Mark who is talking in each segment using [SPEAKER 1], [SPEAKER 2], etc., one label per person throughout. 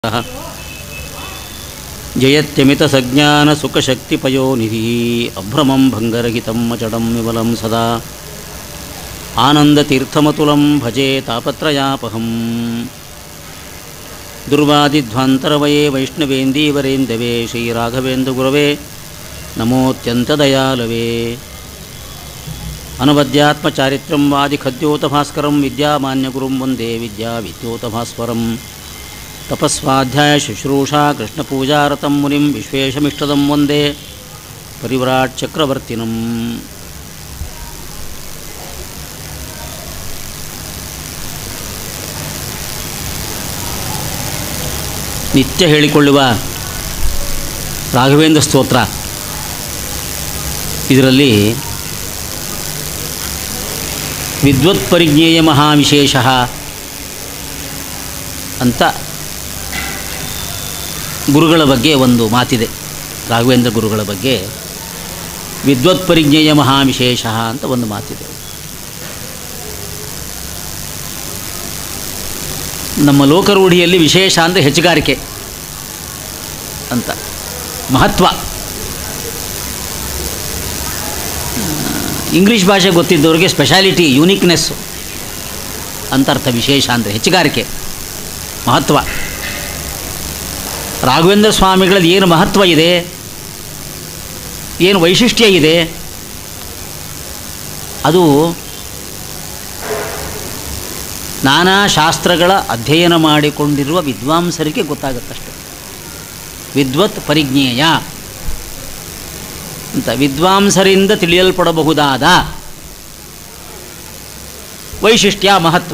[SPEAKER 1] जयत्यमितसज्ञानसुखशक्तिपयोनिधिः अभ्रमं भङ्गरहितं मचडं विमलं सदा आनन्दतीर्थमतुलं भजे तापत्रयापहम् दुर्वादिध्वान्तरवये वैष्णवेन्दीवरेन्दवे श्रीराघवेन्द्रगुरवे नमोऽत्यन्तदयालवे अनवद्यात्मचारित्रं वादिखद्योतभास्करं विद्यामान्यगुरुं वन्दे विद्याविद्योतभास्वरम् तपस्वाध्याय शुश्रूषा कृष्णपूजारतं मुनिं विश्वेशमिष्टदं वन्दे परिव्राट् चक्रवर्तिनम् ನಿತ್ಯ ಹೇಳಿಕೊಳ್ಳುವ ರಾಘವೇಂದ್ರ ಸ್ತೋತ್ರ. ಇದರಲ್ಲಿ ವಿದ್ವತ್ಪರಿಜ್ಞೇಯ ಮಹಾವಿಶೇಷ ಅಂತ ಗುರುಗಳ ಬಗ್ಗೆ ಒಂದು ಮಾತಿದೆ. ರಾಘವೇಂದ್ರ ಗುರುಗಳ ಬಗ್ಗೆ ವಿದ್ವತ್ಪರಿಜ್ಞೇಯ ಮಹಾವಿಶೇಷ ಅಂತ ಒಂದು ಮಾತಿದೆ. ನಮ್ಮ ಲೋಕರೂಢಿಯಲ್ಲಿ ವಿಶೇಷ ಅಂದರೆ ಹೆಚ್ಚುಗಾರಿಕೆ ಅಂತ, ಮಹತ್ವ. ಇಂಗ್ಲೀಷ್ ಭಾಷೆ ಗೊತ್ತಿದ್ದವರಿಗೆ ಸ್ಪೆಷಾಲಿಟಿ, ಯೂನಿಕ್ನೆಸ್ಸು ಅಂತ ಅರ್ಥ. ವಿಶೇಷ ಅಂದರೆ ಹೆಚ್ಚುಗಾರಿಕೆ, ಮಹತ್ವ. ರಾಘವೇಂದ್ರ ಸ್ವಾಮಿಗಳಲ್ಲಿ ಏನು ಮಹತ್ವ ಇದೆ, ಏನು ವೈಶಿಷ್ಟ್ಯ ಇದೆ, ಅದು ನಾನಾ ಶಾಸ್ತ್ರಗಳ ಅಧ್ಯಯನ ಮಾಡಿಕೊಂಡಿರುವ ವಿದ್ವಾಂಸರಿಗೆ ಗೊತ್ತಾಗುತ್ತಷ್ಟೆ. ವಿದ್ವತ್ ಪರಿಜ್ಞೇಯ ಅಂತ, ವಿದ್ವಾಂಸರಿಂದ ತಿಳಿಯಲ್ಪಡಬಹುದಾದ ವೈಶಿಷ್ಟ್ಯ, ಮಹತ್ವ.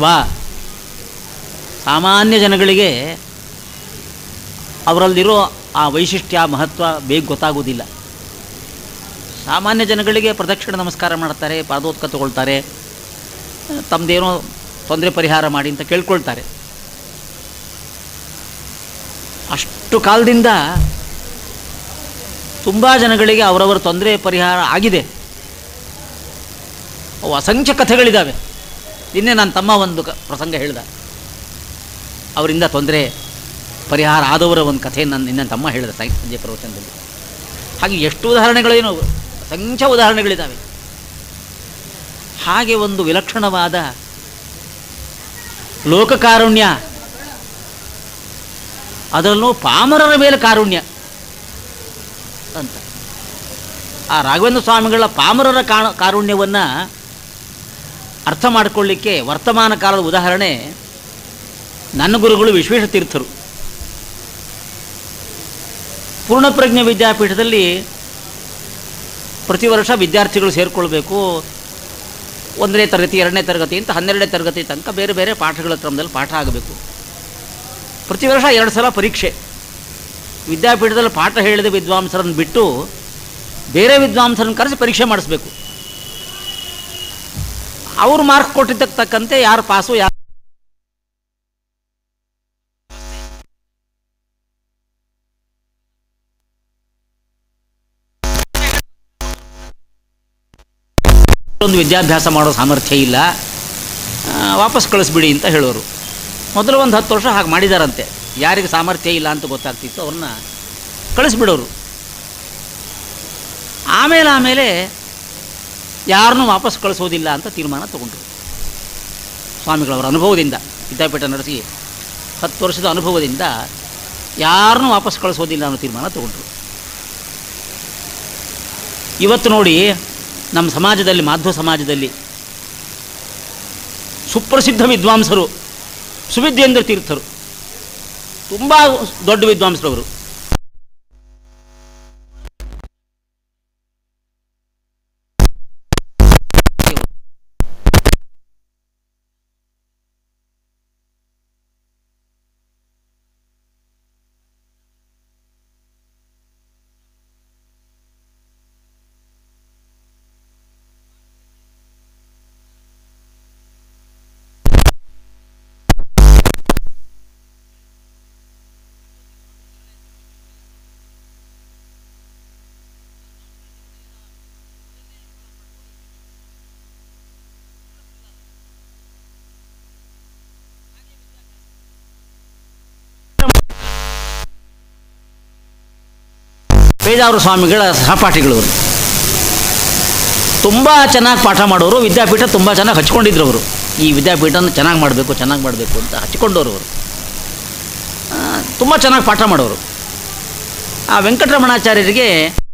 [SPEAKER 1] ಸಾಮಾನ್ಯ ಜನಗಳಿಗೆ ಅವರಲ್ಲಿರೋ ಆ ವೈಶಿಷ್ಟ್ಯ, ಮಹತ್ವ ಬೇಗ ಗೊತ್ತಾಗೋದಿಲ್ಲ. ಸಾಮಾನ್ಯ ಜನಗಳಿಗೆ ಪ್ರದಕ್ಷಿಣೆ ನಮಸ್ಕಾರ ಮಾಡ್ತಾರೆ, ಪಾದೋತ್ಕ ತಗೊಳ್ತಾರೆ, ತಮ್ಮದೇನೋ ತೊಂದರೆ ಪರಿಹಾರ ಮಾಡಿ ಅಂತ ಕೇಳ್ಕೊಳ್ತಾರೆ. ಅಷ್ಟು ಕಾಲದಿಂದ ತುಂಬ ಜನಗಳಿಗೆ ಅವರವರ ತೊಂದರೆ ಪರಿಹಾರ ಆಗಿದೆ. ಅವು ಅಸಂಖ್ಯ ಕಥೆಗಳಿದ್ದಾವೆ. ನಿನ್ನೆ ನನ್ನ ತಮ್ಮ ಒಂದು ಪ್ರಸಂಗ ಹೇಳ್ದ, ಅವರಿಂದ ತೊಂದರೆ ಪರಿಹಾರ ಆದವರ ಒಂದು ಕಥೆಯನ್ನು ನಿನ್ನ ತಮ್ಮ ಹೇಳಿದ ಸಂಜೆ ಪ್ರವಚನದಲ್ಲಿ. ಹಾಗೆ ಎಷ್ಟು ಉದಾಹರಣೆಗಳೇನೋ, ಅಸಂಖ್ಯ ಉದಾಹರಣೆಗಳಿದ್ದಾವೆ. ಹಾಗೆ ಒಂದು ವಿಲಕ್ಷಣವಾದ ಲೋಕಕಾರುಣ್ಯ, ಅದರಲ್ಲೂ ಪಾಮರರ ಮೇಲೆ ಕಾರುಣ್ಯ ಅಂತ. ಆ ರಾಘವೇಂದ್ರ ಸ್ವಾಮಿಗಳ ಪಾಮರರ ಕಾರುಣ್ಯವನ್ನು ಅರ್ಥ ಮಾಡಿಕೊಳ್ಳಿಕ್ಕೆ ವರ್ತಮಾನ ಕಾಲದ ಉದಾಹರಣೆ ನನ್ನ ಗುರುಗಳು ವಿಶ್ವೇಶತೀರ್ಥರು. ಪೂರ್ಣಪ್ರಜ್ಞೆ ವಿದ್ಯಾಪೀಠದಲ್ಲಿ ಪ್ರತಿ ವರ್ಷ ವಿದ್ಯಾರ್ಥಿಗಳು ಸೇರಿಕೊಳ್ಬೇಕು. 1ನೇ ತರಗತಿ, 2ನೇ ತರಗತಿ ಅಂತ 12ನೇ ತರಗತಿ ತನಕ ಬೇರೆ ಬೇರೆ ಪಾಠಗಳ ಕ್ರಮದಲ್ಲಿ ಪಾಠ ಆಗಬೇಕು. ಪ್ರತಿ ವರ್ಷ 2 ಸಲ ಪರೀಕ್ಷೆ. ವಿದ್ಯಾಪೀಠದಲ್ಲಿ ಪಾಠ ಹೇಳಿದ ವಿದ್ವಾಂಸರನ್ನು ಬಿಟ್ಟು ಬೇರೆ ವಿದ್ವಾಂಸರನ್ನು ಕರೆಸಿ ಪರೀಕ್ಷೆ ಮಾಡಿಸ್ಬೇಕು. ಅವರು ಮಾರ್ಕ್ ಕೊಟ್ಟಿದ್ದಕ್ಕೆ ತಕ್ಕಂತೆ ಯಾರು ಪಾಸು, ಯಾರು ಒಂದು ವಿದ್ಯಾಭ್ಯಾಸ ಮಾಡೋ ಸಾಮರ್ಥ್ಯ ಇಲ್ಲ, ವಾಪಸ್ ಕಳಿಸ್ಬಿಡಿ ಅಂತ ಹೇಳೋರು. ಮೊದಲು ಒಂದು 10 ವರ್ಷ ಹಾಗೆ ಮಾಡಿದಾರಂತೆ. ಯಾರಿಗೆ ಸಾಮರ್ಥ್ಯ ಇಲ್ಲ ಅಂತ ಗೊತ್ತಾಗ್ತಿತ್ತು ಅವ್ರನ್ನ ಕಳಿಸ್ಬಿಡೋರು. ಆಮೇಲೆ ಯಾರನ್ನೂ ವಾಪಸ್ ಕಳಿಸೋದಿಲ್ಲ ಅಂತ ತೀರ್ಮಾನ ತಗೊಂಡ್ರು ಸ್ವಾಮಿಗಳವರ ಅನುಭವದಿಂದ. ವಿದ್ಯಾಪೀಠ ನಡೆಸಿ 10 ವರ್ಷದ ಅನುಭವದಿಂದ ಯಾರನ್ನೂ ವಾಪಸ್ ಕಳಿಸೋದಿಲ್ಲ ಅನ್ನೋ ತೀರ್ಮಾನ ತಗೊಂಡ್ರು. ಇವತ್ತು ನೋಡಿ, ನಮ್ಮ ಸಮಾಜದಲ್ಲಿ, ಮಾಧ್ವ ಸಮಾಜದಲ್ಲಿ ಸುಪ್ರಸಿದ್ಧ ವಿದ್ವಾಂಸರು ಸುವಿದ್ಯೇಂದ್ರ ತೀರ್ಥರು, ತುಂಬ ದೊಡ್ಡ ವಿದ್ವಾಂಸರವರು. ಪೇಜಾವರ ಸ್ವಾಮಿಗಳ ಸಹಪಾಠಿಗಳವರು. ತುಂಬ ಚೆನ್ನಾಗಿ ಪಾಠ ಮಾಡೋರು, ವಿದ್ಯಾಪೀಠ ತುಂಬ ಚೆನ್ನಾಗಿ ಹಚ್ಕೊಂಡಿದ್ರು ಅವರು. ಈ ವಿದ್ಯಾಪೀಠನ ಚೆನ್ನಾಗಿ ಮಾಡಬೇಕು ಅಂತ ಹಚ್ಕೊಂಡವರು ಅವರು. ತುಂಬ ಚೆನ್ನಾಗಿ ಪಾಠ ಮಾಡೋರು. ಆ ವೆಂಕಟರಮಣಾಚಾರ್ಯರಿಗೆ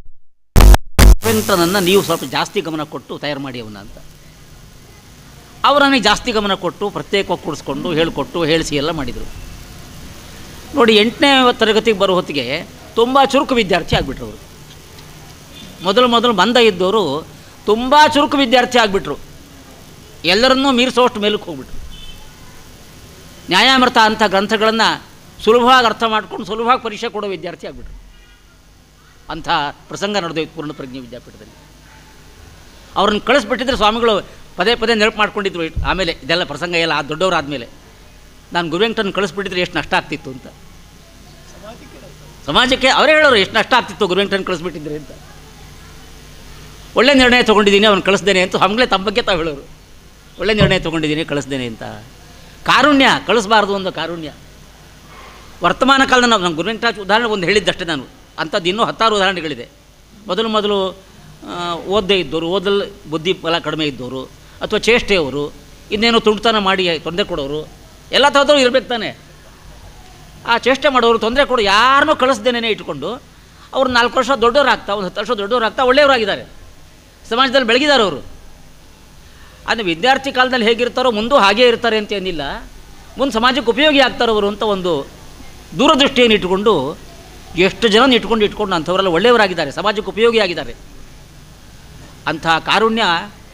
[SPEAKER 1] ವೆಂಕಟನನ್ನು ನೀವು ಸ್ವಲ್ಪ ಜಾಸ್ತಿ ಗಮನ ಕೊಟ್ಟು ತಯಾರು ಮಾಡಿ ಅವನ್ನ ಅಂತ. ಅವರು ನನಗೆ ಜಾಸ್ತಿ ಗಮನ ಕೊಟ್ಟು ಪ್ರತ್ಯೇಕವಾಗಿ ಕೂಡಿಸ್ಕೊಂಡು ಹೇಳಿಕೊಟ್ಟು ಹೇಳಿಸಿ ಎಲ್ಲ ಮಾಡಿದರು. ನೋಡಿ, 8ನೇ ತರಗತಿಗೆ ಬರೋ ಹೊತ್ತಿಗೆ ತುಂಬ ಚುರುಕು ವಿದ್ಯಾರ್ಥಿ ಆಗಿಬಿಟ್ರು ಅವರು. ಮೊದಲು ಮಂದ ಇದ್ದವರು ತುಂಬ ಚುರುಕು ವಿದ್ಯಾರ್ಥಿ ಆಗಿಬಿಟ್ರು. ಎಲ್ಲರನ್ನೂ ಮೀರಿಸೋಷ್ಟು ಮೇಲಕ್ಕೆ ಹೋಗ್ಬಿಟ್ರು. ನ್ಯಾಯಾಮೃತ ಅಂಥ ಗ್ರಂಥಗಳನ್ನು ಸುಲಭವಾಗಿ ಅರ್ಥ ಮಾಡ್ಕೊಂಡು ಸುಲಭವಾಗಿ ಪರೀಕ್ಷೆ ಕೊಡೋ ವಿದ್ಯಾರ್ಥಿ ಆಗಿಬಿಟ್ರು. ಅಂಥ ಪ್ರಸಂಗ ನಡೆದೋಯ್ತು ಪೂರ್ಣಪ್ರಜ್ಞೆ ವಿದ್ಯಾಪೀಠದಲ್ಲಿ. ಅವ್ರನ್ನ ಕಳಿಸ್ಬಿಟ್ಟಿದ್ರೆ ಸ್ವಾಮಿಗಳು ಪದೇ ನೆನಪು ಮಾಡ್ಕೊಂಡಿದ್ರು. ಆಮೇಲೆ ಇದೆಲ್ಲ ಪ್ರಸಂಗ ಎಲ್ಲ ದೊಡ್ಡವರಾದಮೇಲೆ ನಾನು ಗುರುವೆಂಕಟನ ಕಳಿಸ್ಬಿಟ್ಟಿದ್ರೆ ಎಷ್ಟು ನಷ್ಟ ಆಗ್ತಿತ್ತು ಅಂತ. ಸಮಾಜಕ್ಕೆ ಅವರೇ ಹೇಳೋರು ಎಷ್ಟು ನಷ್ಟ ಆಗ್ತಿತ್ತು ಗುರುವೆಂಕಟನ ಕಳಿಸ್ಬಿಟ್ಟಿದ್ರೆ ಅಂತ. ಒಳ್ಳೆ ನಿರ್ಣಯ ತೊಗೊಂಡಿದ್ದೀನಿ, ಅವ್ನು ಕಳಿಸ್ದೇನೆ ಅಂತ ಸ್ವಾಮಿಗಳೇ ತಮ್ಮ ಬಗ್ಗೆ ತಾವು ಹೇಳೋರು. ಒಳ್ಳೆ ನಿರ್ಣಯ ತೊಗೊಂಡಿದ್ದೀನಿ, ಕಳಿಸ್ದೇನೆ ಅಂತ. ಕಾರುಣ್ಯ, ಕಳಿಸ್ಬಾರ್ದು ಒಂದು ಕಾರುಣ್ಯ. ವರ್ತಮಾನ ಕಾಲದ ನಮ್ಮ ಗುರುವೆಂಕಟಾಚ ಉದಾಹರಣೆ ಒಂದು ಹೇಳಿದ್ದಷ್ಟೇ ನಾನು. ಅಂಥದ್ದು ಇನ್ನೂ 10 ಉದಾಹರಣೆಗಳಿದೆ. ಮೊದಲು ಓದದೇ ಇದ್ದವರು, ಓದಲು ಬುದ್ಧಿ ಬಲ ಕಡಿಮೆ ಇದ್ದವರು, ಅಥವಾ ಚೇಷ್ಟೆಯವರು, ಇನ್ನೇನೋ ತುಂಟತನ ಮಾಡಿ ತೊಂದರೆ ಕೊಡೋರು, ಎಲ್ಲ ಥರದವರು ಇರಬೇಕು ತಾನೆ. ಆ ಚೇಷ್ಟೆ ಮಾಡೋರು, ತೊಂದರೆ ಕೊಡು, ಯಾರನ್ನೂ ಕಳಿಸ್ದೇನೆ ಇಟ್ಕೊಂಡು ಅವ್ರು 4 ವರ್ಷ ದೊಡ್ಡವರಾಗ್ತಾ, ಒಂದು 10 ವರ್ಷ ದೊಡ್ಡವರಾಗ್ತಾ ಒಳ್ಳೆಯವರಾಗಿದ್ದಾರೆ, ಸಮಾಜದಲ್ಲಿ ಬೆಳಗಿದ್ದಾರೆ ಅವರು. ಆದರೆ ವಿದ್ಯಾರ್ಥಿ ಕಾಲದಲ್ಲಿ ಹೇಗಿರ್ತಾರೋ ಮುಂದೂ ಹಾಗೇ ಇರ್ತಾರೆ ಅಂತ ಏನಿಲ್ಲ. ಮುಂದೆ ಸಮಾಜಕ್ಕೆ ಉಪಯೋಗಿ ಆಗ್ತಾರವರು ಅಂತ ಒಂದು ದೂರದೃಷ್ಟಿಯನ್ನು ಇಟ್ಟುಕೊಂಡು ಎಷ್ಟು ಜನ ಇಟ್ಕೊಂಡು ಅಂಥವರೆಲ್ಲ ಒಳ್ಳೆಯವರಾಗಿದ್ದಾರೆ, ಸಮಾಜಕ್ಕೆ ಉಪಯೋಗಿಯಾಗಿದ್ದಾರೆ. ಅಂಥ ಕಾರುಣ್ಯ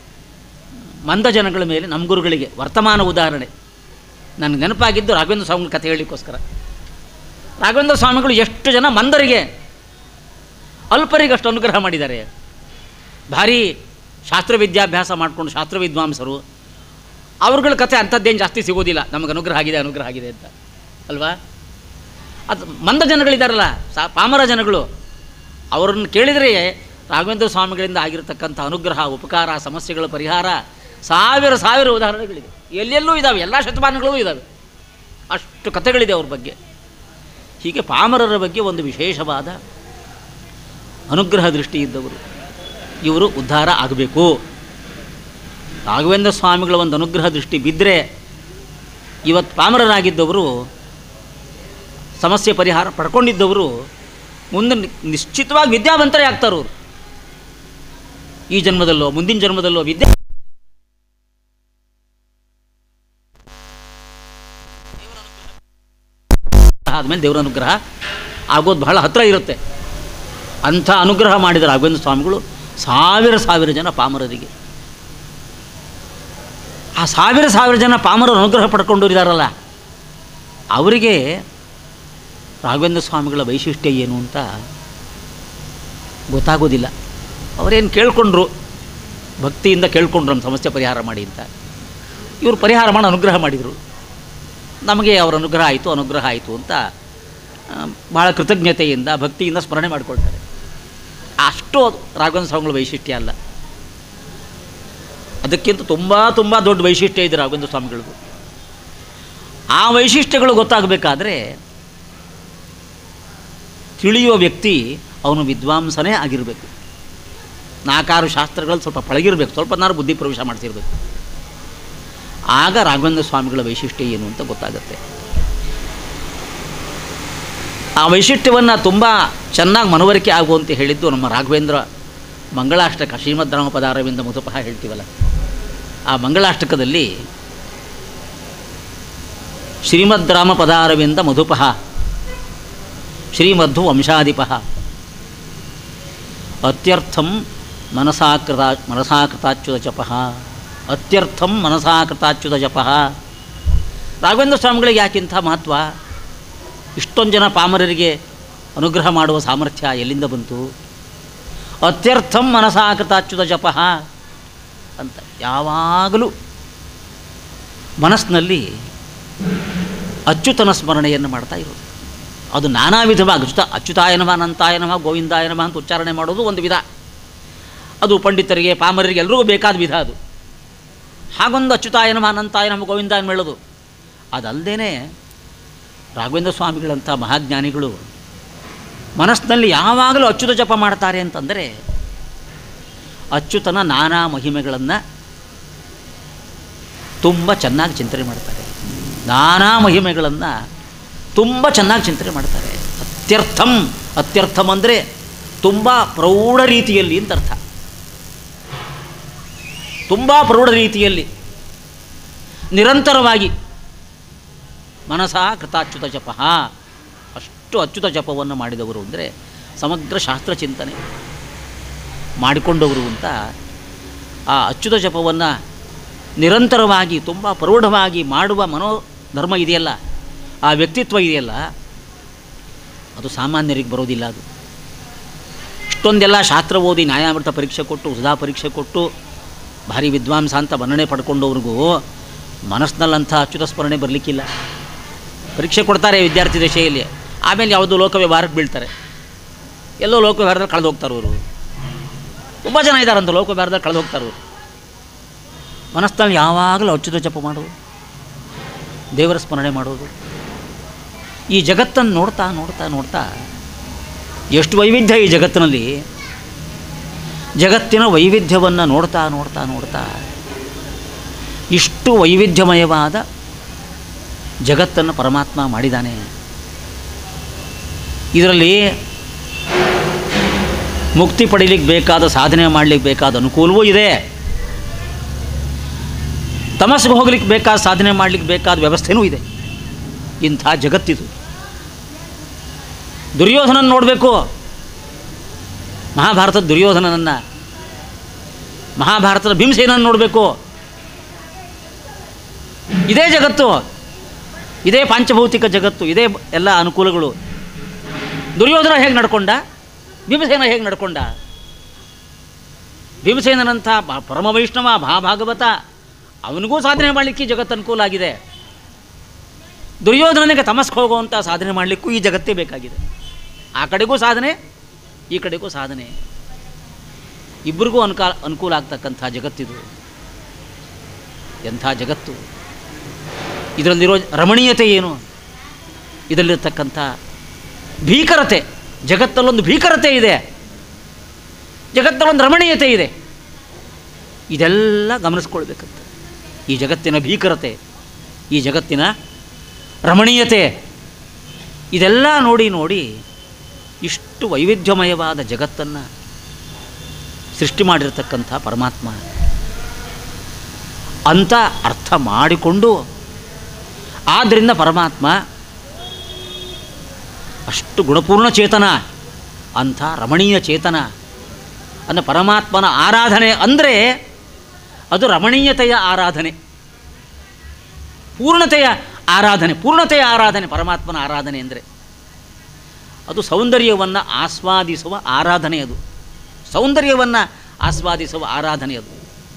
[SPEAKER 1] ಮಂದ ಜನಗಳ ಮೇಲೆ ನಮ್ಮ ಗುರುಗಳಿಗೆ ವರ್ತಮಾನ ಉದಾಹರಣೆ. ನನಗೆ ನೆನಪಾಗಿದ್ದು ರಾಘವೇಂದ್ರ ಸ್ವಾಮಿಗಳ ಕಥೆ ಹೇಳಲಿಕ್ಕೋಸ್ಕರ. ರಾಘವೇಂದ್ರ ಸ್ವಾಮಿಗಳು ಎಷ್ಟು ಜನ ಮಂದರಿಗೆ, ಅಲ್ಪರಿಗೆ ಅಷ್ಟು ಅನುಗ್ರಹ ಮಾಡಿದ್ದಾರೆ. ಭಾರೀ ಶಾಸ್ತ್ರ ವಿದ್ಯಾಭ್ಯಾಸ ಮಾಡಿಕೊಂಡು ಶಾಸ್ತ್ರ ವಿದ್ವಾಂಸರು, ಅವ್ರಗಳ ಕಥೆ ಅಂಥದ್ದೇನು ಜಾಸ್ತಿ ಸಿಗೋದಿಲ್ಲ. ನಮಗೆ ಅನುಗ್ರಹ ಆಗಿದೆ ಅಂತ ಅಲ್ವಾ. ಅದು ಮಂದ ಜನಗಳಿದ್ದಾರಲ್ಲ, ಪಾಮರ ಜನಗಳು, ಅವರನ್ನು ಕೇಳಿದರೆ ರಾಘವೇಂದ್ರ ಸ್ವಾಮಿಗಳಿಂದ ಆಗಿರತಕ್ಕಂಥ ಅನುಗ್ರಹ, ಉಪಕಾರ, ಸಮಸ್ಯೆಗಳ ಪರಿಹಾರ ಸಾವಿರ ಉದಾಹರಣೆಗಳಿದೆ. ಎಲ್ಲೆಲ್ಲೂ ಇದ್ದಾವೆ, ಎಲ್ಲ ಶತಮಾನಗಳೂ ಇದ್ದಾವೆ. ಅಷ್ಟು ಕಥೆಗಳಿದೆ ಅವ್ರ ಬಗ್ಗೆ. ಹೀಗೆ ಪಾಮರರ ಬಗ್ಗೆ ಒಂದು ವಿಶೇಷವಾದ ಅನುಗ್ರಹ ದೃಷ್ಟಿ ಇದ್ದವರು. ಇವರು ಉದ್ಧಾರ ಆಗಬೇಕು. ರಾಘವೇಂದ್ರ ಸ್ವಾಮಿಗಳ ಒಂದು ಅನುಗ್ರಹ ದೃಷ್ಟಿ ಬಿದ್ದರೆ ಇವತ್ತು ಪಾಮರರಾಗಿದ್ದವರು, ಸಮಸ್ಯೆ ಪರಿಹಾರ ಪಡ್ಕೊಂಡಿದ್ದವರು ಮುಂದೆ ನಿಶ್ಚಿತವಾಗಿ ವಿದ್ಯಾವಂತರೇ ಆಗ್ತಾರವರು. ಈ ಜನ್ಮದಲ್ಲೋ ಮುಂದಿನ ಜನ್ಮದಲ್ಲೋ ಆದಮೇಲೆ ದೇವರ ಅನುಗ್ರಹ ಆಗೋದು ಬಹಳ ಹತ್ತಿರ ಇರುತ್ತೆ. ಅಂಥ ಅನುಗ್ರಹ ಮಾಡಿದ ರಾಘವೇಂದ್ರ ಸ್ವಾಮಿಗಳು ಸಾವಿರ ಜನ ಪಾಮರರಿಗೆ. ಆ ಸಾವಿರ ಜನ ಪಾಮರರು ಅನುಗ್ರಹ ಪಡ್ಕೊಂಡಿದ್ದಾರಲ್ಲ, ಅವರಿಗೆ ರಾಘವೇಂದ್ರ ಸ್ವಾಮಿಗಳ ವೈಶಿಷ್ಟ್ಯ ಏನು ಅಂತ ಗೊತ್ತಾಗೋದಿಲ್ಲ. ಅವರೇನು ಕೇಳ್ಕೊಂಡ್ರು, ಭಕ್ತಿಯಿಂದ ಕೇಳ್ಕೊಂಡ್ರು ನಮ್ಮ ಸಮಸ್ಯೆ ಪರಿಹಾರ ಮಾಡಿ ಅಂತ. ಇವರು ಪರಿಹಾರ ಮಾಡಿ ಅನುಗ್ರಹ ಮಾಡಿದರು. ನಮಗೆ ಅವರ ಅನುಗ್ರಹ ಆಯಿತು ಅಂತ ಭಾಳ ಕೃತಜ್ಞತೆಯಿಂದ ಭಕ್ತಿಯಿಂದ ಸ್ಮರಣೆ ಮಾಡಿಕೊಳ್ತಾರೆ. ಅಷ್ಟು ರಾಘವೇಂದ್ರ ಸ್ವಾಮಿಗಳ ವೈಶಿಷ್ಟ್ಯ ಅಲ್ಲ, ಅದಕ್ಕಿಂತ ತುಂಬ ದೊಡ್ಡ ವೈಶಿಷ್ಟ್ಯ ಇದೆ ರಾಘವೇಂದ್ರ ಸ್ವಾಮಿಗಳಿಗೂ. ಆ ವೈಶಿಷ್ಟ್ಯಗಳು ಗೊತ್ತಾಗಬೇಕಾದ್ರೆ ತಿಳಿಯುವ ವ್ಯಕ್ತಿ ಅವನು ವಿದ್ವಾಂಸನೇ ಆಗಿರಬೇಕು. 4-6 ಶಾಸ್ತ್ರಗಳಲ್ಲಿ ಸ್ವಲ್ಪ ಪಳಗಿರಬೇಕು, ಸ್ವಲ್ಪನಾರು ಬುದ್ಧಿ ಪ್ರವೇಶ ಮಾಡ್ತಿರ್ಬೇಕು. ಆಗ ರಾಘವೇಂದ್ರ ಸ್ವಾಮಿಗಳ ವೈಶಿಷ್ಟ್ಯ ಏನು ಅಂತ ಗೊತ್ತಾಗುತ್ತೆ. ಆ ವೈಶಿಷ್ಟ್ಯವನ್ನು ತುಂಬ ಚೆನ್ನಾಗಿ ಮನವರಿಕೆ ಆಗುವಂತೆ ಹೇಳಿದ್ದು ನಮ್ಮ ರಾಘವೇಂದ್ರ ಮಂಗಳಾಷ್ಟಕ, ಶ್ರೀಮದ್ ರಾಮಪದಾರವಿಂದ ಮಧುಪಃ ಹೇಳ್ತೀವಲ್ಲ, ಆ ಮಂಗಳಾಷ್ಟಕದಲ್ಲಿ ಶ್ರೀಮದ್ ರಾಮಪದಾರವಿಂದ ಮಧುಪಃ ಶ್ರೀಮಧ್ವ ವಂಶಾಧಿಪಃ ಅತ್ಯರ್ಥಂ ಮನಸಾಕೃತಾಚ್ಯುತ ಜಪಃ ಅತ್ಯರ್ಥಂ ಮನಸಾಕೃತಾಚ್ಯುತ ಜಪಃ. ರಾಘವೇಂದ್ರ ಸ್ವಾಮಿಗಳಿಗೆ ಯಾಕಿಂಥ ಮಹತ್ವ? ಇಷ್ಟೊಂದು ಜನ ಪಾಮರರಿಗೆ ಅನುಗ್ರಹ ಮಾಡುವ ಸಾಮರ್ಥ್ಯ ಎಲ್ಲಿಂದ ಬಂತು? ಅತ್ಯರ್ಥಂ ಮನಸಾಕೃತಾಚ್ಯುತ ಜಪಃ ಅಂತ ಯಾವಾಗಲೂ ಮನಸ್ಸಿನಲ್ಲಿ ಅಚ್ಯುತನ ಸ್ಮರಣೆಯನ್ನು ಮಾಡ್ತಾ ಇರೋದು. ಅದು ನಾನಾ ವಿಧವಾಗಿ ಅಚ್ಯುತಾಯ ನಮಃ, ಅನಂತಾಯ ನಮಃ, ಗೋವಿಂದಾಯ ನಮಃ ಅಂತ ಉಚ್ಚಾರಣೆ ಮಾಡೋದು ಒಂದು ವಿಧ. ಅದು ಪಂಡಿತರಿಗೆ ಪಾಮರರಿಗೆ ಎಲ್ರಿಗೂ ಬೇಕಾದ ವಿಧ ಅದು. ಹಾಗೊಂದು ಅಚ್ಯುತಾಯ ನಮಃ, ಅನಂತಾಯ ನಮಃ, ಗೋವಿಂದಾಯ ಹೇಳೋದು. ಅದಲ್ಲದೇ ರಾಘವೇಂದ್ರ ಸ್ವಾಮಿಗಳಂಥ ಮಹಾಜ್ಞಾನಿಗಳು ಮನಸ್ಸಿನಲ್ಲಿ ಯಾವಾಗಲೂ ಅಚ್ಯುತ ಜಪ ಮಾಡ್ತಾರೆ ಅಂತಂದರೆ ಅಚ್ಯುತನ ನಾನಾ ಮಹಿಮೆಗಳನ್ನು ತುಂಬ ಚೆನ್ನಾಗಿ ಚಿಂತನೆ ಮಾಡ್ತಾರೆ. ನಾನಾ ಮಹಿಮೆಗಳನ್ನು ತುಂಬ ಚೆನ್ನಾಗಿ ಚಿಂತನೆ ಮಾಡ್ತಾರೆ. ಅತ್ಯರ್ಥಂ ಅಂದರೆ ತುಂಬ ಪ್ರೌಢ ರೀತಿಯಲ್ಲಿ ಅಂತ ಅರ್ಥ. ತುಂಬ ಪ್ರೌಢ ರೀತಿಯಲ್ಲಿ ನಿರಂತರವಾಗಿ ಮನಸ ಕೃತಾಚ್ಯುತ ಜಪ, ಅಷ್ಟು ಅಚ್ಯುತ ಜಪವನ್ನು ಮಾಡಿದವರು ಅಂದರೆ ಸಮಗ್ರ ಶಾಸ್ತ್ರ ಚಿಂತನೆ ಮಾಡಿಕೊಂಡವರು ಅಂತ. ಆ ಅಚ್ಯುತ ಜಪವನ್ನು ನಿರಂತರವಾಗಿ ತುಂಬ ಪ್ರೌಢವಾಗಿ ಮಾಡುವ ಮನೋಧರ್ಮ ಇದೆಯಲ್ಲ, ಆ ವ್ಯಕ್ತಿತ್ವ ಇದೆಯಲ್ಲ, ಅದು ಸಾಮಾನ್ಯರಿಗೆ ಬರೋದಿಲ್ಲ. ಅದು ಇಷ್ಟೊಂದೆಲ್ಲ ಶಾಸ್ತ್ರ ಓದಿ ನ್ಯಾಯಾಮೃತ ಪರೀಕ್ಷೆ ಕೊಟ್ಟು ಸುಧಾ ಪರೀಕ್ಷೆ ಕೊಟ್ಟು ಭಾರಿ ವಿದ್ವಾಂಸ ಅಂತ ಮನ್ನಣೆ ಪಡ್ಕೊಂಡವ್ರಿಗೂ ಮನಸ್ಸಿನಲ್ಲಂಥ ಅಚ್ಯುತ ಸ್ಮರಣೆ ಬರಲಿಕ್ಕಿಲ್ಲ. ಪರೀಕ್ಷೆ ಕೊಡ್ತಾರೆ ವಿದ್ಯಾರ್ಥಿ ದಶೆಯಲ್ಲಿ, ಆಮೇಲೆ ಯಾವುದೋ ಲೋಕ ವ್ಯವಹಾರಕ್ಕೆ ಬೀಳ್ತಾರೆ. ಎಲ್ಲೋ ಲೋಕ ವ್ಯವಹಾರದಲ್ಲಿ ಕಳೆದು ಹೋಗ್ತಾರೆ ಅವರು. ತುಂಬ ಜನ ಇದ್ದಾರಂತ ಲೋಕ ವ್ಯವಹಾರದಲ್ಲಿ ಕಳೆದು ಹೋಗ್ತಾರೆ ಅವರು. ಮನಸ್ಸಿನಲ್ಲಿ ಯಾವಾಗಲೂ ಅಚ್ಯುತ ಜಪ ಮಾಡೋದು, ದೇವರ ಸ್ಮರಣೆ ಮಾಡೋದು. ಈ ಜಗತ್ತನ್ನು ನೋಡ್ತಾ ನೋಡ್ತಾ ನೋಡ್ತಾ ಎಷ್ಟು ವೈವಿಧ್ಯ ಈ ಜಗತ್ತಿನಲ್ಲಿ. ಜಗತ್ತಿನ ವೈವಿಧ್ಯವನ್ನು ನೋಡ್ತಾ ನೋಡ್ತಾ ನೋಡ್ತಾ ಇಷ್ಟು ವೈವಿಧ್ಯಮಯವಾದ ಜಗತ್ತನ್ನು ಪರಮಾತ್ಮ ಮಾಡಿದ್ದಾನೆ. ಇದರಲ್ಲಿ ಮುಕ್ತಿ ಪಡೀಲಿಕ್ಕೆ ಬೇಕಾದ, ಸಾಧನೆ ಮಾಡಲಿಕ್ಕೆ ಬೇಕಾದ ಅನುಕೂಲವೂ ಇದೆ. ತಮಸ್ಸಿಗೆ ಹೋಗ್ಲಿಕ್ಕೆ ಬೇಕಾದ, ಸಾಧನೆ ಮಾಡಲಿಕ್ಕೆ ಬೇಕಾದ ವ್ಯವಸ್ಥೆಯೂ ಇದೆ. ಇಂಥ ಜಗತ್ತಿದು. ದುರ್ಯೋಧನನ ನೋಡಬೇಕು, ಮಹಾಭಾರತದ ದುರ್ಯೋಧನನನ್ನು, ಮಹಾಭಾರತದ ಭೀಮಸೇನನ್ನು ನೋಡಬೇಕು. ಇದೇ ಜಗತ್ತು, ಇದೇ ಪಾಂಚಭೌತಿಕ ಜಗತ್ತು, ಇದೇ ಎಲ್ಲ ಅನುಕೂಲಗಳು. ದುರ್ಯೋಧನ ಹೇಗೆ ನಡ್ಕೊಂಡ, ಭೀಮಸೇನ ಹೇಗೆ ನಡ್ಕೊಂಡ? ಭೀಮಸೇನಂಥ ಪರಮ ವೈಷ್ಣವ ಮಹಾಭಾಗವತ, ಅವನಿಗೂ ಸಾಧನೆ ಮಾಡಲಿಕ್ಕೆ ಈ ಜಗತ್ತು ಅನುಕೂಲ ಆಗಿದೆ. ದುರ್ಯೋಧನನಿಗೆ ತಮಸ್ಗೆ ಹೋಗುವಂಥ ಸಾಧನೆ ಮಾಡಲಿಕ್ಕೂ ಈ ಜಗತ್ತೇ ಬೇಕಾಗಿದೆ. ಆ ಕಡೆಗೂ ಸಾಧನೆ, ಈ ಕಡೆಗೂ ಸಾಧನೆ, ಇಬ್ಬರಿಗೂ ಅನುಕೂಲ ಆಗ್ತಕ್ಕಂಥ ಜಗತ್ತಿದು. ಎಂಥ ಜಗತ್ತು! ಇದರಲ್ಲಿರೋ ರಮಣೀಯತೆ ಏನು, ಇದರಲ್ಲಿರ್ತಕ್ಕಂಥ ಭೀಕರತೆ, ಜಗತ್ತಲ್ಲೊಂದು ಭೀಕರತೆ ಇದೆ, ಜಗತ್ತಲ್ಲೊಂದು ರಮಣೀಯತೆ ಇದೆ. ಇದೆಲ್ಲ ಗಮನಿಸ್ಕೊಳ್ಬೇಕಂತ. ಈ ಜಗತ್ತಿನ ಭೀಕರತೆ, ಈ ಜಗತ್ತಿನ ರಮಣೀಯತೆ, ಇದೆಲ್ಲ ನೋಡಿ ನೋಡಿ ಇಷ್ಟು ವೈವಿಧ್ಯಮಯವಾದ ಜಗತ್ತನ್ನು ಸೃಷ್ಟಿ ಮಾಡಿರ್ತಕ್ಕಂಥ ಪರಮಾತ್ಮ ಅಂತ ಅರ್ಥ ಮಾಡಿಕೊಂಡು, ಆದ್ದರಿಂದ ಪರಮಾತ್ಮ ಅಷ್ಟು ಗುಣಪೂರ್ಣ ಚೇತನ, ಅಂಥ ರಮಣೀಯ ಚೇತನ ಅಂದರೆ ಪರಮಾತ್ಮನ ಆರಾಧನೆ ಅಂದರೆ ಅದು ರಮಣೀಯತೆಯ ಆರಾಧನೆ, ಪೂರ್ಣತೆಯ ಆರಾಧನೆ. ಪರಮಾತ್ಮನ ಆರಾಧನೆ ಅಂದರೆ ಅದು ಸೌಂದರ್ಯವನ್ನು ಆಸ್ವಾದಿಸುವ ಆರಾಧನೆ, ಅದು ಸೌಂದರ್ಯವನ್ನು ಆಸ್ವಾದಿಸುವ ಆರಾಧನೆ. ಅದು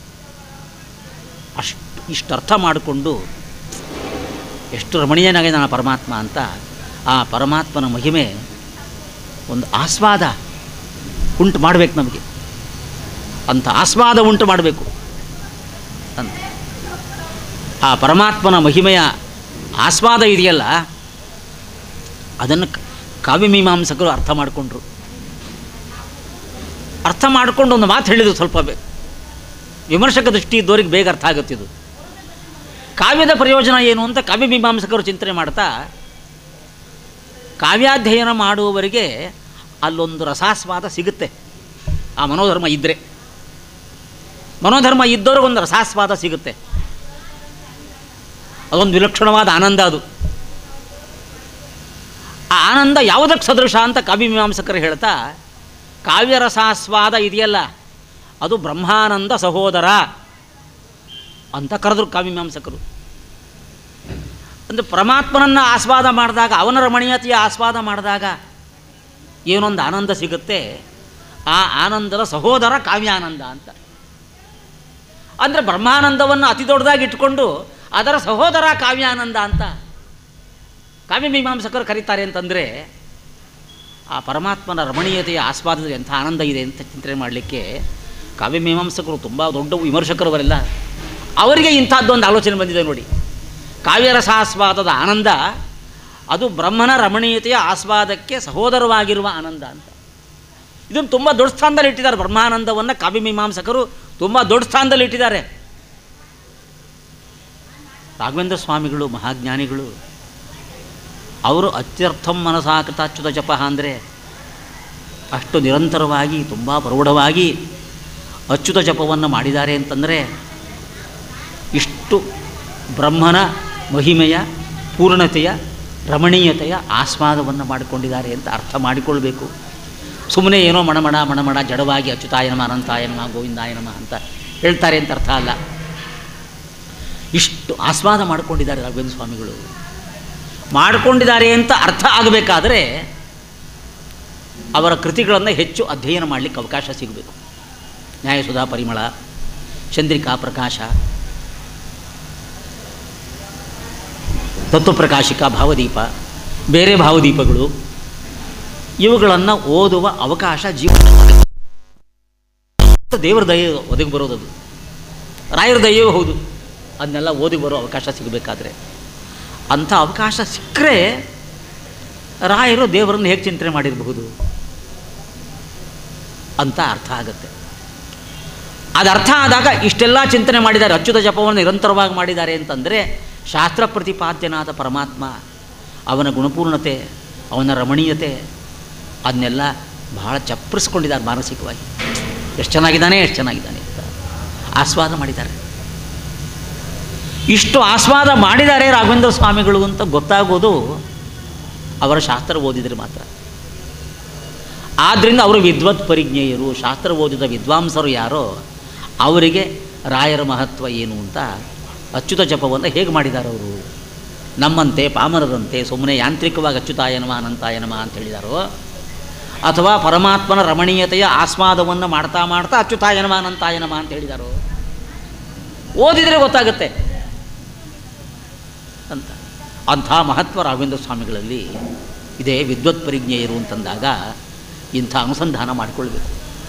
[SPEAKER 1] ಇಷ್ಟು ಅರ್ಥ ಮಾಡಿಕೊಂಡು ಎಷ್ಟು ರಮಣೀಯನಾಗಿದೆ ನಾನು ಪರಮಾತ್ಮ ಅಂತ, ಆ ಪರಮಾತ್ಮನ ಮಹಿಮೆ ಒಂದು ಆಸ್ವಾದ ಉಂಟು ಮಾಡಬೇಕು ನಮಗೆ, ಅಂಥ ಆಸ್ವಾದ ಉಂಟು ಮಾಡಬೇಕು ಅಂತ. ಆ ಪರಮಾತ್ಮನ ಮಹಿಮೆಯ ಆಸ್ವಾದ ಇದೆಯಲ್ಲ, ಅದನ್ನು ಕಾವ್ಯಮೀಮಾಂಸಕರು ಅರ್ಥ ಮಾಡಿಕೊಂಡ್ರು. ಅರ್ಥ ಮಾಡಿಕೊಂಡು ಒಂದು ಮಾತು ಹೇಳಿದರು, ಸ್ವಲ್ಪ ವಿಮರ್ಶಕ ದೃಷ್ಟಿ ಇದ್ದವರಿಗೆ ಬೇಗ ಅರ್ಥ ಆಗುತ್ತಿದ್ದು. ಕಾವ್ಯದ ಪ್ರಯೋಜನ ಏನು ಅಂತ ಕಾವ್ಯಮೀಮಾಂಸಕರು ಚಿಂತನೆ ಮಾಡ್ತಾ, ಕಾವ್ಯಾಧ್ಯಯನ ಮಾಡುವವರಿಗೆ ಅಲ್ಲೊಂದು ರಸಾಸ್ವಾದ ಸಿಗುತ್ತೆ. ಆ ಮನೋಧರ್ಮ ಇದ್ದರೆ, ಮನೋಧರ್ಮ ಇದ್ದವ್ರಿಗೊಂದು ರಸಾಸ್ವಾದ ಸಿಗುತ್ತೆ. ಅದೊಂದು ವಿಲಕ್ಷಣವಾದ ಆನಂದ. ಅದು ಆ ಆನಂದ ಯಾವುದಕ್ಕೆ ಸದೃಶ ಅಂತ ಕಾವ್ಯಮೀಮಾಂಸಕರು ಹೇಳ್ತಾ, ಕಾವ್ಯರಸಾಸ್ವಾದ ಇದೆಯಲ್ಲ ಅದು ಬ್ರಹ್ಮಾನಂದ ಸಹೋದರ ಅಂತ ಕರೆದ್ರು ಕಾವ್ಯಮೀಮಾಂಸಕರು. ಅಂದರೆ ಪರಮಾತ್ಮನನ್ನು ಆಸ್ವಾದ ಮಾಡಿದಾಗ, ಅವನ ರಮಣೀಯತೆಯ ಆಸ್ವಾದ ಮಾಡಿದಾಗ ಏನೊಂದು ಆನಂದ ಸಿಗುತ್ತೆ, ಆ ಆನಂದದ ಸಹೋದರ ಕಾವ್ಯಾನಂದ ಅಂತ. ಅಂದರೆ ಬ್ರಹ್ಮಾನಂದವನ್ನು ಅತಿ ದೊಡ್ಡದಾಗಿ ಇಟ್ಕೊಂಡು ಅದರ ಸಹೋದರ ಕಾವ್ಯಾನಂದ ಅಂತ ಕಾವ್ಯಮೀಮಾಂಸಕರು ಕರೀತಾರೆ. ಅಂತಂದರೆ ಆ ಪರಮಾತ್ಮನ ರಮಣೀಯತೆಯ ಆಸ್ವಾದದಲ್ಲಿ ಎಂಥ ಆನಂದ ಇದೆ ಅಂತ ಚಿಂತನೆ ಮಾಡಲಿಕ್ಕೆ ಕಾವ್ಯಮೀಮಾಂಸಕರು ತುಂಬ ದೊಡ್ಡ ವಿಮರ್ಶಕರವರೆಲ್ಲ, ಅವರಿಗೆ ಇಂಥದ್ದೊಂದು ಆಲೋಚನೆ ಬಂದಿದೆ ನೋಡಿ. ಕಾವ್ಯರಸಾಸ್ವಾದದ ಆನಂದ ಅದು ಬ್ರಹ್ಮನ ರಮಣೀಯತೆಯ ಆಸ್ವಾದಕ್ಕೆ ಸಹೋದರವಾಗಿರುವ ಆನಂದ ಅಂತ. ಇದನ್ನು ತುಂಬ ದೊಡ್ಡ ಸ್ಥಾನದಲ್ಲಿ ಇಟ್ಟಿದ್ದಾರೆ. ಬ್ರಹ್ಮಾನಂದವನ್ನು ಕಾವ್ಯಮೀಮಾಂಸಕರು ತುಂಬ ದೊಡ್ಡ ಸ್ಥಾನದಲ್ಲಿ ಇಟ್ಟಿದ್ದಾರೆ. ರಾಘವೇಂದ್ರ ಸ್ವಾಮಿಗಳು ಮಹಾಜ್ಞಾನಿಗಳು, ಅವರು ಅತ್ಯರ್ಥಂ ಮನಸಾಕೃತ ಅಚ್ಯುತ ಜಪ ಅಂದರೆ ಅಷ್ಟು ನಿರಂತರವಾಗಿ ತುಂಬ ಪ್ರೌಢವಾಗಿ ಅಚ್ಯುತ ಜಪವನ್ನು ಮಾಡಿದ್ದಾರೆ ಅಂತಂದರೆ ಇಷ್ಟು ಬ್ರಹ್ಮನ ಮಹಿಮೆಯ ಪೂರ್ಣತೆಯ ರಮಣೀಯತೆಯ ಆಸ್ವಾದವನ್ನು ಮಾಡಿಕೊಂಡಿದ್ದಾರೆ ಅಂತ ಅರ್ಥ ಮಾಡಿಕೊಳ್ಬೇಕು. ಸುಮ್ಮನೆ ಏನೋ ಮಣಮಣ ಜಡವಾಗಿ ಅಚ್ಯುತಾಯ ನಮಃ ಅನಂತಾಯ ನಮಃ ಗೋವಿಂದಾಯ ನಮಃ ಅಂತ ಹೇಳ್ತಾರೆ ಅಂತ ಅರ್ಥ ಅಲ್ಲ. ಇಷ್ಟು ಆಸ್ವಾದ ಮಾಡಿಕೊಂಡಿದ್ದಾರೆ ರಾಘವೇಂದ್ರ ಸ್ವಾಮಿಗಳು. ಮಾಡಿಕೊಂಡಿದ್ದಾರೆ ಅಂತ ಅರ್ಥ ಆಗಬೇಕಾದ್ರೆ ಅವರ ಕೃತಿಗಳನ್ನು ಹೆಚ್ಚು ಅಧ್ಯಯನ ಮಾಡಲಿಕ್ಕೆ ಅವಕಾಶ ಸಿಗಬೇಕು. ನ್ಯಾಯಸುಧಾ ಪರಿಮಳ, ಚಂದ್ರಿಕಾ ಪ್ರಕಾಶ, ತತ್ವಪ್ರಕಾಶಿಕಾ ಭಾವದೀಪ, ಬೇರೆ ಭಾವದೀಪಗಳು, ಇವುಗಳನ್ನು ಓದುವ ಅವಕಾಶ ದೇವರ ದಯೆ ಒದಗಿ ಬರೋದದು. ರಾಯರ ದಯೆಯೂ ಹೌದು. ಅದನ್ನೆಲ್ಲ ಓದಿ ಬರೋ ಅವಕಾಶ ಸಿಗಬೇಕಾದ್ರೆ ಅಂಥ ಅವಕಾಶ ಸಿಕ್ಕರೆ ರಾಯರು ದೇವರನ್ನು ಹೇಗೆ ಚಿಂತನೆ ಮಾಡಿರಬಹುದು ಅಂತ ಅರ್ಥ ಆಗುತ್ತೆ. ಅದು ಅರ್ಥ ಆದಾಗ ಇಷ್ಟೆಲ್ಲ ಚಿಂತನೆ ಮಾಡಿದ್ದಾರೆ, ಅಚ್ಯುತ ಜಪವನ್ನು ನಿರಂತರವಾಗಿ ಮಾಡಿದ್ದಾರೆ ಅಂತಂದರೆ ಶಾಸ್ತ್ರ ಪ್ರತಿಪಾದ್ಯನಾದ ಪರಮಾತ್ಮ, ಅವನ ಗುಣಪೂರ್ಣತೆ, ಅವನ ರಮಣೀಯತೆ ಅದನ್ನೆಲ್ಲ ಬಹಳ ಚಪ್ಪರಿಸ್ಕೊಂಡಿದ್ದಾರೆ ಮಾನಸಿಕವಾಗಿ. ಎಷ್ಟು ಚೆನ್ನಾಗಿದ್ದಾನೆ ಅಂತ ಆಸ್ವಾದ ಮಾಡಿದ್ದಾರೆ. ಇಷ್ಟು ಆಸ್ವಾದ ಮಾಡಿದ್ದಾರೆ ರಾಘವೇಂದ್ರ ಸ್ವಾಮಿಗಳು ಅಂತ ಗೊತ್ತಾಗೋದು ಅವರ ಶಾಸ್ತ್ರ ಓದಿದರೆ ಮಾತ್ರ. ಆದ್ದರಿಂದ ಅವರು ವಿದ್ವತ್ ಪರಿಜ್ಞೇಯರು, ಶಾಸ್ತ್ರ ಓದಿದ ವಿದ್ವಾಂಸರು ಯಾರೋ ಅವರಿಗೆ ರಾಯರ ಮಹತ್ವ ಏನು ಅಂತ ಅಚ್ಯುತ ಜಪವನ್ನು ಹೇಗೆ ಮಾಡಿದ್ದಾರೆ ಅವರು. ನಮ್ಮಂತೆ ಪಾಮರರಂತೆ ಸುಮ್ಮನೆ ಯಾಂತ್ರಿಕವಾಗಿ ಅಚ್ಯುತಾಯ ನಮಃ ಅನಂತಾಯ ನಮಃ ಅಂತ ಹೇಳಿದಾರೋ, ಅಥವಾ ಪರಮಾತ್ಮನ ರಮಣೀಯತೆಯ ಆಸ್ವಾದವನ್ನು ಮಾಡ್ತಾ ಅಚ್ಯುತಾಯ ನಮಃ ಅನಂತಾಯ ನಮಃ ಅಂತ ಹೇಳಿದಾರೋ, ಓದಿದರೆ ಗೊತ್ತಾಗುತ್ತೆ ಅಂತ. ಅಂಥ ಮಹತ್ವ ರಾಘವೇಂದ್ರ ಸ್ವಾಮಿಗಳಲ್ಲಿ ಇದೇ ವಿದ್ವತ್ ಪರಿಜ್ಞೆಯರು ಅಂತಂದಾಗ ಇಂಥ ಅನುಸಂಧಾನ ಮಾಡಿಕೊಳ್ಬೇಕು.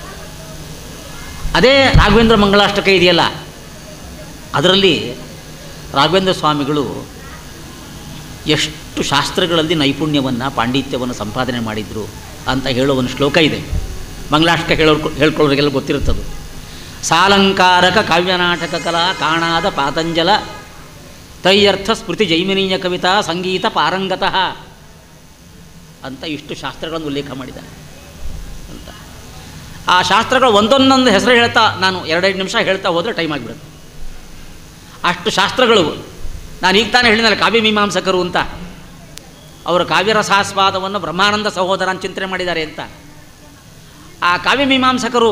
[SPEAKER 1] ಅದೇ ರಾಘವೇಂದ್ರ ಮಂಗಳಾಷ್ಟಕ ಇದೆಯಲ್ಲ, ಅದರಲ್ಲಿ ರಾಘವೇಂದ್ರ ಸ್ವಾಮಿಗಳು ಎಷ್ಟು ಶಾಸ್ತ್ರಗಳಲ್ಲಿ ನೈಪುಣ್ಯವನ್ನು ಪಾಂಡಿತ್ಯವನ್ನು ಸಂಪಾದನೆ ಮಾಡಿದರು ಅಂತ ಹೇಳೋ ಒಂದು ಶ್ಲೋಕ ಇದೆ. ಮಂಗಳಾಷ್ಟಕ ಹೇಳ್ಕೊಳ್ಳೋರಿಗೆಲ್ಲ ಗೊತ್ತಿರುತ್ತದು. ಸಾಲಂಕಾರಕ ಕಾವ್ಯನಾಟಕ ಕಲಾ ಕಾಣಾದ ಪಾತಂಜಲ ತೈಯರ್ಥ ಸ್ಮೃತಿ ಜೈಮಿನೀಯ ಕವಿತಾ ಸಂಗೀತ ಪಾರಂಗತಃ ಅಂತ ಇಷ್ಟು ಶಾಸ್ತ್ರಗಳನ್ನು ಉಲ್ಲೇಖ ಮಾಡಿದ್ದಾರೆ ಅಂತ. ಆ ಶಾಸ್ತ್ರಗಳು ಒಂದೊಂದೊಂದು ಹೆಸರು ಹೇಳ್ತಾ ನಾನು 2-2 ನಿಮಿಷ ಹೇಳ್ತಾ ಹೋದರೆ ಟೈಮ್ ಆಗಿಬಿಡುತ್ತೆ. ಅಷ್ಟು ಶಾಸ್ತ್ರಗಳು. ನಾನು ಈಗ ತಾನೇ ಹೇಳಿದ್ನಲ್ಲ ಕಾವ್ಯಮೀಮಾಂಸಕರು ಅಂತ, ಅವರು ಕಾವ್ಯರಸಾಸ್ವಾದವನ್ನು ಬ್ರಹ್ಮಾನಂದ ಸಹೋದರ ಅಂತ ಚಿಂತನೆ ಮಾಡಿದ್ದಾರೆ ಅಂತ. ಆ ಕಾವ್ಯಮೀಮಾಂಸಕರು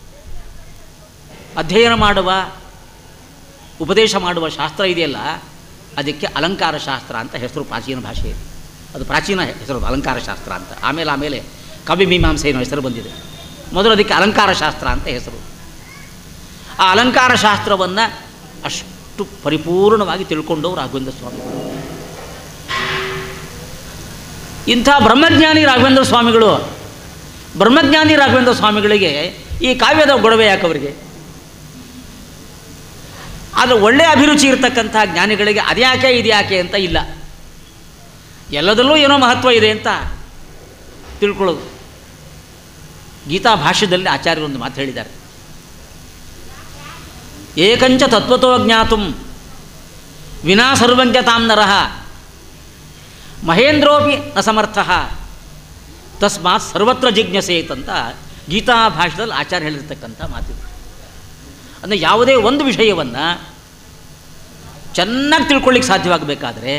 [SPEAKER 1] ಅಧ್ಯಯನ ಮಾಡುವ ಉಪದೇಶ ಮಾಡುವ ಶಾಸ್ತ್ರ ಇದೆಯಲ್ಲ, ಅದಕ್ಕೆ ಅಲಂಕಾರ ಶಾಸ್ತ್ರ ಅಂತ ಹೆಸರು ಪ್ರಾಚೀನ ಭಾಷೆಯಲ್ಲಿ. ಅದು ಪ್ರಾಚೀನ ಹೆಸರು ಅಲಂಕಾರ ಶಾಸ್ತ್ರ ಅಂತ. ಆಮೇಲೆ ಕಾವ್ಯಮೀಮಾಂಸೆ ಏನೋ ಹೆಸರು ಬಂದಿದೆ. ಮೊದಲು ಅದಕ್ಕೆ ಅಲಂಕಾರ ಶಾಸ್ತ್ರ ಅಂತ ಹೆಸರು. ಆ ಅಲಂಕಾರ ಶಾಸ್ತ್ರವನ್ನು ಅಷ್ಟು ಪರಿಪೂರ್ಣವಾಗಿ ತಿಳ್ಕೊಂಡವರು ರಾಘವೇಂದ್ರ ಸ್ವಾಮಿಗಳು. ಇಂಥ ಬ್ರಹ್ಮಜ್ಞಾನಿ ರಾಘವೇಂದ್ರ ಸ್ವಾಮಿಗಳು. ಬ್ರಹ್ಮಜ್ಞಾನಿ ರಾಘವೇಂದ್ರ ಸ್ವಾಮಿಗಳಿಗೆ ಈ ಕಾವ್ಯದ ಗೊಡವೆ ಯಾಕವರಿಗೆ? ಆದರೆ ಒಳ್ಳೆಯ ಅಭಿರುಚಿ ಇರತಕ್ಕಂಥ ಜ್ಞಾನಿಗಳಿಗೆ ಅದ್ಯಾಕೆ ಇದ್ಯಾಕೆ ಅಂತ ಇಲ್ಲ, ಎಲ್ಲದರಲ್ಲೂ ಏನೋ ಮಹತ್ವ ಇದೆ ಅಂತ ತಿಳ್ಕೊಳ್ಳೋದು. ಗೀತಾ ಭಾಷ್ಯದಲ್ಲಿ ಆಚಾರ್ಯರೊಂದು ಮಾತು ಹೇಳಿದ್ದಾರೆ. ಏಕಂಚ ತತ್ವತೋ ಜ್ಞಾತುಂ ವಿನಾ ಸರ್ವಂಚ ತಾಂ ನರಃ ಮಹೇಂದ್ರೋಪಿ ನ ಸಮರ್ಥಃ ತಸ್ಮಾತ್ ಸರ್ವತ್ರ ಜಿಜ್ಞಾಸೇತ್ ಅಂತ ಗೀತಾ ಭಾಷ್ಯದಲ್ಲಿ ಆಚಾರ್ಯ ಹೇಳಿರ್ತಕ್ಕಂಥ ಮಾತಿದೆ. ಅಂದರೆ ಯಾವುದೇ ಒಂದು ವಿಷಯವನ್ನು ಚೆನ್ನಾಗಿ ತಿಳ್ಕೊಳ್ಳಿಕ್ಕೆ ಸಾಧ್ಯವಾಗಬೇಕಾದ್ರೆ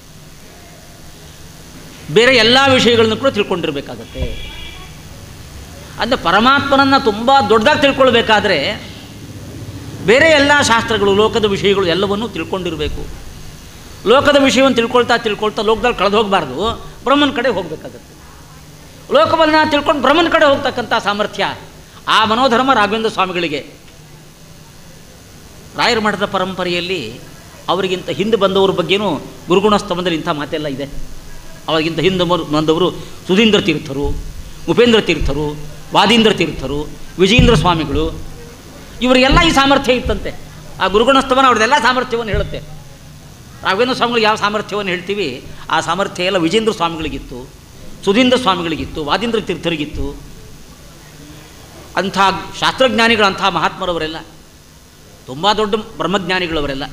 [SPEAKER 1] ಬೇರೆ ಎಲ್ಲ ವಿಷಯಗಳನ್ನು ಕೂಡ ತಿಳ್ಕೊಂಡಿರಬೇಕಾಗತ್ತೆ. ಅಂದರೆ ಪರಮಾತ್ಮನನ್ನು ತುಂಬ ದೊಡ್ಡದಾಗಿ ತಿಳ್ಕೊಳ್ಬೇಕಾದ್ರೆ ಬೇರೆ ಎಲ್ಲ ಶಾಸ್ತ್ರಗಳು, ಲೋಕದ ವಿಷಯಗಳು ಎಲ್ಲವನ್ನೂ ತಿಳ್ಕೊಂಡಿರಬೇಕು. ಲೋಕದ ವಿಷಯವನ್ನು ತಿಳ್ಕೊಳ್ತಾ ಲೋಕದಲ್ಲಿ ಕಳೆದು ಹೋಗಬಾರ್ದು, ಬ್ರಹ್ಮನ ಕಡೆ ಹೋಗಬೇಕಾಗತ್ತೆ. ಲೋಕವನ್ನು ತಿಳ್ಕೊಂಡು ಬ್ರಹ್ಮನ ಕಡೆ ಹೋಗ್ತಕ್ಕಂಥ ಸಾಮರ್ಥ್ಯ ಆ ಮನೋಧರ್ಮ ರಾಘವೇಂದ್ರ ಸ್ವಾಮಿಗಳಿಗೆ. ರಾಯರ ಮಠದ ಪರಂಪರೆಯಲ್ಲಿ ಅವರಿಗಿಂತ ಹಿಂದೆ ಬಂದವ್ರ ಬಗ್ಗೆನೂ ಗುರುಗುಣಸ್ತಂಭದಲ್ಲಿ ಇಂಥ ಮಾತೆಲ್ಲ ಇದೆ. ಅವರಿಗಿಂತ ಹಿಂದೆ ಬಂದವರು ಸುಧೀಂದ್ರ ತೀರ್ಥರು, ಉಪೇಂದ್ರ ತೀರ್ಥರು, ವಾದೀಂದ್ರ ತೀರ್ಥರು, ವಿಜಯೇಂದ್ರ ಸ್ವಾಮಿಗಳು, ಇವರಿಗೆಲ್ಲ ಈ ಸಾಮರ್ಥ್ಯ ಇತ್ತಂತೆ. ಆ ಗುರುಗುಣಸ್ತವನ ಅವ್ರದ್ದೆಲ್ಲ ಸಾಮರ್ಥ್ಯವನ್ನು ಹೇಳುತ್ತೆ. ರಾಘವೇಂದ್ರ ಸ್ವಾಮಿಗಳಿಗೆ ಯಾವ ಸಾಮರ್ಥ್ಯವನ್ನು ಹೇಳ್ತೀವಿ, ಆ ಸಾಮರ್ಥ್ಯ ಎಲ್ಲ ವಿಜೇಂದ್ರ ಸ್ವಾಮಿಗಳಿಗಿತ್ತು, ಸುಧೀಂದ್ರ ಸ್ವಾಮಿಗಳಿಗಿತ್ತು, ವಾದೀಂದ್ರ ತೀರ್ಥರಿಗಿತ್ತು. ಅಂಥ ಶಾಸ್ತ್ರಜ್ಞಾನಿಗಳು, ಅಂಥ ಮಹಾತ್ಮರವರೆಲ್ಲ, ತುಂಬ ದೊಡ್ಡ ಬ್ರಹ್ಮಜ್ಞಾನಿಗಳವರೆಲ್ಲ.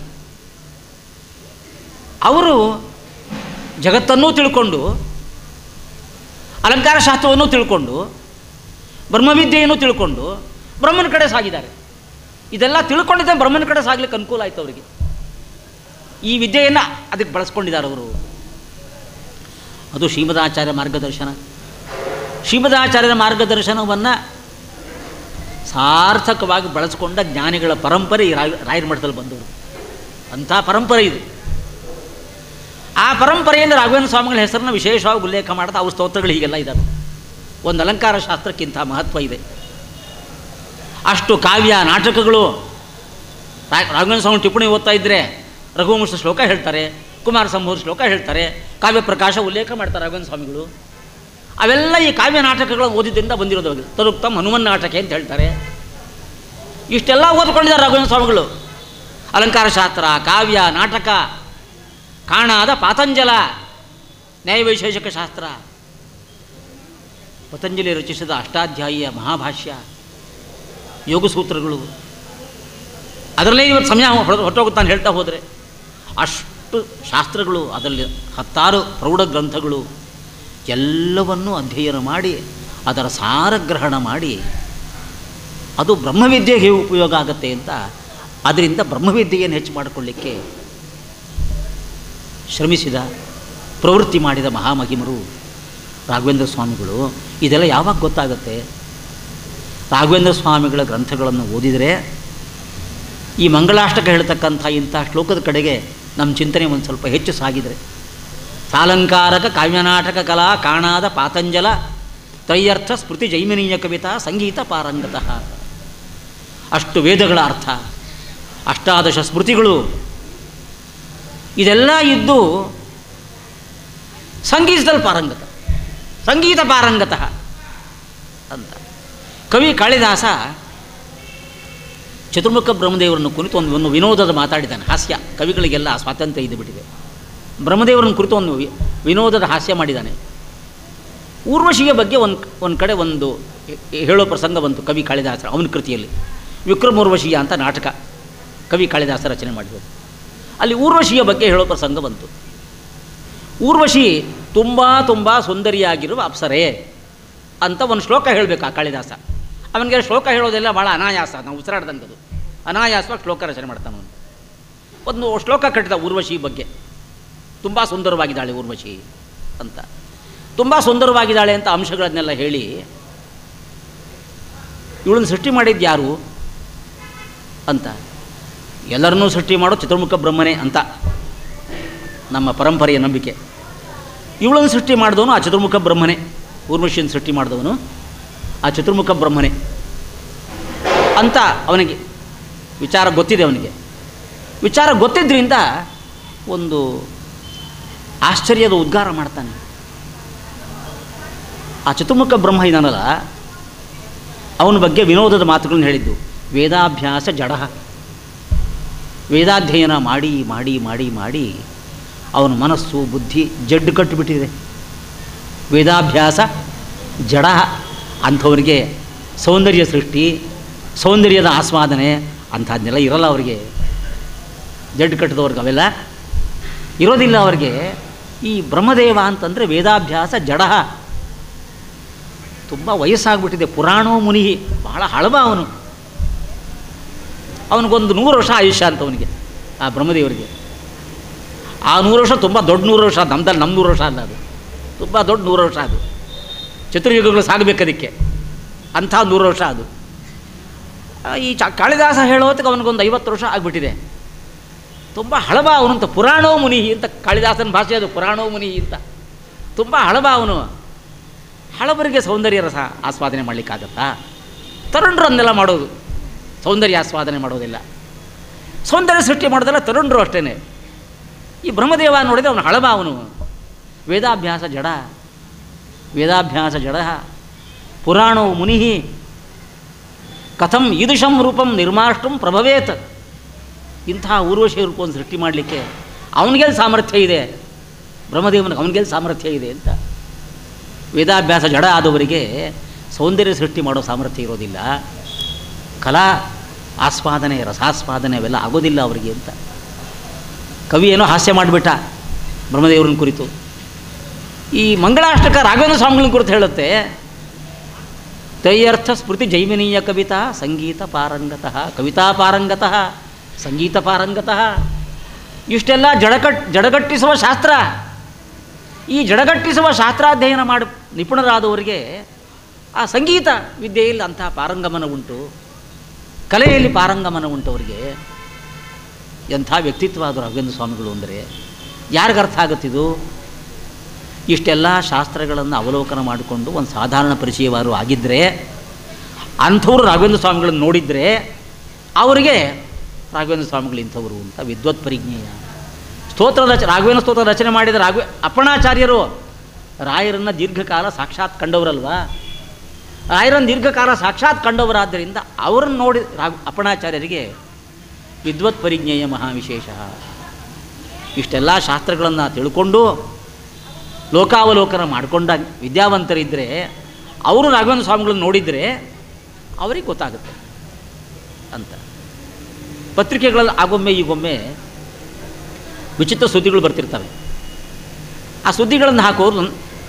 [SPEAKER 1] ಅವರು ಜಗತ್ತನ್ನೂ ತಿಳ್ಕೊಂಡು, ಅಲಂಕಾರ ಶಾಸ್ತ್ರವನ್ನೂ ತಿಳ್ಕೊಂಡು, ಬ್ರಹ್ಮವಿದ್ಯೆಯನ್ನು ತಿಳ್ಕೊಂಡು ಬ್ರಹ್ಮನ ಕಡೆ ಸಾಗಿದ್ದಾರೆ. ಇದೆಲ್ಲ ತಿಳ್ಕೊಂಡಿದ್ದ ಬ್ರಹ್ಮನ ಕಡೆ ಸಾಗಲಿಕ್ಕೆ ಅನುಕೂಲ ಆಯಿತು ಅವರಿಗೆ. ಈ ವಿದ್ಯೆಯನ್ನು ಅದಕ್ಕೆ ಬಳಸ್ಕೊಂಡಿದ್ದಾರೆ ಅವರು. ಅದು ಶ್ರೀಮದಾಚಾರ್ಯ ಮಾರ್ಗದರ್ಶನ. ಶ್ರೀಮದಾಚಾರ್ಯರ ಮಾರ್ಗದರ್ಶನವನ್ನು ಸಾರ್ಥಕವಾಗಿ ಬಳಸ್ಕೊಂಡ ಜ್ಞಾನಿಗಳ ಪರಂಪರೆ ಈ ರಾಯರ ಮಠದಲ್ಲಿ ಬಂದವರು. ಅಂಥ ಪರಂಪರೆ ಇದು. ಆ ಪರಂಪರೆಯಲ್ಲಿ ರಾಘವೇಂದ್ರ ಸ್ವಾಮಿಗಳ ಹೆಸರನ್ನು ವಿಶೇಷವಾಗಿ ಉಲ್ಲೇಖ ಮಾಡ್ತಾ ಅವ್ರ ಸ್ತೋತ್ರಗಳು ಹೀಗೆಲ್ಲ ಇದ್ದಾವೆ. ಒಂದು ಅಲಂಕಾರ ಶಾಸ್ತ್ರಕ್ಕಿಂತ ಮಹತ್ವ ಇದೆ. ಅಷ್ಟು ಕಾವ್ಯ ನಾಟಕಗಳು. ರಾಘವೇಂದ್ರ ಸ್ವಾಮಿ ಟಿಪ್ಪಣಿ ಓದ್ತಾ ಇದ್ದರೆ ರಘುವಂಶ ಶ್ಲೋಕ ಹೇಳ್ತಾರೆ, ಕುಮಾರ ಸಂಭವ ಶ್ಲೋಕ ಹೇಳ್ತಾರೆ, ಕಾವ್ಯ ಪ್ರಕಾಶ ಉಲ್ಲೇಖ ಮಾಡ್ತಾರೆ ರಾಘವೇಂದ್ರ ಸ್ವಾಮಿಗಳು. ಅವೆಲ್ಲ ಈ ಕಾವ್ಯ ನಾಟಕಗಳು ಓದಿದ್ದರಿಂದ ಬಂದಿರೋದು. ತರುಕ್ತಮ್ ಹನುಮನ್ ನಾಟಕ ಅಂತ ಹೇಳ್ತಾರೆ. ಇಷ್ಟೆಲ್ಲ ಓದ್ಕೊಂಡಿದ್ದಾರೆ ರಾಘವೇಂದ್ರ ಸ್ವಾಮಿಗಳು. ಅಲಂಕಾರ ಶಾಸ್ತ್ರ, ಕಾವ್ಯ, ನಾಟಕ, ಕಾಣಾದ ಪಾತಂಜಲ, ನ್ಯಾಯವೈಶೇಷಿಕ ಶಾಸ್ತ್ರ, ಪತಂಜಲಿ ರಚಿಸಿದ ಅಷ್ಟಾಧ್ಯಾಯಿಯ ಮಹಾಭಾಷ್ಯ, ಯೋಗಸೂತ್ರಗಳು, ಅದರಲ್ಲೇ ಇವತ್ತು ಸಮಯ ಹೊರಟೋಗುತ್ತೆ ನಾನು ಹೇಳ್ತಾ ಹೋದರೆ. ಅಷ್ಟು ಶಾಸ್ತ್ರಗಳು, ಅದರಲ್ಲಿ 10 ಪ್ರೌಢ ಗ್ರಂಥಗಳು, ಎಲ್ಲವನ್ನೂ ಅಧ್ಯಯನ ಮಾಡಿ ಅದರ ಸಾರಗ್ರಹಣ ಮಾಡಿ ಅದು ಬ್ರಹ್ಮವಿದ್ಯೆಗೆ ಉಪಯೋಗ ಆಗುತ್ತೆ ಅಂತ, ಅದರಿಂದ ಬ್ರಹ್ಮವಿದ್ಯೆಯನ್ನು ಹೆಚ್ಚು ಮಾಡಿಕೊಳ್ಳಿಕ್ಕೆ ಶ್ರಮಿಸಿದ, ಪ್ರವೃತ್ತಿ ಮಾಡಿದ ಮಹಾಮಹಿಮರು ರಾಘವೇಂದ್ರ ಸ್ವಾಮಿಗಳು. ಇದೆಲ್ಲ ಯಾವಾಗ ಗೊತ್ತಾಗುತ್ತೆ? ರಾಘವೇಂದ್ರ ಸ್ವಾಮಿಗಳ ಗ್ರಂಥಗಳನ್ನು ಓದಿದರೆ, ಈ ಮಂಗಳಾಷ್ಟಕ ಹೇಳ್ತಕ್ಕಂಥ ಇಂಥ ಶ್ಲೋಕದ ಕಡೆಗೆ ನಮ್ಮ ಚಿಂತನೆ ಒಂದು ಸ್ವಲ್ಪ ಹೆಚ್ಚು ಸಾಗಿದರೆ, ಸಾಲಂಕಾರಕ ಕಾವ್ಯನಾಟಕ ಕಲಾ ಕಾಣಾದ ಪಾತಂಜಲ ತ್ರಯ್ಯರ್ಥ ಸ್ಮೃತಿ ಜೈಮಿನೀಯ ಕವಿತಾ ಸಂಗೀತ ಪಾರಂಗತಃ. ಅಷ್ಟು ವೇದಗಳ ಅರ್ಥ, ಅಷ್ಟಾದಶ ಸ್ಮೃತಿಗಳು, ಇದೆಲ್ಲ ಇದ್ದು ಸಂಗೀತದಲ್ಲಿ ಪಾರಂಗತ, ಸಂಗೀತ ಪಾರಂಗತಃ ಅಂತ. ಕವಿ ಕಾಳಿದಾಸ ಚತುರ್ಮುಖ ಬ್ರಹ್ಮದೇವರನ್ನು ಕುರಿತು ಒಂದು ವಿನೋದದ ಮಾತಾಡಿದ್ದಾನೆ. ಹಾಸ್ಯ, ಕವಿಗಳಿಗೆಲ್ಲ ಸ್ವಾತಂತ್ರ್ಯ ಇದ್ದುಬಿಟ್ಟಿದೆ. ಬ್ರಹ್ಮದೇವರನ್ನು ಕುರಿತು ಒಂದು ವಿನೋದದ ಹಾಸ್ಯ ಮಾಡಿದ್ದಾನೆ. ಊರ್ವಶಿಯ ಬಗ್ಗೆ ಒಂದು ಕಡೆ ಒಂದು ಹೇಳೋ ಪ್ರಸಂಗ ಬಂತು ಕವಿ ಕಾಳಿದಾಸರ ಅವನ ಕೃತಿಯಲ್ಲಿ. ವಿಕ್ರಮೋರ್ವಶಿಯ ಅಂತ ನಾಟಕ ಕವಿ ಕಾಳಿದಾಸ ರಚನೆ ಮಾಡಿರೋದು. ಅಲ್ಲಿ ಊರ್ವಶಿಯ ಬಗ್ಗೆ ಹೇಳೋ ಪ್ರಸಂಗ ಬಂತು. ಊರ್ವಶಿ ತುಂಬ ಸುಂದರಿಯಾಗಿರುವ ಅಪ್ಸರೆ ಅಂತ ಒಂದು ಶ್ಲೋಕ ಹೇಳಬೇಕು ಆ ಕಾಳಿದಾಸ. ಅವನಿಗೆ ಶ್ಲೋಕ ಹೇಳೋದೆಲ್ಲ ಭಾಳ ಅನಾಯಾಸ, ನಾವು ಉಸಿರಾಡ್ದಂಥದ್ದು. ಅನಾಯಾಸವಾಗಿ ಶ್ಲೋಕ ರಚನೆ ಮಾಡ್ತಾನೆ ಅವನು. ಒಂದು ಶ್ಲೋಕ ಕಟ್ಟಿದ ಊರ್ವಶಿ ಬಗ್ಗೆ, ತುಂಬ ಸುಂದರವಾಗಿದ್ದಾಳೆ ಊರ್ವಶಿ ಅಂತ. ತುಂಬ ಸುಂದರವಾಗಿದ್ದಾಳೆ ಅಂತ ಅಂಶಗಳನ್ನೆಲ್ಲ ಹೇಳಿ, ಇವಳನ್ನು ಸೃಷ್ಟಿ ಮಾಡಿದ್ದು ಯಾರು ಅಂತ. ಎಲ್ಲರನ್ನೂ ಸೃಷ್ಟಿ ಮಾಡೋ ಚತುರ್ಮುಖ ಬ್ರಹ್ಮನೇ ಅಂತ ನಮ್ಮ ಪರಂಪರೆಯ ನಂಬಿಕೆ. ಇವಳನ್ನು ಸೃಷ್ಟಿ ಮಾಡಿದವನು ಆ ಚತುರ್ಮುಖ ಬ್ರಹ್ಮನೇ. ಊರ್ವಶಿಯನ್ನು ಸೃಷ್ಟಿ ಮಾಡಿದವನು ಆ ಚತುರ್ಮುಖ ಬ್ರಹ್ಮನೇ ಅಂತ ಅವನಿಗೆ ವಿಚಾರ ಗೊತ್ತಿದೆ. ಅವನಿಗೆ ವಿಚಾರ ಗೊತ್ತಿದ್ದರಿಂದ ಒಂದು ಆಶ್ಚರ್ಯದ ಉದ್ಗಾರ ಮಾಡ್ತಾನೆ. ಆ ಚತುರ್ಮುಖ ಬ್ರಹ್ಮ ಇದಾನಲ್ಲ, ಅವನ ಬಗ್ಗೆ ವಿನೋದದ ಮಾತುಗಳನ್ನು ಹೇಳಿದ್ದು. ವೇದಾಭ್ಯಾಸ ಜಡ, ವೇದಾಧ್ಯಯನ ಮಾಡಿ ಮಾಡಿ ಮಾಡಿ ಮಾಡಿ ಅವನ ಮನಸ್ಸು ಬುದ್ಧಿ ಜಡ್ಡು ಕಟ್ಟಿಬಿಟ್ಟಿದೆ. ವೇದಾಭ್ಯಾಸ ಜಡ. ಅಂಥವರಿಗೆ ಸೌಂದರ್ಯ ಸೃಷ್ಟಿ, ಸೌಂದರ್ಯದ ಆಸ್ವಾದನೆ ಅಂಥದ್ದನ್ನೆಲ್ಲ ಇರೋಲ್ಲ ಅವರಿಗೆ. ಜಡ್ಡು ಕಟ್ಟಿದವ್ರಿಗೆ ಅವೆಲ್ಲ ಇರೋದಿಲ್ಲ ಅವರಿಗೆ. ಈ ಬ್ರಹ್ಮದೇವ ಅಂತಂದರೆ ವೇದಾಭ್ಯಾಸ ಜಡ, ತುಂಬ ವಯಸ್ಸಾಗ್ಬಿಟ್ಟಿದೆ. ಪುರಾಣೋ ಮುನಿ, ಬಹಳ ಹಳಬ ಅವನು. ಅವನಿಗೊಂದು 100 ವರ್ಷ ಆಯುಷ್ಯ ಅಂತ ಅವನಿಗೆ, ಆ ಬ್ರಹ್ಮದೇವರಿಗೆ. ಆ 100 ವರ್ಷ ತುಂಬ ದೊಡ್ಡ 100 ವರ್ಷ. ನಮ್ಮ 100 ವರ್ಷ ಅಲ್ಲ, ಅದು ತುಂಬ ದೊಡ್ಡ 100 ವರ್ಷ. ಅದು ಚತುರ್ಯುಗಗಳು ಸಾಗಬೇಕು ಅದಕ್ಕೆ, ಅಂಥ 100 ವರ್ಷ ಅದು. ಈ ಕಾಳಿದಾಸ ಹೇಳೋ ಹೊತ್ತಿಗೆ ಅವನಿಗೊಂದು 50 ವರ್ಷ ಆಗಿಬಿಟ್ಟಿದೆ. ತುಂಬ ಹಳಬ ಅವನಂತ. ಪುರಾಣೋ ಮುನಿ ಅಂತ ಕಾಳಿದಾಸನ ಭಾಷೆ ಅದು, ಪುರಾಣೋ ಮುನಿ ಅಂತ. ತುಂಬ ಹಳಬ ಅವನು. ಹಳಬರಿಗೆ ಸೌಂದರ್ಯ ರಸ ಆಸ್ವಾದನೆ ಮಾಡಲಿಕ್ಕಾಗತ್ತಾ? ತರುಣರು ಅದನ್ನೆಲ್ಲ ಮಾಡೋದು, ಸೌಂದರ್ಯ ಆಸ್ವಾದನೆ ಮಾಡೋದಿಲ್ಲ. ಸೌಂದರ್ಯ ಸೃಷ್ಟಿ ಮಾಡೋದಲ್ಲ ತರುಣರು ಅಷ್ಟೇ. ಈ ಬ್ರಹ್ಮದೇವ ನೋಡಿದರೆ ಅವನು ಹಳಬ ಅವನು. ವೇದಾಭ್ಯಾಸ ಜಡ, ವೇದಾಭ್ಯಾಸ ಜಡ ಪುರಾಣೋ ಮುನಿ ಕಥಂ ಈದೃಶಂ ರೂಪಂ ನಿರ್ಮಾಷ್ಟಂ ಪ್ರಭವೇತ್. ಇಂತಹ ಊರ್ವಶಿ ರೂಪವನ್ನು ಸೃಷ್ಟಿ ಮಾಡಲಿಕ್ಕೆ ಅವನಿಗೆಲ್ಲಿ ಸಾಮರ್ಥ್ಯ ಇದೆ, ಬ್ರಹ್ಮದೇವನಿಗೆ ಅವನಿಗೆಲ್ಲಿ ಸಾಮರ್ಥ್ಯ ಇದೆ ಅಂತ. ವೇದಾಭ್ಯಾಸ ಜಡ ಆದವರಿಗೆ ಸೌಂದರ್ಯ ಸೃಷ್ಟಿ ಮಾಡೋ ಸಾಮರ್ಥ್ಯ ಇರೋದಿಲ್ಲ, ಕಲಾ ಆಸ್ವಾದನೆ ರಸಾಸ್ವಾದನೆ ಅವೆಲ್ಲ ಆಗೋದಿಲ್ಲ ಅವರಿಗೆ ಅಂತ. ಕವಿ ಏನೋ ಹಾಸ್ಯ ಮಾಡಿಬಿಟ್ಟ ಬ್ರಹ್ಮದೇವರನ್ನ ಕುರಿತು. ಈ ಮಂಗಳಾಷ್ಟಕ ರಾಘವೇಂದ್ರ ಸ್ವಾಮಿಗಳನ್ನ ಕುರಿತು ಹೇಳುತ್ತೆ, ತೈಯರ್ಥ ಸ್ಮೃತಿ ಜೈಮಿನೀಯ ಕವಿತಾ ಸಂಗೀತ ಪಾರಂಗತಃ, ಕವಿತಾ ಪಾರಂಗತಃ ಸಂಗೀತ ಪಾರಂಗತಃ. ಇಷ್ಟೆಲ್ಲ ಜಡಗಟ್ಟಿಸುವ ಶಾಸ್ತ್ರ. ಈ ಜಡಗಟ್ಟಿಸುವ ಶಾಸ್ತ್ರಾಧ್ಯಯನ ಮಾಡಿ ನಿಪುಣರಾದವರಿಗೆ ಆ ಸಂಗೀತ ವಿದ್ಯೆಯಲ್ಲಿ ಅಂತಹ ಪಾರಂಗಮನ ಉಂಟು, ಕಲೆಯಲ್ಲಿ ಪಾರಂಗಮನ ಉಂಟು ಅವರಿಗೆ. ಎಂಥ ವ್ಯಕ್ತಿತ್ವ ಆದರು ರಾಘವೇಂದ್ರ ಸ್ವಾಮಿಗಳು ಅಂದರೆ ಯಾರಿಗ ಅರ್ಥ ಆಗುತ್ತಿದ್ದು? ಇಷ್ಟೆಲ್ಲ ಶಾಸ್ತ್ರಗಳನ್ನು ಅವಲೋಕನ ಮಾಡಿಕೊಂಡು ಒಂದು ಸಾಧಾರಣ ಪರಿಚಯವಾರು ಆಗಿದ್ದರೆ, ಅಂಥವರು ರಾಘವೇಂದ್ರ ಸ್ವಾಮಿಗಳನ್ನು ನೋಡಿದರೆ ಅವರಿಗೆ ರಾಘವೇಂದ್ರ ಸ್ವಾಮಿಗಳು ಇಂಥವರು ಅಂತ ವಿದ್ವತ್ ಪರಿಜ್ಞೇಯ. ರಾಘವೇಂದ್ರ ಸ್ತೋತ್ರ ರಚನೆ ಮಾಡಿದ ಅಪ್ಪಣಾಚಾರ್ಯರು ರಾಯರನ್ನು ದೀರ್ಘಕಾಲ ಸಾಕ್ಷಾತ್ ಕಂಡವರಲ್ವಾ. ರಾಯರನ್ನು ದೀರ್ಘಕಾಲ ಸಾಕ್ಷಾತ್ ಕಂಡವರಾದ್ದರಿಂದ ಅವರನ್ನು ನೋಡಿ ಅಪ್ಪಣಾಚಾರ್ಯರಿಗೆ ವಿದ್ವತ್ ಪರಿಜ್ಞೇಯ ಮಹಾವಿಶೇಷ. ಇಷ್ಟೆಲ್ಲ ಶಾಸ್ತ್ರಗಳನ್ನು ತಿಳ್ಕೊಂಡು ಲೋಕಾವಲೋಕನ ಮಾಡಿಕೊಂಡ ವಿದ್ಯಾವಂತರಿದ್ದರೆ ಅವರು ರಾಘವೇಂದ್ರ ಸ್ವಾಮಿಗಳನ್ನು ನೋಡಿದರೆ ಅವರಿಗೆ ಗೊತ್ತಾಗುತ್ತೆ ಅಂತ. ಪತ್ರಿಕೆಗಳಲ್ಲಿ ಆಗೊಮ್ಮೆ ಈಗೊಮ್ಮೆ ವಿಚಿತ್ರ ಸುದ್ದಿಗಳು ಬರ್ತಿರ್ತವೆ. ಆ ಸುದ್ದಿಗಳನ್ನು ಹಾಕೋರು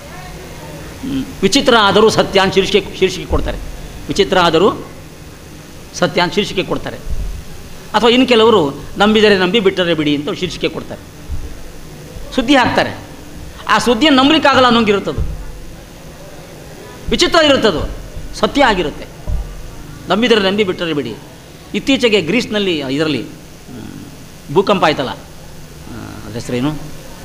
[SPEAKER 1] ವಿಚಿತ್ರ ಆದರೂ ಸತ್ಯ ಅಂತ ಶೀರ್ಷಿಕೆ ಕೊಡ್ತಾರೆ. ವಿಚಿತ್ರ ಆದರೂ ಸತ್ಯ ಅಂತ ಶೀರ್ಷಿಕೆ ಕೊಡ್ತಾರೆ. ಅಥವಾ ಇನ್ನು ಕೆಲವರು ನಂಬಿದರೆ ನಂಬಿ ಬಿಟ್ಟರೆ ಬಿಡಿ ಅಂತ ಶೀರ್ಷಿಕೆ ಕೊಡ್ತಾರೆ, ಸುದ್ದಿ ಹಾಕ್ತಾರೆ. ಆ ಸುದ್ದಿಯನ್ನು ನಂಬಲಿಕ್ಕಾಗಲ್ಲ ಅನ್ನೋಂಗಿರುತ್ತದು, ವಿಚಿತ್ರ ಇರುತ್ತದು, ಸತ್ಯ ಆಗಿರುತ್ತೆ. ನಂಬಿದರೆ ನಂಬಿ ಬಿಟ್ಟರೆ ಬಿಡಿ. ಇತ್ತೀಚೆಗೆ ಗ್ರೀಸ್ನಲ್ಲಿ ಇದರಲ್ಲಿ ಭೂಕಂಪ ಆಯ್ತಲ್ಲ, ಅದ್ರ ಹೆಸರೇನು,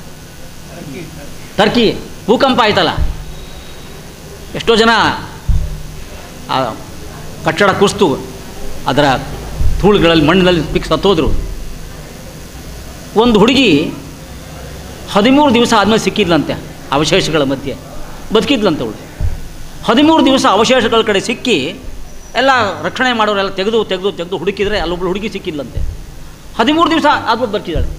[SPEAKER 1] ಟರ್ಕಿ ಭೂಕಂಪ ಆಯ್ತಲ್ಲ. ಎಷ್ಟೋ ಜನ ಆ ಕಟ್ಟಡ ಕುಸಿತು ಅದರ ಧೂಳುಗಳಲ್ಲಿ ಮಣ್ಣಿನಲ್ಲಿ ಪಿಕ್ಸ್ ಹತ್ತೋದ್ರು. ಒಂದು ಹುಡುಗಿ 13 ದಿವಸ ಆದಮೇಲೆ ಸಿಕ್ಕಿದ್ಲಂತೆ ಅವಶೇಷಗಳ ಮಧ್ಯೆ, ಬದುಕಿದ್ಲಂತವಳು. 13 ದಿವಸ ಅವಶೇಷಗಳ ಕಡೆ ಸಿಕ್ಕಿ ಎಲ್ಲ ರಕ್ಷಣೆ ಮಾಡೋರೆಲ್ಲ ತೆಗೆದು ತೆಗೆದು ತೆಗೆದು ಹುಡುಕಿದ್ರೆ ಅಲ್ಲೊಬ್ಳು ಹುಡುಗಿ ಸಿಕ್ಕಿದ್ಲಂತೆ. 13 ದಿವಸ ಆದ್ಮೇಲೆ ಬರ್ತಿದ್ದಾಳೆ.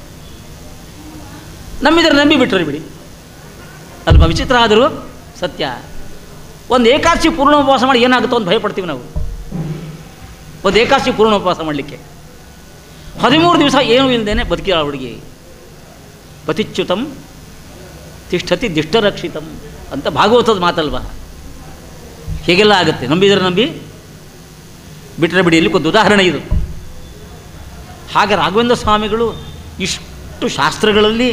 [SPEAKER 1] ನಂಬಿದರೆ ನಂಬಿ ಬಿಟ್ಟರೆ ಬಿಡಿ ಅಲ್ಪ ವಿಚಿತ್ರ ಆದರೂ ಸತ್ಯ. ಒಂದು ಏಕಾದಶಿ ಪೂರ್ಣ ಉಪವಾಸ ಮಾಡಿ ಏನಾಗುತ್ತೋ ಅಂತ ಭಯಪಡ್ತೀವಿ ನಾವು. ಒಂದು ಏಕಾದಶಿ ಪೂರ್ಣ ಉಪವಾಸ ಮಾಡಲಿಕ್ಕೆ 13 ದಿವಸ ಏನೂ ಇಲ್ಲದೇನೆ ಬದುಕಿರೋ ಹುಡುಗಿ. ಪತಿಚ್ಯುತಂ ತಿಷ್ಠತಿ ದಿಷ್ಟರಕ್ಷಿತಂ ಅಂತ ಭಾಗವತದ ಮಾತಲ್ವಾ. ಹೀಗೆಲ್ಲ ಆಗುತ್ತೆ. ನಂಬಿದರೆ ನಂಬಿ ಬಿಟ್ಟರೆ ಬಿಡಿ. ಇಲ್ಲಿ ಒಂದು ಉದಾಹರಣೆ ಇದು. ಹಾಗೆ ರಾಘವೇಂದ್ರ ಸ್ವಾಮಿಗಳು ಇಷ್ಟು ಶಾಸ್ತ್ರಗಳಲ್ಲಿ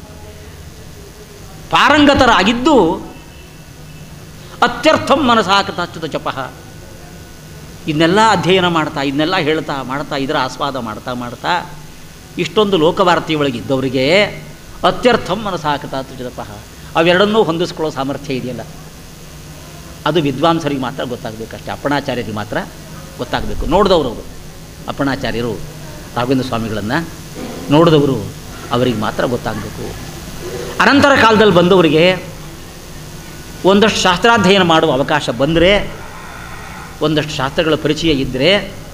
[SPEAKER 1] ಪಾರಂಗತರಾಗಿದ್ದು ಅತ್ಯರ್ಥಂ ಮನಸಾಕತಾಚ್ಯುತ ಜಪಃ, ಇದನ್ನೆಲ್ಲ ಅಧ್ಯಯನ ಮಾಡ್ತಾ ಇದನ್ನೆಲ್ಲ ಹೇಳ್ತಾ ಮಾಡ್ತಾ ಇದರ ಆಸ್ವಾದ ಮಾಡ್ತಾ ಮಾಡ್ತಾ ಇಷ್ಟೊಂದು ಲೋಕವಾರ್ತೆ ಒಳಗಿದ್ದವರಿಗೆ ಅತ್ಯರ್ಥಂ ಮನಸಾಕತಾಚ್ಯುತ ಜಪಃ ಅವೆರಡನ್ನೂ ಹೊಂದಿಸ್ಕೊಳ್ಳೋ ಸಾಮರ್ಥ್ಯ ಇದೆಯಲ್ಲ, ಅದು ವಿದ್ವಾಂಸರಿಗೆ ಮಾತ್ರ ಗೊತ್ತಾಗಬೇಕಷ್ಟೇ, ಅಪ್ಪಣಾಚಾರ್ಯರಿಗೆ ಮಾತ್ರ ಗೊತ್ತಾಗಬೇಕು. ನೋಡಿದವರು ಅವರು ಅಪ್ಪಣಾಚಾರ್ಯರು ರಾಘವೇಂದ್ರ ಸ್ವಾಮಿಗಳನ್ನು ನೋಡಿದವರು ಅವರಿಗೆ ಮಾತ್ರ ಗೊತ್ತಾಗಬೇಕು. ಅನಂತರ ಕಾಲದಲ್ಲಿ ಬಂದವರಿಗೆ ಒಂದಷ್ಟು ಶಾಸ್ತ್ರಾಧ್ಯಯನ ಮಾಡುವ ಅವಕಾಶ ಬಂದರೆ, ಒಂದಷ್ಟು ಶಾಸ್ತ್ರಗಳ ಪರಿಚಯ ಇದ್ದರೆ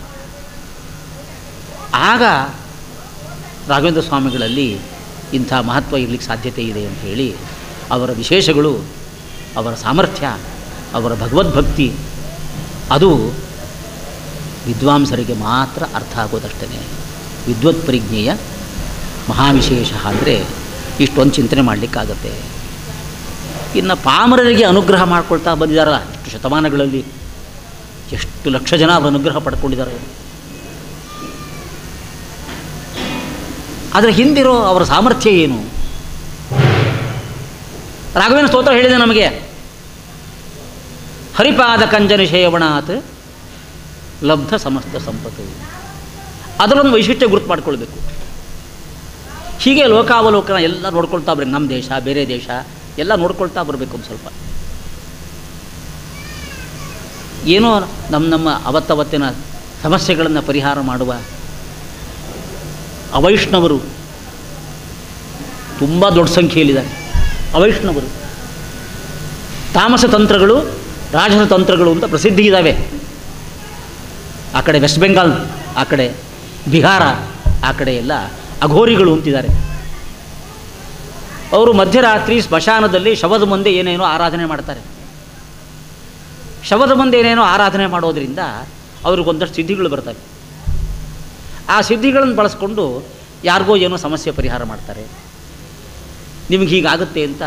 [SPEAKER 1] ಆಗ ರಾಘವೇಂದ್ರ ಸ್ವಾಮಿಗಳಲ್ಲಿ ಇಂಥ ಮಹತ್ವ ಇರಲಿಕ್ಕೆ ಸಾಧ್ಯತೆ ಇದೆ ಅಂತ ಹೇಳಿ ಅವರ ವಿಶೇಷಗಳು, ಅವರ ಸಾಮರ್ಥ್ಯ, ಅವರ ಭಗವದ್ಭಕ್ತಿ ಅದು ವಿದ್ವಾಂಸರಿಗೆ ಮಾತ್ರ ಅರ್ಥ ಆಗೋದಷ್ಟೇ. ವಿದ್ವತ್ ಪರಿಜ್ಞೆಯ ಮಹಾವಿಶೇಷ ಅಂದರೆ ಇಷ್ಟೊಂದು ಚಿಂತನೆ ಮಾಡಲಿಕ್ಕಾಗತ್ತೆ. ಇನ್ನು ಪಾಮರರಿಗೆ ಅನುಗ್ರಹ ಮಾಡ್ಕೊಳ್ತಾ ಬಂದಿದ್ದಾರಲ್ಲ ಇಷ್ಟು ಶತಮಾನಗಳಲ್ಲಿ, ಎಷ್ಟು ಲಕ್ಷ ಜನ ಅವರ ಅನುಗ್ರಹ ಪಡ್ಕೊಂಡಿದ್ದಾರೆ. ಅದರ ಹಿಂದಿರೋ ಅವರ ಸಾಮರ್ಥ್ಯ ಏನು? ರಾಘವೇಂದ್ರ ಸ್ತೋತ್ರ ಹೇಳಿದೆ ನಮಗೆ, ಹರಿಪಾದ ಕಂಜನ ಶೇವಣಾತ್ ಲಬ್ಧ ಸಮಸ್ತ ಸಂಪತ್ತು. ಅದರೊಂದು ವೈಶಿಷ್ಟ್ಯ ಗುರುತು ಮಾಡ್ಕೊಳ್ಬೇಕು. ಹೀಗೆ ಲೋಕಾವಲೋಕನ ಎಲ್ಲ ನೋಡ್ಕೊಳ್ತಾ ಬರ್ಬೇಕು. ನಮ್ಮ ದೇಶ ಬೇರೆ ದೇಶ ಎಲ್ಲ ನೋಡ್ಕೊಳ್ತಾ ಬರಬೇಕು. ಒಂದು ಸ್ವಲ್ಪ ಏನೋ ನಮ್ಮ ಅವತ್ತವತ್ತಿನ ಸಮಸ್ಯೆಗಳನ್ನು ಪರಿಹಾರ ಮಾಡುವ ಅವೈಷ್ಣವರು ತುಂಬ ದೊಡ್ಡ ಸಂಖ್ಯೆಯಲ್ಲಿದ್ದಾರೆ. ಅವೈಷ್ಣವರು ತಾಮಸ ತಂತ್ರಗಳು, ರಾಜಸ ತಂತ್ರಗಳು ಅಂತ ಪ್ರಸಿದ್ಧಿ ಇದ್ದಾವೆ. ಆ ಕಡೆ ವೆಸ್ಟ್ ಬೆಂಗಾಲ್, ಆ ಕಡೆ ಬಿಹಾರ, ಆ ಕಡೆ ಎಲ್ಲ ಅಘೋರಿಗಳು ಅಂತಿದ್ದಾರೆ. ಅವರು ಮಧ್ಯರಾತ್ರಿ ಸ್ಮಶಾನದಲ್ಲಿ ಶವದ ಮುಂದೆ ಏನೇನೋ ಆರಾಧನೆ ಮಾಡ್ತಾರೆ. ಶವದ ಮುಂದೆ ಏನೇನೋ ಆರಾಧನೆ ಮಾಡೋದರಿಂದ ಅವ್ರಿಗೊಂದಷ್ಟು ಸಿದ್ಧಿಗಳು ಬರ್ತವೆ. ಆ ಸಿದ್ಧಿಗಳನ್ನು ಬಳಸ್ಕೊಂಡು ಯಾರಿಗೋ ಏನೋ ಸಮಸ್ಯೆ ಪರಿಹಾರ ಮಾಡ್ತಾರೆ. ನಿಮ್ಗೆ ಹೀಗಾಗುತ್ತೆ ಅಂತ,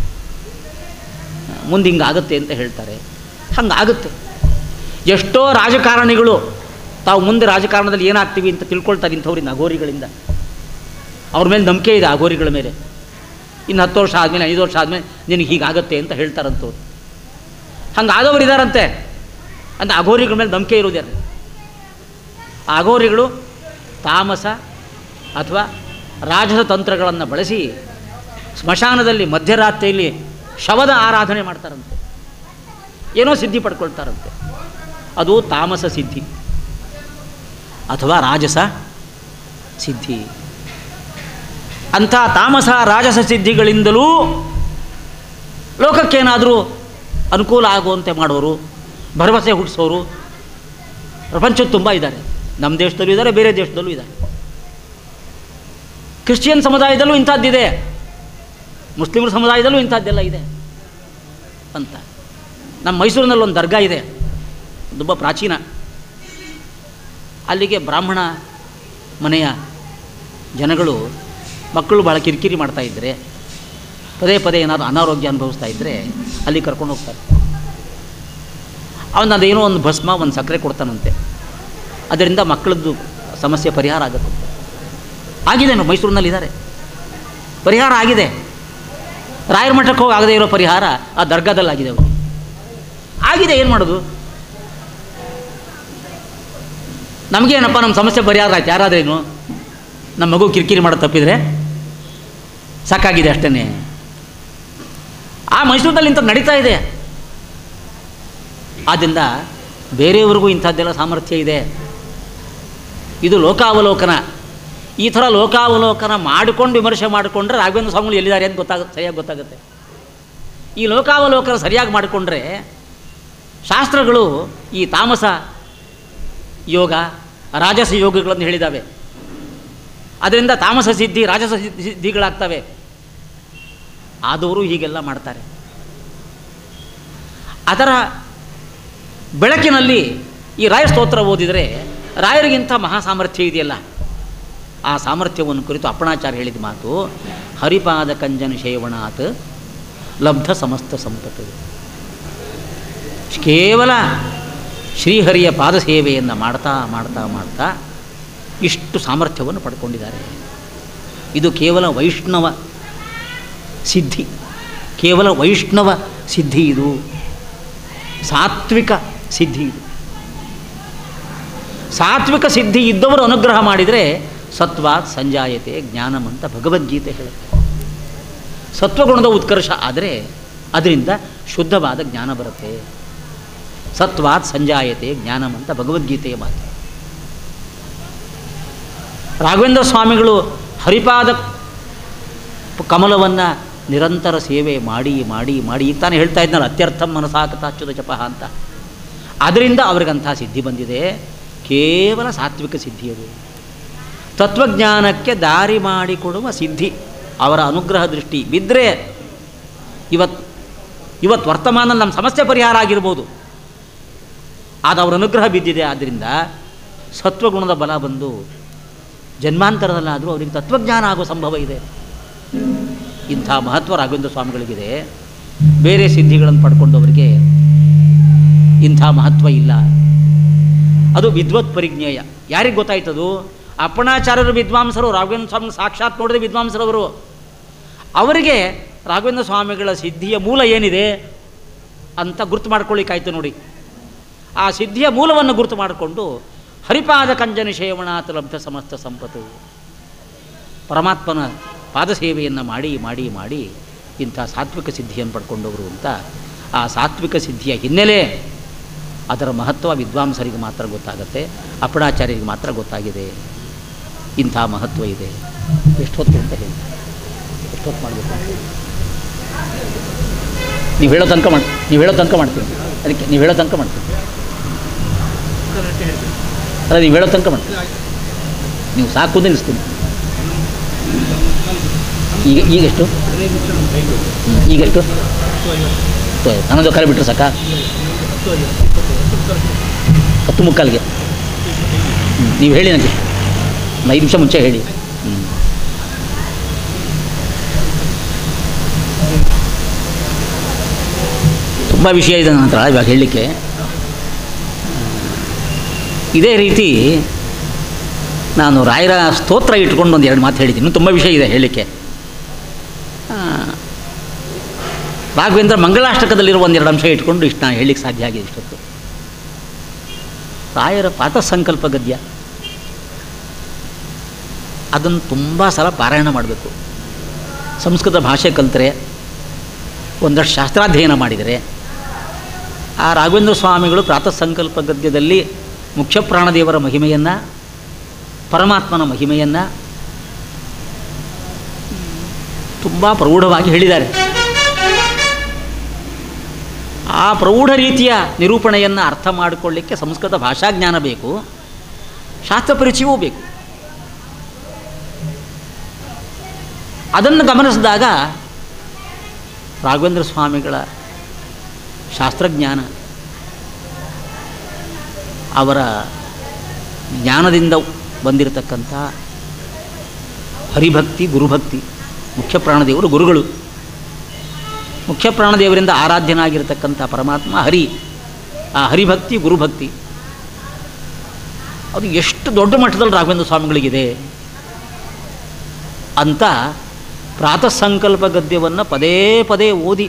[SPEAKER 1] ಮುಂದೆ ಹಿಂಗಾಗುತ್ತೆ ಅಂತ ಹೇಳ್ತಾರೆ. ಹಂಗಾಗುತ್ತೆ. ಎಷ್ಟೋ ರಾಜಕಾರಣಿಗಳು ತಾವು ಮುಂದೆ ರಾಜಕಾರಣದಲ್ಲಿ ಏನಾಗ್ತೀವಿ ಅಂತ ತಿಳ್ಕೊಳ್ತಾರೆ ಇಂಥವ್ರಿಂದ, ಅಘೋರಿಗಳಿಂದ. ಅವ್ರ ಮೇಲೆ ನಂಬಿಕೆ ಇದೆ, ಅಘೋರಿಗಳ ಮೇಲೆ. ಇನ್ನು 10 ವರ್ಷ ಆದಮೇಲೆ, 5 ವರ್ಷ ಆದಮೇಲೆ ನಿನಗೆ ಹೀಗಾಗತ್ತೆ ಅಂತ ಹೇಳ್ತಾರಂಥವ್ರು. ಹಂಗಾದವರು ಇದ್ದಾರಂತೆ. ಅಂತ ಅಘೋರಿಗಳ ಮೇಲೆ ನಂಬಿಕೆ ಇರೋದ್ಯಾರು? ಆ ಅಘೋರಿಗಳು ತಾಮಸ ಅಥವಾ ರಾಜಸ ತಂತ್ರಗಳನ್ನು ಬಳಸಿ ಸ್ಮಶಾನದಲ್ಲಿ ಮಧ್ಯರಾತ್ರಿಯಲ್ಲಿ ಶವದ ಆರಾಧನೆ ಮಾಡ್ತಾರಂತೆ. ಏನೋ ಸಿದ್ಧಿ ಪಡ್ಕೊಳ್ತಾರಂತೆ. ಅದು ತಾಮಸ ಸಿದ್ಧಿ ಅಥವಾ ರಾಜಸ ಸಿದ್ಧಿ. ಅಂಥ ತಾಮಸ ರಾಜಸ ಸಿದ್ಧಿಗಳಿಂದಲೂ ಲೋಕಕ್ಕೇನಾದರೂ ಅನುಕೂಲ ಆಗುವಂತೆ ಮಾಡೋರು, ಭರವಸೆ ಹುಟ್ಟಿಸೋರು ಪ್ರಪಂಚದ ತುಂಬ ಇದ್ದಾರೆ. ನಮ್ಮ ದೇಶದಲ್ಲೂ ಇದ್ದಾರೆ, ಬೇರೆ ದೇಶದಲ್ಲೂ ಇದ್ದಾರೆ. ಕ್ರಿಶ್ಚಿಯನ್ ಸಮುದಾಯದಲ್ಲೂ ಇಂಥದ್ದಿದೆ, ಮುಸ್ಲಿಮರ ಸಮುದಾಯದಲ್ಲೂ ಇಂಥದ್ದೆಲ್ಲ ಇದೆ ಅಂತ. ನಮ್ಮ ಮೈಸೂರಿನಲ್ಲಿ ಒಂದು ದರ್ಗಾ ಇದೆ, ತುಂಬ ಪ್ರಾಚೀನ. ಅಲ್ಲಿಗೆ ಬ್ರಾಹ್ಮಣ ಮನೆಯ ಜನಗಳು ಮಕ್ಕಳು ಭಾಳ ಕಿರಿಕಿರಿ ಮಾಡ್ತಾಯಿದ್ರೆ, ಪದೇ ಪದೇ ಏನಾದರೂ ಅನಾರೋಗ್ಯ ಅನುಭವಿಸ್ತಾ ಇದ್ದರೆ ಅಲ್ಲಿ ಕರ್ಕೊಂಡು ಹೋಗ್ತಾರೆ. ಅವನು ಅದೇನೋ ಒಂದು ಭಸ್ಮ, ಒಂದು ಸಕ್ಕರೆ ಕೊಡ್ತಾನಂತೆ. ಅದರಿಂದ ಮಕ್ಕಳದ್ದು ಸಮಸ್ಯೆ ಪರಿಹಾರ ಆಗುತ್ತೆ. ಆಗಿದೆ, ಮೈಸೂರಿನಲ್ಲಿದ್ದಾರೆ, ಪರಿಹಾರ ಆಗಿದೆ. ರಾಯರ ಮಠಕ್ಕೆ ಹೋಗಿ ಆಗದೇ ಇರೋ ಪರಿಹಾರ ಆ ದರ್ಗಾದಲ್ಲಾಗಿದೆ. ಅವರು ಆಗಿದೆ, ಏನು ಮಾಡೋದು? ನಮಗೇನಪ್ಪ, ನಮ್ಮ ಸಮಸ್ಯೆ ಪರಿಹಾರ ಆಯ್ತು, ಯಾರಾದ್ರೇನು ನಮ್ಮ ಮಗು ಕಿರಿಕಿರಿ ಮಾಡೋದು ತಪ್ಪಿದರೆ ಸಾಕಾಗಿದೆ ಅಷ್ಟೇ. ಆ ಮೈಸೂರಿನಲ್ಲಿ ಇಂಥದ್ದು ನಡೀತಾ ಇದೆ. ಆದ್ದರಿಂದ ಬೇರೆಯವ್ರಿಗೂ ಇಂಥದ್ದೆಲ್ಲ ಸಾಮರ್ಥ್ಯ ಇದೆ. ಇದು ಲೋಕಾವಲೋಕನ. ಈ ಥರ ಲೋಕಾವಲೋಕನ ಮಾಡಿಕೊಂಡು ವಿಮರ್ಶೆ ಮಾಡಿಕೊಂಡ್ರೆ ರಾಘವೇಂದ್ರ ಸ್ವಾಮಿಗಳು ಎಲ್ಲಿದ್ದಾರೆ ಅಂತ ಸರಿಯಾಗಿ ಗೊತ್ತಾಗುತ್ತೆ. ಈ ಲೋಕಾವಲೋಕನ ಸರಿಯಾಗಿ ಮಾಡಿಕೊಂಡ್ರೆ ಶಾಸ್ತ್ರಗಳು ಈ ತಾಮಸ ಯೋಗ, ರಾಜಸ ಯೋಗಗಳನ್ನು ಹೇಳಿದ್ದಾವೆ. ಅದರಿಂದ ತಾಮಸ ಸಿದ್ಧಿ, ರಾಜಸ ಸಿದ್ಧಿಗಳಾಗ್ತವೆ. ಆದವರು ಹೀಗೆಲ್ಲ ಮಾಡ್ತಾರೆ. ಅದರ ಬೆಳಕಿನಲ್ಲಿ ಈ ರಾಯ ಸ್ತೋತ್ರ ಓದಿದರೆ ರಾಯರಿಗಿಂತ ಮಹಾ ಸಾಮರ್ಥ್ಯ ಇದೆಯಲ್ಲ, ಆ ಸಾಮರ್ಥ್ಯವನ್ನು ಕುರಿತು ಅಪ್ಪಣಾಚಾರ್ಯ ಹೇಳಿದ ಮಾತು, ಹರಿಪಾದ ಕಂಜನ ಶೇವಣಾತ್ ಲಬ್ಧ ಸಮಸ್ತ ಸಂಪತ್ತು. ಕೇವಲ ಶ್ರೀಹರಿಯ ಪಾದ ಸೇವೆಯನ್ನು ಮಾಡ್ತಾ ಮಾಡ್ತಾ ಮಾಡ್ತಾ ಇಷ್ಟು ಸಾಮರ್ಥ್ಯವನ್ನು ಪಡ್ಕೊಂಡಿದ್ದಾರೆ. ಇದು ಕೇವಲ ವೈಷ್ಣವ ಸಿದ್ಧಿ, ಕೇವಲ ವೈಷ್ಣವ ಸಿದ್ಧಿ. ಇದು ಸಾತ್ವಿಕ ಸಿದ್ಧಿ. ಇದು ಸಾತ್ವಿಕ ಸಿದ್ಧಿ ಇದ್ದವರು ಅನುಗ್ರಹ ಮಾಡಿದರೆ ಸತ್ವಾತ್ ಸಂಜಾಯತೆ ಜ್ಞಾನಂ ಅಂತ ಭಗವದ್ಗೀತೆ ಹೇಳುತ್ತೆ. ಸತ್ವಗುಣದ ಉತ್ಕರ್ಷ ಆದರೆ ಅದರಿಂದ ಶುದ್ಧವಾದ ಜ್ಞಾನ ಬರುತ್ತೆ. ಸತ್ವಾತ್ ಸಂಜಾಯತೆ ಜ್ಞಾನಂ ಅಂತ ಭಗವದ್ಗೀತೆಯ ಮಾತು. ರಾಘವೇಂದ್ರ ಸ್ವಾಮಿಗಳು ಹರಿಪಾದ ಕಮಲವನ್ನು ನಿರಂತರ ಸೇವೆ ಮಾಡಿ ಮಾಡಿ ಮಾಡಿ, ಈಗ ತಾನೇ ಹೇಳ್ತಾ ಇದ್ನಲ್ಲ, ಅತ್ಯರ್ಥಂ ಮನಸಾಕತಾಚ್ಯುತ ಜಪಃ ಅಂತ. ಅದರಿಂದ ಅವ್ರಿಗಂಥ ಸಿದ್ಧಿ ಬಂದಿದೆ. ಕೇವಲ ಸಾತ್ವಿಕ ಸಿದ್ಧಿ ಅದು. ತತ್ವಜ್ಞಾನಕ್ಕೆ ದಾರಿ ಮಾಡಿಕೊಡುವ ಸಿದ್ಧಿ ಅವರ ಅನುಗ್ರಹ ದೃಷ್ಟಿ ಬಿದ್ದರೆ ಇವತ್ತು ವರ್ತಮಾನ ನಮ್ಮ ಸಮಸ್ಯೆ ಪರಿಹಾರ ಆಗಿರ್ಬೋದು. ಅದು ಅವರ ಅನುಗ್ರಹ ಬಿದ್ದಿದೆ. ಆದ್ದರಿಂದ ಸತ್ವಗುಣದ ಬಲ ಬಂದು ಜನ್ಮಾಂತರದಲ್ಲಾದರೂ ಅವರಿಗೆ ತತ್ವಜ್ಞಾನ ಆಗೋ ಸಂಭವ ಇದೆ. ಇಂಥ ಮಹತ್ವ ರಾಘವೇಂದ್ರ ಸ್ವಾಮಿಗಳಿಗಿದೆ. ಬೇರೆ ಸಿದ್ಧಿಗಳನ್ನು ಪಡ್ಕೊಂಡವರಿಗೆ ಇಂಥ ಮಹತ್ವ ಇಲ್ಲ. ಅದು ವಿದ್ವತ್ ಪರಿಜ್ಞೇಯ. ಯಾರಿಗೆ ಗೊತ್ತಾಯ್ತದು? ಅಪ್ಪಣಾಚಾರ್ಯರು ವಿದ್ವಾಂಸರು, ರಾಘವೇಂದ್ರ ಸ್ವಾಮಿ ಸಾಕ್ಷಾತ್ ನೋಡಿದ ವಿದ್ವಾಂಸರವರು. ಅವರಿಗೆ ರಾಘವೇಂದ್ರ ಸ್ವಾಮಿಗಳ ಸಿದ್ಧಿಯ ಮೂಲ ಏನಿದೆ ಅಂತ ಗುರುತು ಮಾಡ್ಕೊಳ್ಳಿಕ್ಕಾಯ್ತು ನೋಡಿ. ಆ ಸಿದ್ಧಿಯ ಮೂಲವನ್ನು ಗುರುತು ಮಾಡಿಕೊಂಡು ಹರಿಪಾದ ಕಂಜನ ಶೇವಣಾತ್ ಲಬ್ಧ ಸಮಸ್ತ ಸಂಪತ್ತು, ಪರಮಾತ್ಮನ ಪಾದ ಸೇವೆಯನ್ನು ಮಾಡಿ ಮಾಡಿ ಮಾಡಿ ಇಂಥ ಸಾತ್ವಿಕ ಸಿದ್ಧಿಯನ್ನು ಪಡ್ಕೊಂಡವರು ಅಂತ. ಆ ಸಾತ್ವಿಕ ಸಿದ್ಧಿಯ ಹಿನ್ನೆಲೆ, ಅದರ ಮಹತ್ವ ವಿದ್ವಾಂಸರಿಗೆ ಮಾತ್ರ ಗೊತ್ತಾಗುತ್ತೆ, ಅಪ್ಪಣಾಚಾರ್ಯರಿಗೆ ಮಾತ್ರ ಗೊತ್ತಾಗಿದೆ. ಇಂಥ ಮಹತ್ವ ಇದೆ. ಎಷ್ಟೊತ್ತು ಅಂತ ಹೇಳಿ, ಎಷ್ಟೊತ್ತು ಮಾಡಬೇಕು? ನೀವು ಹೇಳೋ ತನಕ ಮಾಡ್ತೀನಿ. ಅದಕ್ಕೆ ನೀವು ಹೇಳೋ ತನಕ ಮಾಡ್ತೀನಿ. ಅಲ್ಲ, ನೀವು ಹೇಳೋ ತನಕ ಮಾಡ್ತೀನಿ. ನೀವು ಸಾಕು ನಿಲ್ಲಿಸ್ತೀನಿ. ಈಗೆಷ್ಟು? ಈಗೆಷ್ಟು? ನನ್ನದು ಕರೆ ಬಿಟ್ಟರೆ ಸಾಕ? 10:45ಗೆ. ನೀವು ಹೇಳಿ ನನಗೆ 5 ನಿಮಿಷ ಮುಂಚೆ ಹೇಳಿ. ತುಂಬ ವಿಷಯ ಇದೆ ನಂತರ ಇವಾಗ ಹೇಳಲಿಕ್ಕೆ. ಇದೇ ರೀತಿ ನಾನು ರಾಯರ ಸ್ತೋತ್ರ ಇಟ್ಕೊಂಡು ಒಂದು 2 ಮಾತು ಹೇಳಿದ್ದೀನಿ. ತುಂಬ ವಿಷಯ ಇದೆ ಹೇಳಲಿಕ್ಕೆ. ರಾಘವೇಂದ್ರ ಮಂಗಳಾಷ್ಟಕದಲ್ಲಿರುವ 1-2 ಅಂಶ ಇಟ್ಕೊಂಡು ಇಷ್ಟು ನಾನು ಹೇಳಲಿಕ್ಕೆ ಸಾಧ್ಯ ಆಗಿದೆ ಇಷ್ಟೊತ್ತು. ರಾಯರ ಪಾತಸಂಕಲ್ಪ ಗದ್ಯ ಅದನ್ನು ತುಂಬ ಸಲ ಪಾರಾಯಣ ಮಾಡಬೇಕು. ಸಂಸ್ಕೃತ ಭಾಷೆ ಕಲಿತರೆ, ಒಂದಷ್ಟು ಶಾಸ್ತ್ರಾಧ್ಯಯನ ಮಾಡಿದರೆ, ಆ ರಾಘವೇಂದ್ರ ಸ್ವಾಮಿಗಳು ಪ್ರಾತಃಸಂಕಲ್ಪ ಗದ್ಯದಲ್ಲಿ ಮುಖ್ಯ ಪ್ರಾಣದೇವರ ಮಹಿಮೆಯನ್ನು, ಪರಮಾತ್ಮನ ಮಹಿಮೆಯನ್ನು ತುಂಬ ಪ್ರೌಢವಾಗಿ ಹೇಳಿದ್ದಾರೆ. ಆ ಪ್ರೌಢ ರೀತಿಯ ನಿರೂಪಣೆಯನ್ನು ಅರ್ಥ ಮಾಡಿಕೊಳ್ಳಿಕ್ಕೆ ಸಂಸ್ಕೃತ ಭಾಷಾಜ್ಞಾನ ಬೇಕು, ಶಾಸ್ತ್ರ ಪರಿಚಯವೂ ಬೇಕು. ಅದನ್ನು ಗಮನಿಸಿದಾಗ ರಾಘವೇಂದ್ರ ಸ್ವಾಮಿಗಳ ಶಾಸ್ತ್ರಜ್ಞಾನ, ಅವರ ಜ್ಞಾನದಿಂದ ಬಂದಿರತಕ್ಕಂಥ ಹರಿಭಕ್ತಿ, ಗುರುಭಕ್ತಿ, ಮುಖ್ಯ ಪ್ರಾಣದೇವರು ಗುರುಗಳು, ಮುಖ್ಯ ಪ್ರಾಣದೇವರಿಂದ ಆರಾಧ್ಯನಾಗಿರ್ತಕ್ಕಂಥ ಪರಮಾತ್ಮ ಹರಿ, ಆ ಹರಿಭಕ್ತಿ, ಗುರುಭಕ್ತಿ ಅದು ಎಷ್ಟು ದೊಡ್ಡ ಮಟ್ಟದಲ್ಲಿ ರಾಘವೇಂದ್ರ ಸ್ವಾಮಿಗಳಿಗಿದೆ ಅಂತ ಪ್ರಾತಃಸಂಕಲ್ಪ ಗದ್ಯವನ್ನು ಪದೇ ಪದೇ ಓದಿ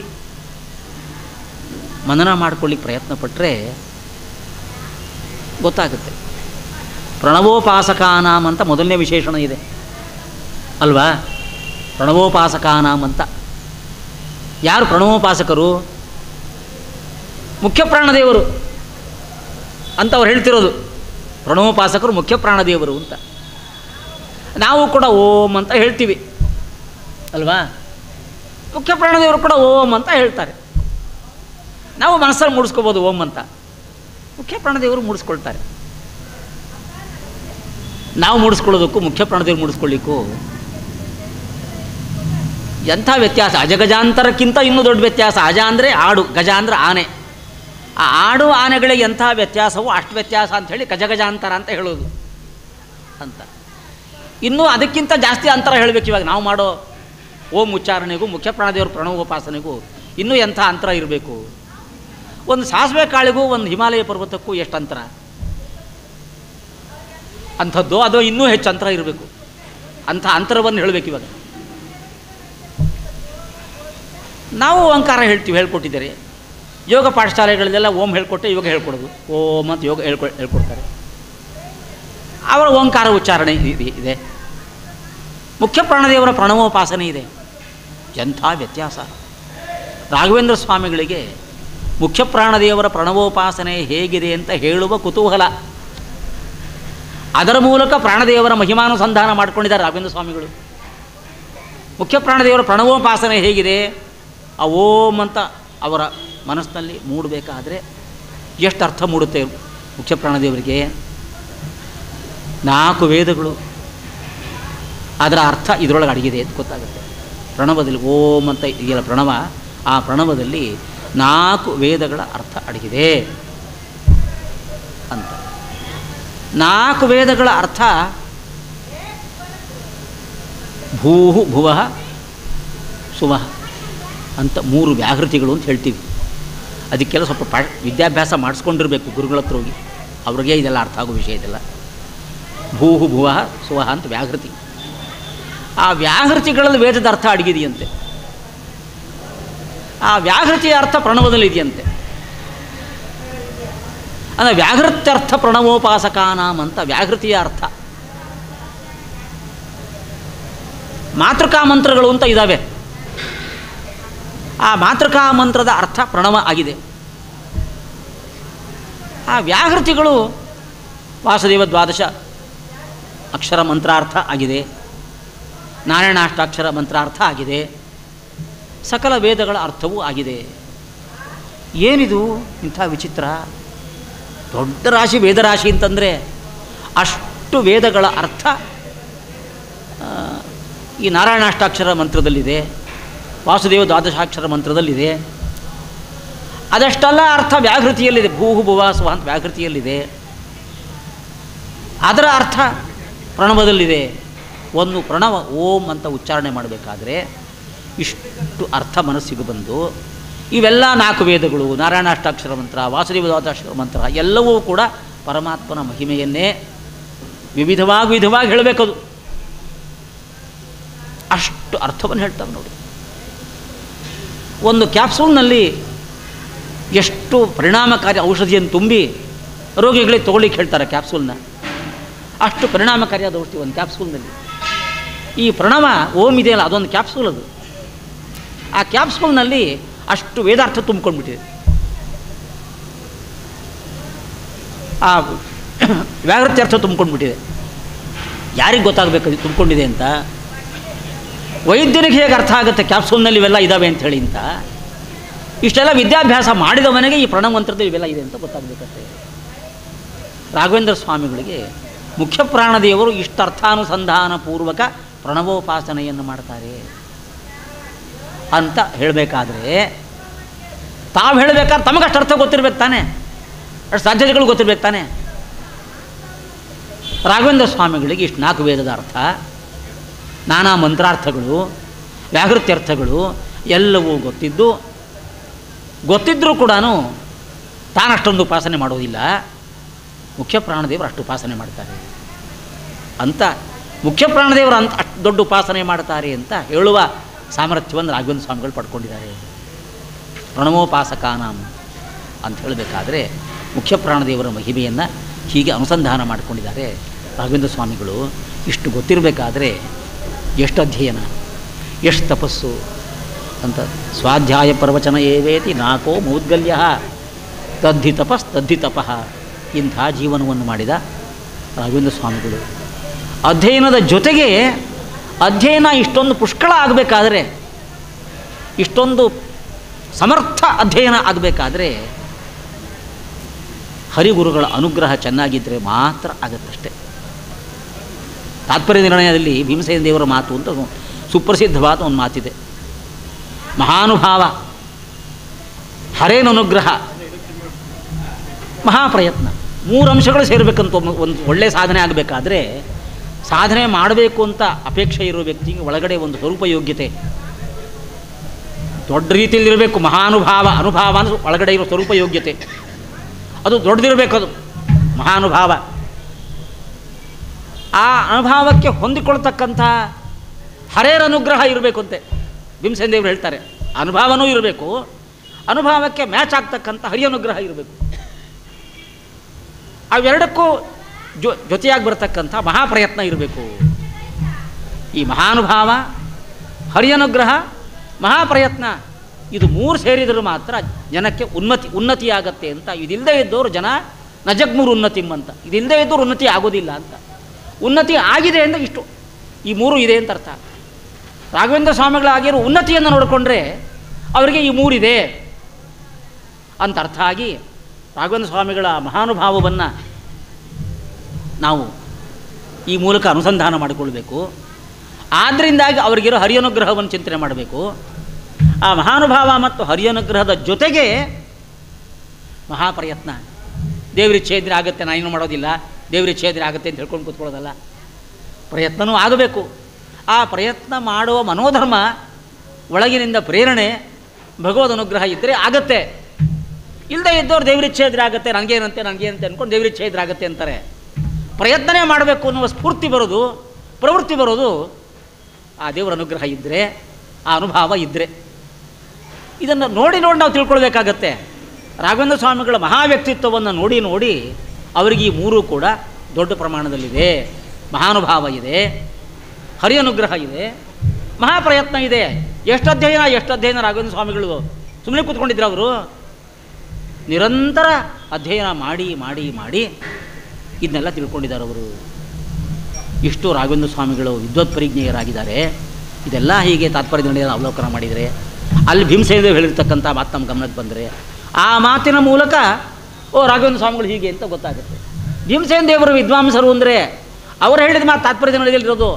[SPEAKER 1] ಮನನ ಮಾಡ್ಕೊಳ್ಳಿಕ್ಕೆ ಪ್ರಯತ್ನ ಪಟ್ಟರೆ ಗೊತ್ತಾಗುತ್ತೆ. ಪ್ರಣವೋಪಾಸಕಾನಾಮ್ ಅಂತ ಮೊದಲನೇ ವಿಶೇಷಣ ಇದೆ ಅಲ್ವಾ? ಪ್ರಣವೋಪಾಸಕಾನಾಮ್ ಅಂತ. ಯಾರು ಪ್ರಣವೋಪಾಸಕರು? ಮುಖ್ಯ ಪ್ರಾಣದೇವರು ಅಂತ ಅವ್ರು ಹೇಳ್ತಿರೋದು. ಪ್ರಣವೋಪಾಸಕರು ಮುಖ್ಯ ಪ್ರಾಣದೇವರು ಅಂತ. ನಾವು ಕೂಡ ಓಂ ಅಂತ ಹೇಳ್ತೀವಿ ಅಲ್ವಾ? ಮುಖ್ಯ ಪ್ರಾಣದೇವರು ಕೂಡ ಓಂ ಅಂತ ಹೇಳ್ತಾರೆ. ನಾವು ಮನಸ್ಸಲ್ಲಿ ಮೂಡಿಸ್ಕೋಬೋದು ಓಂ ಅಂತ, ಮುಖ್ಯ ಪ್ರಾಣದೇವರು ಮೂಡಿಸ್ಕೊಳ್ತಾರೆ. ನಾವು ಮೂಡಿಸ್ಕೊಳ್ಳೋದಕ್ಕೂ ಮುಖ್ಯ ಪ್ರಾಣದೇವರು ಮೂಡಿಸ್ಕೊಳ್ಳಿಕ್ಕೂ ಎಂಥ ವ್ಯತ್ಯಾಸ! ಅಜಗಜಾಂತರಕ್ಕಿಂತ ಇನ್ನೂ ದೊಡ್ಡ ವ್ಯತ್ಯಾಸ. ಅಜ ಅಂದರೆ ಆಡು, ಗಜ ಅಂದರೆ ಆನೆ. ಆ ಆಡು ಆನೆಗಳಿಗೆ ಎಂಥ ವ್ಯತ್ಯಾಸವೋ ಅಷ್ಟು ವ್ಯತ್ಯಾಸ ಅಂಥೇಳಿ ಗಜಗಜಾಂತರ ಅಂತ ಹೇಳೋದು ಅಂತ. ಇನ್ನೂ ಅದಕ್ಕಿಂತ ಜಾಸ್ತಿ ಅಂತರ ಹೇಳಬೇಕು ಇವಾಗ ನಾವು ಮಾಡೋ ಓಂ ಉಚ್ಚಾರಣೆಗೂ ಮುಖ್ಯ ಪ್ರಾಣದೇವರ ಪ್ರಣವೋಪಾಸನೆಗೂ ಇನ್ನೂ ಎಂಥ ಅಂತರ ಇರಬೇಕು. ಒಂದು ಸಾಸಿವೆ ಕಾಳಿಗೂ ಒಂದು ಹಿಮಾಲಯ ಪರ್ವತಕ್ಕೂ ಎಷ್ಟು ಅಂತರ ಅಂಥದ್ದು, ಅದು ಇನ್ನೂ ಹೆಚ್ಚು ಅಂತರ ಇರಬೇಕು. ಅಂಥ ಅಂತರವನ್ನು ಹೇಳಬೇಕು ಇವಾಗ. ನಾವು ಓಂಕಾರ ಹೇಳ್ತೀವಿ, ಹೇಳ್ಕೊಟ್ಟಿದ್ದಾರೆ. ಯೋಗ ಪಾಠಶಾಲೆಗಳಲ್ಲೆಲ್ಲ ಓಂ ಹೇಳ್ಕೊಟ್ಟೆ ಯೋಗ ಹೇಳ್ಕೊಡೋದು. ಓಂ ಅಂತ ಯೋಗ ಹೇಳ್ಕೊಡ್ತಾರೆ. ಅವರ ಓಂಕಾರ ಉಚ್ಚಾರಣೆ ಇದೆ. ಮುಖ್ಯ ಪ್ರಾಣದೇವರ ಪ್ರಣವೋಪಾಸನೆ ಇದೆ. ಎಂಥ ವ್ಯತ್ಯಾಸ! ರಾಘವೇಂದ್ರ ಸ್ವಾಮಿಗಳಿಗೆ ಮುಖ್ಯ ಪ್ರಾಣದೇವರ ಪ್ರಣವೋಪಾಸನೆ ಹೇಗಿದೆ ಅಂತ ಹೇಳುವ ಕುತೂಹಲ. ಅದರ ಮೂಲಕ ಪ್ರಾಣದೇವರ ಮಹಿಮಾನುಸಂಧಾನ ಮಾಡಿಕೊಂಡಿದ್ದಾರೆ ರಾಘವೇಂದ್ರ ಸ್ವಾಮಿಗಳು. ಮುಖ್ಯ ಪ್ರಾಣದೇವರ ಪ್ರಣವೋಪಾಸನೆ ಹೇಗಿದೆ, ಆ ಓಂ ಅಂತ ಅವರ ಮನಸ್ಸಿನಲ್ಲಿ ಮೂಡಬೇಕಾದ್ರೆ ಎಷ್ಟು ಅರ್ಥ ಮೂಡುತ್ತೆ ಮುಖ್ಯ ಪ್ರಾಣದೇವರಿಗೆ. 4 ವೇದಗಳು, ಅದರ ಅರ್ಥ ಇದರೊಳಗೆ ಅಡಗಿದೆ ಅಂತ ಗೊತ್ತಾಗುತ್ತೆ. ಪ್ರಣವದಲ್ಲಿ ಓಂ ಅಂತ ಇದೆಯಲ್ಲ ಪ್ರಣವ, ಆ ಪ್ರಣವದಲ್ಲಿ 4 ವೇದಗಳ ಅರ್ಥ ಅಡಗಿದೆ ಅಂತ. 4 ವೇದಗಳ ಅರ್ಥ ಭೂಹು ಭುವಃ ಸುವಃ ಅಂತ 3 ವ್ಯಾಹೃತಿಗಳು ಅಂತ ಹೇಳ್ತೀವಿ. ಅದಕ್ಕೆಲ್ಲ ಸ್ವಲ್ಪ ವಿದ್ಯಾಭ್ಯಾಸ ಮಾಡಿಸ್ಕೊಂಡಿರಬೇಕು ಗುರುಗಳ ಹತ್ರ ಹೋಗಿ, ಅವ್ರಿಗೆ ಇದೆಲ್ಲ ಅರ್ಥ ಆಗೋ ವಿಷಯ ಇದೆಲ್ಲ. ಭೂಹು ಭುವಃ ಸುವಃ ಅಂತ ವ್ಯಾಹೃತಿ. ಆ ವ್ಯಾಹೃತಿಗಳಲ್ಲಿ ವೇದದ ಅರ್ಥ ಅಡಗಿದೆಯಂತೆ. ಆ ವ್ಯಾಹೃತಿಯ ಅರ್ಥ ಪ್ರಣವದಲ್ಲಿ ಇದೆಯಂತೆ. ಅಂದರೆ ವ್ಯಾಹೃತ್ಯರ್ಥ ಪ್ರಣವೋಪಾಸಕಾನಾಮ್ ಅಂತ ವ್ಯಾಹೃತಿಯ ಅರ್ಥ. ಮಾತೃಕಾ ಮಂತ್ರಗಳು ಅಂತ ಇದ್ದಾವೆ. ಆ ಮಾತೃಕಾ ಮಂತ್ರದ ಅರ್ಥ ಪ್ರಣವ ಆಗಿದೆ. ಆ ವ್ಯಾಹೃತಿಗಳು ವಾಸುದೇವ ದ್ವಾದಶ ಅಕ್ಷರ ಮಂತ್ರಾರ್ಥ ಆಗಿದೆ, ನಾರಾಯಣಾಷ್ಟಾಕ್ಷರ ಮಂತ್ರಾರ್ಥ ಆಗಿದೆ, ಸಕಲ ವೇದಗಳ ಅರ್ಥವೂ ಆಗಿದೆ. ಏನಿದು ಇಂಥ ವಿಚಿತ್ರ! ದೊಡ್ಡ ರಾಶಿ ವೇದರಾಶಿ ಅಂತಂದರೆ ಅಷ್ಟು ವೇದಗಳ ಅರ್ಥ ಈ ನಾರಾಯಣಾಷ್ಟಾಕ್ಷರ ಮಂತ್ರದಲ್ಲಿದೆ, ವಾಸುದೇವ ದ್ವಾದಶಾಕ್ಷರ ಮಂತ್ರದಲ್ಲಿದೆ. ಅದಷ್ಟೆಲ್ಲ ಅರ್ಥ ವ್ಯಾಹೃತಿಯಲ್ಲಿದೆ. ಭೂಹು ಭುವಾಸುವ ಅಂತ ವ್ಯಾಹೃತಿಯಲ್ಲಿದೆ. ಅದರ ಅರ್ಥ ಪ್ರಣವದಲ್ಲಿದೆ. ಒಂದು ಪ್ರಣವ ಓಂ ಅಂತ ಉಚ್ಚಾರಣೆ ಮಾಡಬೇಕಾದ್ರೆ ಇಷ್ಟು ಅರ್ಥ ಮನಸ್ಸಿಗೆ ಬಂದು ಇವೆಲ್ಲ 4 ವೇದಗಳು, ನಾರಾಯಣಾಷ್ಟಾಕ್ಷರ ಮಂತ್ರ, ವಾಸುದೇವ ದ್ವಾದಶಾಕ್ಷರ ಮಂತ್ರ ಎಲ್ಲವೂ ಕೂಡ ಪರಮಾತ್ಮನ ಮಹಿಮೆಯನ್ನೇ ವಿಧವಾಗಿ ಹೇಳಬೇಕದು. ಅಷ್ಟು ಅರ್ಥವನ್ನು ಹೇಳ್ತಾರೆ ನೋಡಿ. ಒಂದು ಕ್ಯಾಪ್ಸೂಲ್ನಲ್ಲಿ ಎಷ್ಟು ಪರಿಣಾಮಕಾರಿ ಔಷಧಿಯನ್ನು ತುಂಬಿ ರೋಗಿಗಳಿಗೆ ತೊಗೊಳ್ಳಿಕ್ಕೆ ಹೇಳ್ತಾರೆ ಕ್ಯಾಪ್ಸೂಲ್ನ. ಅಷ್ಟು ಪರಿಣಾಮಕಾರಿಯಾದ ಔಷಧಿ ಒಂದು ಕ್ಯಾಪ್ಸೂಲ್ನಲ್ಲಿ. ಈ ಪ್ರಣವ ಓಂ ಇದೆಯಲ್ಲ ಅದೊಂದು ಕ್ಯಾಪ್ಸೂಲ್. ಅದು ಆ ಕ್ಯಾಪ್ಸೂಲ್ನಲ್ಲಿ ಅಷ್ಟು ವೇದಾರ್ಥ ತುಂಬಿಕೊಂಡ್ಬಿಟ್ಟಿದೆ. ಆ ವ್ಯಾಹೃತಿ ಅರ್ಥ ತುಂಬಿಕೊಂಡ್ಬಿಟ್ಟಿದೆ. ಯಾರಿಗೆ ಗೊತ್ತಾಗಬೇಕು ಅದು ತುಂಬಿಕೊಂಡಿದೆ ಅಂತ? ವೈದ್ಯರಿಗೆ ಹೇಗೆ ಅರ್ಥ ಆಗುತ್ತೆ ಕ್ಯಾಪ್ಸೂಲ್ನಲ್ಲಿ ಇವೆಲ್ಲ ಇದ್ದಾವೆ ಅಂಥೇಳಿ ಅಂತ? ಇಷ್ಟೆಲ್ಲ ವಿದ್ಯಾಭ್ಯಾಸ ಮಾಡಿದವನಿಗೆ ಈ ಪ್ರಣವಂತರದ್ದು ಇವೆಲ್ಲ ಇದೆ ಅಂತ ಗೊತ್ತಾಗಬೇಕಷ್ಟೇ. ರಾಘವೇಂದ್ರ ಸ್ವಾಮಿಗಳಿಗೆ ಮುಖ್ಯ ಪ್ರಾಣದೇವರು ಇಷ್ಟು ಅರ್ಥಾನುಸಂಧಾನ ಪೂರ್ವಕ ಪ್ರಣವೋಪಾಸನೆಯನ್ನು ಮಾಡ್ತಾರೆ ಅಂತ ಹೇಳಬೇಕಾದ್ರೆ ತಾವು ಹೇಳಬೇಕಾದ್ರೆ ತಮಗಷ್ಟು ಅರ್ಥ ಗೊತ್ತಿರ್ಬೇಕು ತಾನೆ, ಅಷ್ಟು ಸಾಧ್ಯತೆಗಳು ಗೊತ್ತಿರ್ಬೇಕು ತಾನೆ. ರಾಘವೇಂದ್ರ ಸ್ವಾಮಿಗಳಿಗೆ ಇಷ್ಟು 4 ವೇದದ ಅರ್ಥ, ನಾನಾ ಮಂತ್ರಾರ್ಥಗಳು, ವ್ಯಾಹೃತ್ಯರ್ಥಗಳು ಎಲ್ಲವೂ ಗೊತ್ತಿದ್ದರೂ ಕೂಡ ತಾನಷ್ಟೊಂದು ಉಪಾಸನೆ ಮಾಡೋದಿಲ್ಲ. ಮುಖ್ಯ ಪ್ರಾಣದೇವರು ಅಷ್ಟು ಉಪಾಸನೆ ಮಾಡ್ತಾರೆ ಅಂತ, ಮುಖ್ಯ ಪ್ರಾಣದೇವರು ಅಂತ ಅಷ್ಟು ದೊಡ್ಡ ಉಪಾಸನೆ ಮಾಡ್ತಾರೆ ಅಂತ ಹೇಳುವ ಸಾಮರ್ಥ್ಯವನ್ನು ರಾಘವೇಂದ್ರ ಸ್ವಾಮಿಗಳು ಪಡ್ಕೊಂಡಿದ್ದಾರೆ. ಪ್ರಣವೋಪಾಸಕಾನಾಂ ಅಂತ ಹೇಳಬೇಕಾದ್ರೆ ಮುಖ್ಯ ಪ್ರಾಣದೇವರ ಮಹಿಮೆಯನ್ನು ಹೀಗೆ ಅನುಸಂಧಾನ ಮಾಡಿಕೊಂಡಿದ್ದಾರೆ ರಾಘವೇಂದ್ರ ಸ್ವಾಮಿಗಳು. ಇಷ್ಟು ಗೊತ್ತಿರಬೇಕಾದ್ರೆ ಎಷ್ಟು ಅಧ್ಯಯನ, ಎಷ್ಟು ತಪಸ್ಸು ಅಂತ. ಸ್ವಾಧ್ಯಾಯ ಪ್ರವಚನ ಏವೇತಿ ನಾಕೋ ಮೌದ್ಗಲ್ಯ ತದ್ಧಿ ತಪಃ ಇಂಥ ಜೀವನವನ್ನು ಮಾಡಿದ ರಾಘವೇಂದ್ರ ಸ್ವಾಮಿಗಳು. ಅಧ್ಯಯನದ ಜೊತೆಗೆ ಅಧ್ಯಯನ ಇಷ್ಟೊಂದು ಪುಷ್ಕಳ ಆಗಬೇಕಾದ್ರೆ, ಇಷ್ಟೊಂದು ಸಮರ್ಥ ಅಧ್ಯಯನ ಆಗಬೇಕಾದ್ರೆ ಹರಿಗುರುಗಳ ಅನುಗ್ರಹ ಚೆನ್ನಾಗಿದ್ದರೆ ಮಾತ್ರ ಆಗುತ್ತಷ್ಟೆ. ತಾತ್ಪರ್ಯ ನಿರ್ಣಯದಲ್ಲಿ ಭೀಮಸೇನ ದೇವರ ಮಾತು ಅಂತ ಸುಪ್ರಸಿದ್ಧವಾದ ಒಂದು ಮಾತಿದೆ. ಮಹಾನುಭಾವ, ಹರೇನ ಅನುಗ್ರಹ, ಮಹಾಪ್ರಯತ್ನ, 3 ಅಂಶಗಳು ಸೇರಬೇಕಂತ. ಒಂದು ಒಳ್ಳೆಯ ಸಾಧನೆ ಆಗಬೇಕಾದ್ರೆ, ಸಾಧನೆ ಮಾಡಬೇಕು ಅಂತ ಅಪೇಕ್ಷೆ ಇರೋ ವ್ಯಕ್ತಿಗೆ ಒಳಗಡೆ ಒಂದು ಸ್ವರೂಪ ಯೋಗ್ಯತೆ ದೊಡ್ಡ ರೀತಿಯಲ್ಲಿರಬೇಕು. ಮಹಾನುಭಾವ, ಅನುಭಾವ ಅಂದರೆ ಒಳಗಡೆ ಇರೋ ಸ್ವರೂಪ ಯೋಗ್ಯತೆ ಅದು ದೊಡ್ಡದಿರಬೇಕದು ಮಹಾನುಭಾವ. ಆ ಅನುಭಾವಕ್ಕೆ ಹೊಂದಿಕೊಳ್ತಕ್ಕಂಥ ಹರೇರ ಅನುಗ್ರಹ ಇರಬೇಕು ಅಂತೆ ಭೀಮಸೇನ ದೇವರು ಹೇಳ್ತಾರೆ. ಅನುಭಾವನೂ ಇರಬೇಕು, ಅನುಭಾವಕ್ಕೆ ಮ್ಯಾಚ್ ಆಗ್ತಕ್ಕಂಥ ಹರಿಯನುಗ್ರಹ ಇರಬೇಕು. ಅವೆರಡಕ್ಕೂ ಜೊತೆಯಾಗಿ ಬರತಕ್ಕಂಥ ಮಹಾಪ್ರಯತ್ನ ಇರಬೇಕು. ಈ ಮಹಾನುಭಾವ, ಹರಿಯನುಗ್ರಹ, ಮಹಾಪ್ರಯತ್ನ ಇದು 3 ಸೇರಿದರೂ ಮಾತ್ರ ಜನಕ್ಕೆ ಉನ್ನತಿಯಾಗತ್ತೆ ಅಂತ. ಇದಿಲ್ಲದೆ ಇದ್ದವರು ಜನ ನಜಗ್ಮೂರು ಉನ್ನತಿಂ ಅಂತ, ಇದಿಲ್ಲದೆ ಇದ್ದವರು ಉನ್ನತಿ ಆಗೋದಿಲ್ಲ ಅಂತ. ಉನ್ನತಿ ಆಗಿದೆ ಅಂದರೆ ಇಷ್ಟು, ಈ 3 ಇದೆ ಅಂತ ಅರ್ಥ. ರಾಘವೇಂದ್ರ ಸ್ವಾಮಿಗಳಾಗಿರೋ ಉನ್ನತಿಯನ್ನು ನೋಡಿಕೊಂಡ್ರೆ ಅವರಿಗೆ ಈ 3 ಇದೆ ಅಂತ ಅರ್ಥ ಆಗಿ ರಾಘವೇಂದ್ರ ಸ್ವಾಮಿಗಳ ಮಹಾನುಭಾವವನ್ನು ನಾವು ಈ ಮೂಲಕ ಅನುಸಂಧಾನ ಮಾಡಿಕೊಳ್ಬೇಕು. ಆದ್ದರಿಂದಾಗಿ ಅವರಿಗಿರೋ ಹರಿಯನುಗ್ರಹವನ್ನು ಚಿಂತನೆ ಮಾಡಬೇಕು. ಆ ಮಹಾನುಭಾವ ಮತ್ತು ಹರಿಯನುಗ್ರಹದ ಜೊತೆಗೆ ಮಹಾಪ್ರಯತ್ನ. ದೇವರಿಚ್ಛೆ ಇದ್ರೆ ಆಗುತ್ತೆ, ನಾನೇನು ಮಾಡೋದಿಲ್ಲ, ದೇವರಿಚ್ಛೆ ಇದ್ರೆ ಆಗುತ್ತೆ ಅಂತ ಹೇಳ್ಕೊಂಡು ಕೂತ್ಕೊಳ್ಳೋದಲ್ಲ, ಪ್ರಯತ್ನವೂ ಆಗಬೇಕು. ಆ ಪ್ರಯತ್ನ ಮಾಡುವ ಮನೋಧರ್ಮ, ಒಳಗಿನಿಂದ ಪ್ರೇರಣೆ, ಭಗವದ್ ಅನುಗ್ರಹ ಇದ್ದರೆ ಆಗತ್ತೆ. ಇಲ್ಲದೆ ಇದ್ದವ್ರು ದೇವರಿಚ್ಛೆ ಇದ್ರೆ ಆಗುತ್ತೆ, ನನಗೇನಂತೆ ಅಂದ್ಕೊಂಡು ದೇವರಿಚ್ಛೆ ಇದ್ರೆ ಆಗುತ್ತೆ ಅಂತಾರೆ. ಪ್ರಯತ್ನನೇ ಮಾಡಬೇಕು ಅನ್ನುವ ಸ್ಫೂರ್ತಿ ಬರೋದು, ಪ್ರವೃತ್ತಿ ಬರೋದು ಆ ದೇವರ ಅನುಗ್ರಹ ಇದ್ದರೆ, ಆ ಅನುಭವ ಇದ್ದರೆ. ಇದನ್ನು ನೋಡಿ ನಾವು ತಿಳ್ಕೊಳ್ಬೇಕಾಗತ್ತೆ. ರಾಘವೇಂದ್ರ ಸ್ವಾಮಿಗಳ ಮಹಾವ್ಯಕ್ತಿತ್ವವನ್ನು ನೋಡಿ ಅವರಿಗೆ ಈ 3 ಕೂಡ ದೊಡ್ಡ ಪ್ರಮಾಣದಲ್ಲಿದೆ. ಮಹಾನುಭಾವ ಇದೆ, ಹರಿಯನುಗ್ರಹ ಇದೆ, ಮಹಾಪ್ರಯತ್ನ ಇದೆ. ಎಷ್ಟು ಅಧ್ಯಯನ ರಾಘವೇಂದ್ರ ಸ್ವಾಮಿಗಳು ಸುಮ್ಮನೆ ಕೂತ್ಕೊಂಡಿದ್ರು. ಅವರು ನಿರಂತರ ಅಧ್ಯಯನ ಮಾಡಿ ಇದನ್ನೆಲ್ಲ ತಿಳ್ಕೊಂಡಿದ್ದಾರೆ ಅವರು. ಇಷ್ಟು ರಾಘವೇಂದ್ರ ಸ್ವಾಮಿಗಳು ವಿದ್ವತ್ ಪರಿಜ್ಞೆಯರಾಗಿದ್ದಾರೆ. ಇದೆಲ್ಲ ಹೀಗೆ ತಾತ್ಪರ್ಯ ನಿರ್ಣಯ ಅವಲೋಕನ ಮಾಡಿದರೆ, ಅಲ್ಲಿ ಭೀಮಸೇನ ದೇವರು ಹೇಳಿರ್ತಕ್ಕಂಥ ಮಾತು ನಮ್ಮ ಗಮನಕ್ಕೆ ಬಂದರೆ, ಆ ಮಾತಿನ ಮೂಲಕ ರಾಘವೇಂದ್ರ ಸ್ವಾಮಿಗಳು ಹೀಗೆ ಅಂತ ಗೊತ್ತಾಗುತ್ತೆ. ಭೀಮಸೇನ ದೇವರು ವಿದ್ವಾಂಸರು ಅಂದರೆ ಅವರು ಹೇಳಿದ ಮಾತು ತಾತ್ಪರ್ಯ ನಿರ್ಣಯದಲ್ಲಿರೋದು.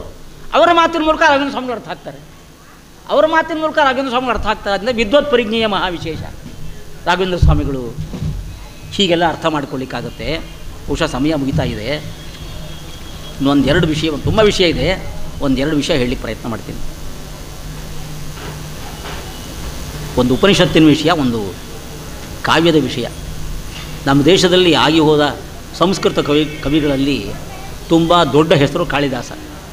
[SPEAKER 1] ಅವರ ಮಾತಿನ ಮೂಲಕ ರಾಘವೇಂದ್ರ ಸ್ವಾಮಿಗಳು ಅರ್ಥ ಆಗ್ತಾರೆ. ಅವರ ಮಾತಿನ ಮೂಲಕ ರಾಘವೇಂದ್ರ ಸ್ವಾಮಿಗಳು ಅರ್ಥ ಆಗ್ತಾರೆ. ಅದರಿಂದ ವಿದ್ವತ್ ಪರಿಜ್ಞೆಯ ಮಹಾವಿಶೇಷ ರಾಘವೇಂದ್ರ ಸ್ವಾಮಿಗಳು. ಹೀಗೆಲ್ಲ ಅರ್ಥ ಮಾಡ್ಕೊಳ್ಳಿಕ್ಕಾಗತ್ತೆ. ಬಹುಶಃ ಸಮಯ ಮುಗಿತಾ ಇದೆ. ಇನ್ನೊಂದೆರಡು ವಿಷಯ, ತುಂಬ ವಿಷಯ ಇದೆ, ಒಂದೆರಡು ವಿಷಯ ಹೇಳಲಿಕ್ಕೆ ಪ್ರಯತ್ನ ಮಾಡ್ತೀನಿ. ಒಂದು ಉಪನಿಷತ್ತಿನ ವಿಷಯ, ಒಂದು ಕಾವ್ಯದ ವಿಷಯ. ನಮ್ಮ ದೇಶದಲ್ಲಿ ಆಗಿ ಹೋದ ಸಂಸ್ಕೃತ ಕವಿಗಳಲ್ಲಿ ತುಂಬ ದೊಡ್ಡ ಹೆಸರು ಕಾಳಿದಾಸ.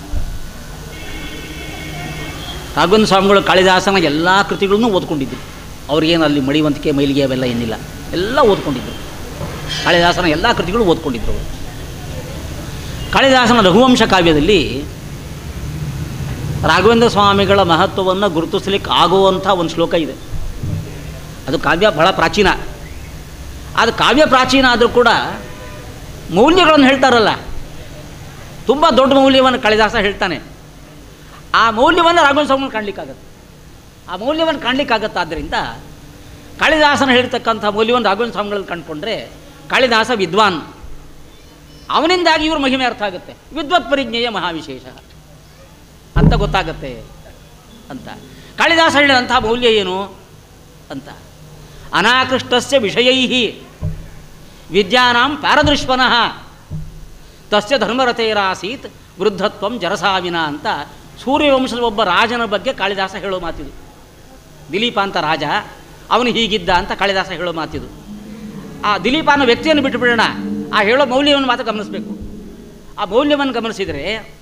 [SPEAKER 1] ರಾಘವೇಂದ್ರ ಸ್ವಾಮಿಗಳು ಕಾಳಿದಾಸನ ಎಲ್ಲ ಕೃತಿಗಳನ್ನೂ ಓದ್ಕೊಂಡಿದ್ದರು. ಅವ್ರಿಗೇನು ಅಲ್ಲಿ ಮಡಿವಂತಿಕೆ ಮೈಲಿಗೆ ಅವೆಲ್ಲ ಏನಿಲ್ಲ, ಎಲ್ಲ ಓದ್ಕೊಂಡಿದ್ದರು. ಕಾಳಿದಾಸನ ಎಲ್ಲ ಕೃತಿಗಳು ಓದ್ಕೊಂಡಿದ್ದರು ಅವರು. ಕಾಳಿದಾಸನ ರಘುವಂಶ ಕಾವ್ಯದಲ್ಲಿ ರಾಘವೇಂದ್ರ ಸ್ವಾಮಿಗಳ ಮಹತ್ವವನ್ನು ಗುರುತಿಸಲಿಕ್ಕೆ ಆಗುವಂಥ ಒಂದು ಶ್ಲೋಕ ಇದೆ. ಅದು ಕಾವ್ಯ ಬಹಳ ಪ್ರಾಚೀನ. ಅದು ಕಾವ್ಯ ಪ್ರಾಚೀನ ಆದರೂ ಕೂಡ ಮೌಲ್ಯಗಳನ್ನು ಹೇಳ್ತಾರಲ್ಲ, ತುಂಬ ದೊಡ್ಡ ಮೌಲ್ಯವನ್ನು ಕಾಳಿದಾಸ ಹೇಳ್ತಾನೆ. ಆ ಮೌಲ್ಯವನ್ನು ರಾಘವೇಂದ್ರ ಸ್ವಾಮಿಗಳು ಕಾಣಲಿಕ್ಕಾಗತ್ತೆ. ಆ ಮೌಲ್ಯವನ್ನು ಕಾಣಲಿಕ್ಕಾಗತ್ತಾದ್ದರಿಂದ ಕಾಳಿದಾಸನ ಹೇಳ್ತಕ್ಕಂಥ ಮೌಲ್ಯವನ್ನು ರಾಘವೇಂದ್ರ ಸ್ವಾಮಿಗಳಲ್ಲಿ ಕಂಡುಕೊಂಡ್ರೆ ಕಾಳಿದಾಸ ವಿದ್ವಾನ್, ಅವನಿಂದಾಗಿ ಇವ್ರ ಮಹಿಮೆ ಅರ್ಥ ಆಗುತ್ತೆ. ವಿದ್ವತ್ ಪರಿಜ್ಞೆಯ ಮಹಾವಿಶೇಷ ಅಂತ ಗೊತ್ತಾಗತ್ತೆ ಅಂತ. ಕಾಳಿದಾಸ ಹೇಳಿದಂಥ ಮೌಲ್ಯ ಏನು ಅಂತ, ಅನಾಕೃಷ್ಟಸ್ಯ ವಿಷಯೈ ವಿದ್ಯಾನಾಂ ಪಾರದೃಶ್ವನಃ ತಸ್ಯ ಧರ್ಮರಥೇರಾಸೀತ್ ವೃದ್ಧತ್ವಂ ಜರಸಾವಿನ ಅಂತ ಸೂರ್ಯವಂಶದ ಒಬ್ಬ ರಾಜನ ಬಗ್ಗೆ ಕಾಳಿದಾಸ ಹೇಳೋ ಮಾತಿದು. ದಿಲೀಪ ಅಂತ ರಾಜ, ಅವನು ಹೀಗಿದ್ದ ಅಂತ ಕಾಳಿದಾಸ ಹೇಳೋ ಮಾತಿದು. ಆ ದಿಲೀಪ ಅನ್ನೋ ವ್ಯಕ್ತಿಯನ್ನು ಬಿಟ್ಟುಬಿಡೋಣ, ಆ ಹೇಳೋ ಮೌಲ್ಯವನ್ನು ಮಾತ್ರ ಗಮನಿಸಬೇಕು. ಆ ಮೌಲ್ಯವನ್ನು ಗಮನಿಸಿದರೆ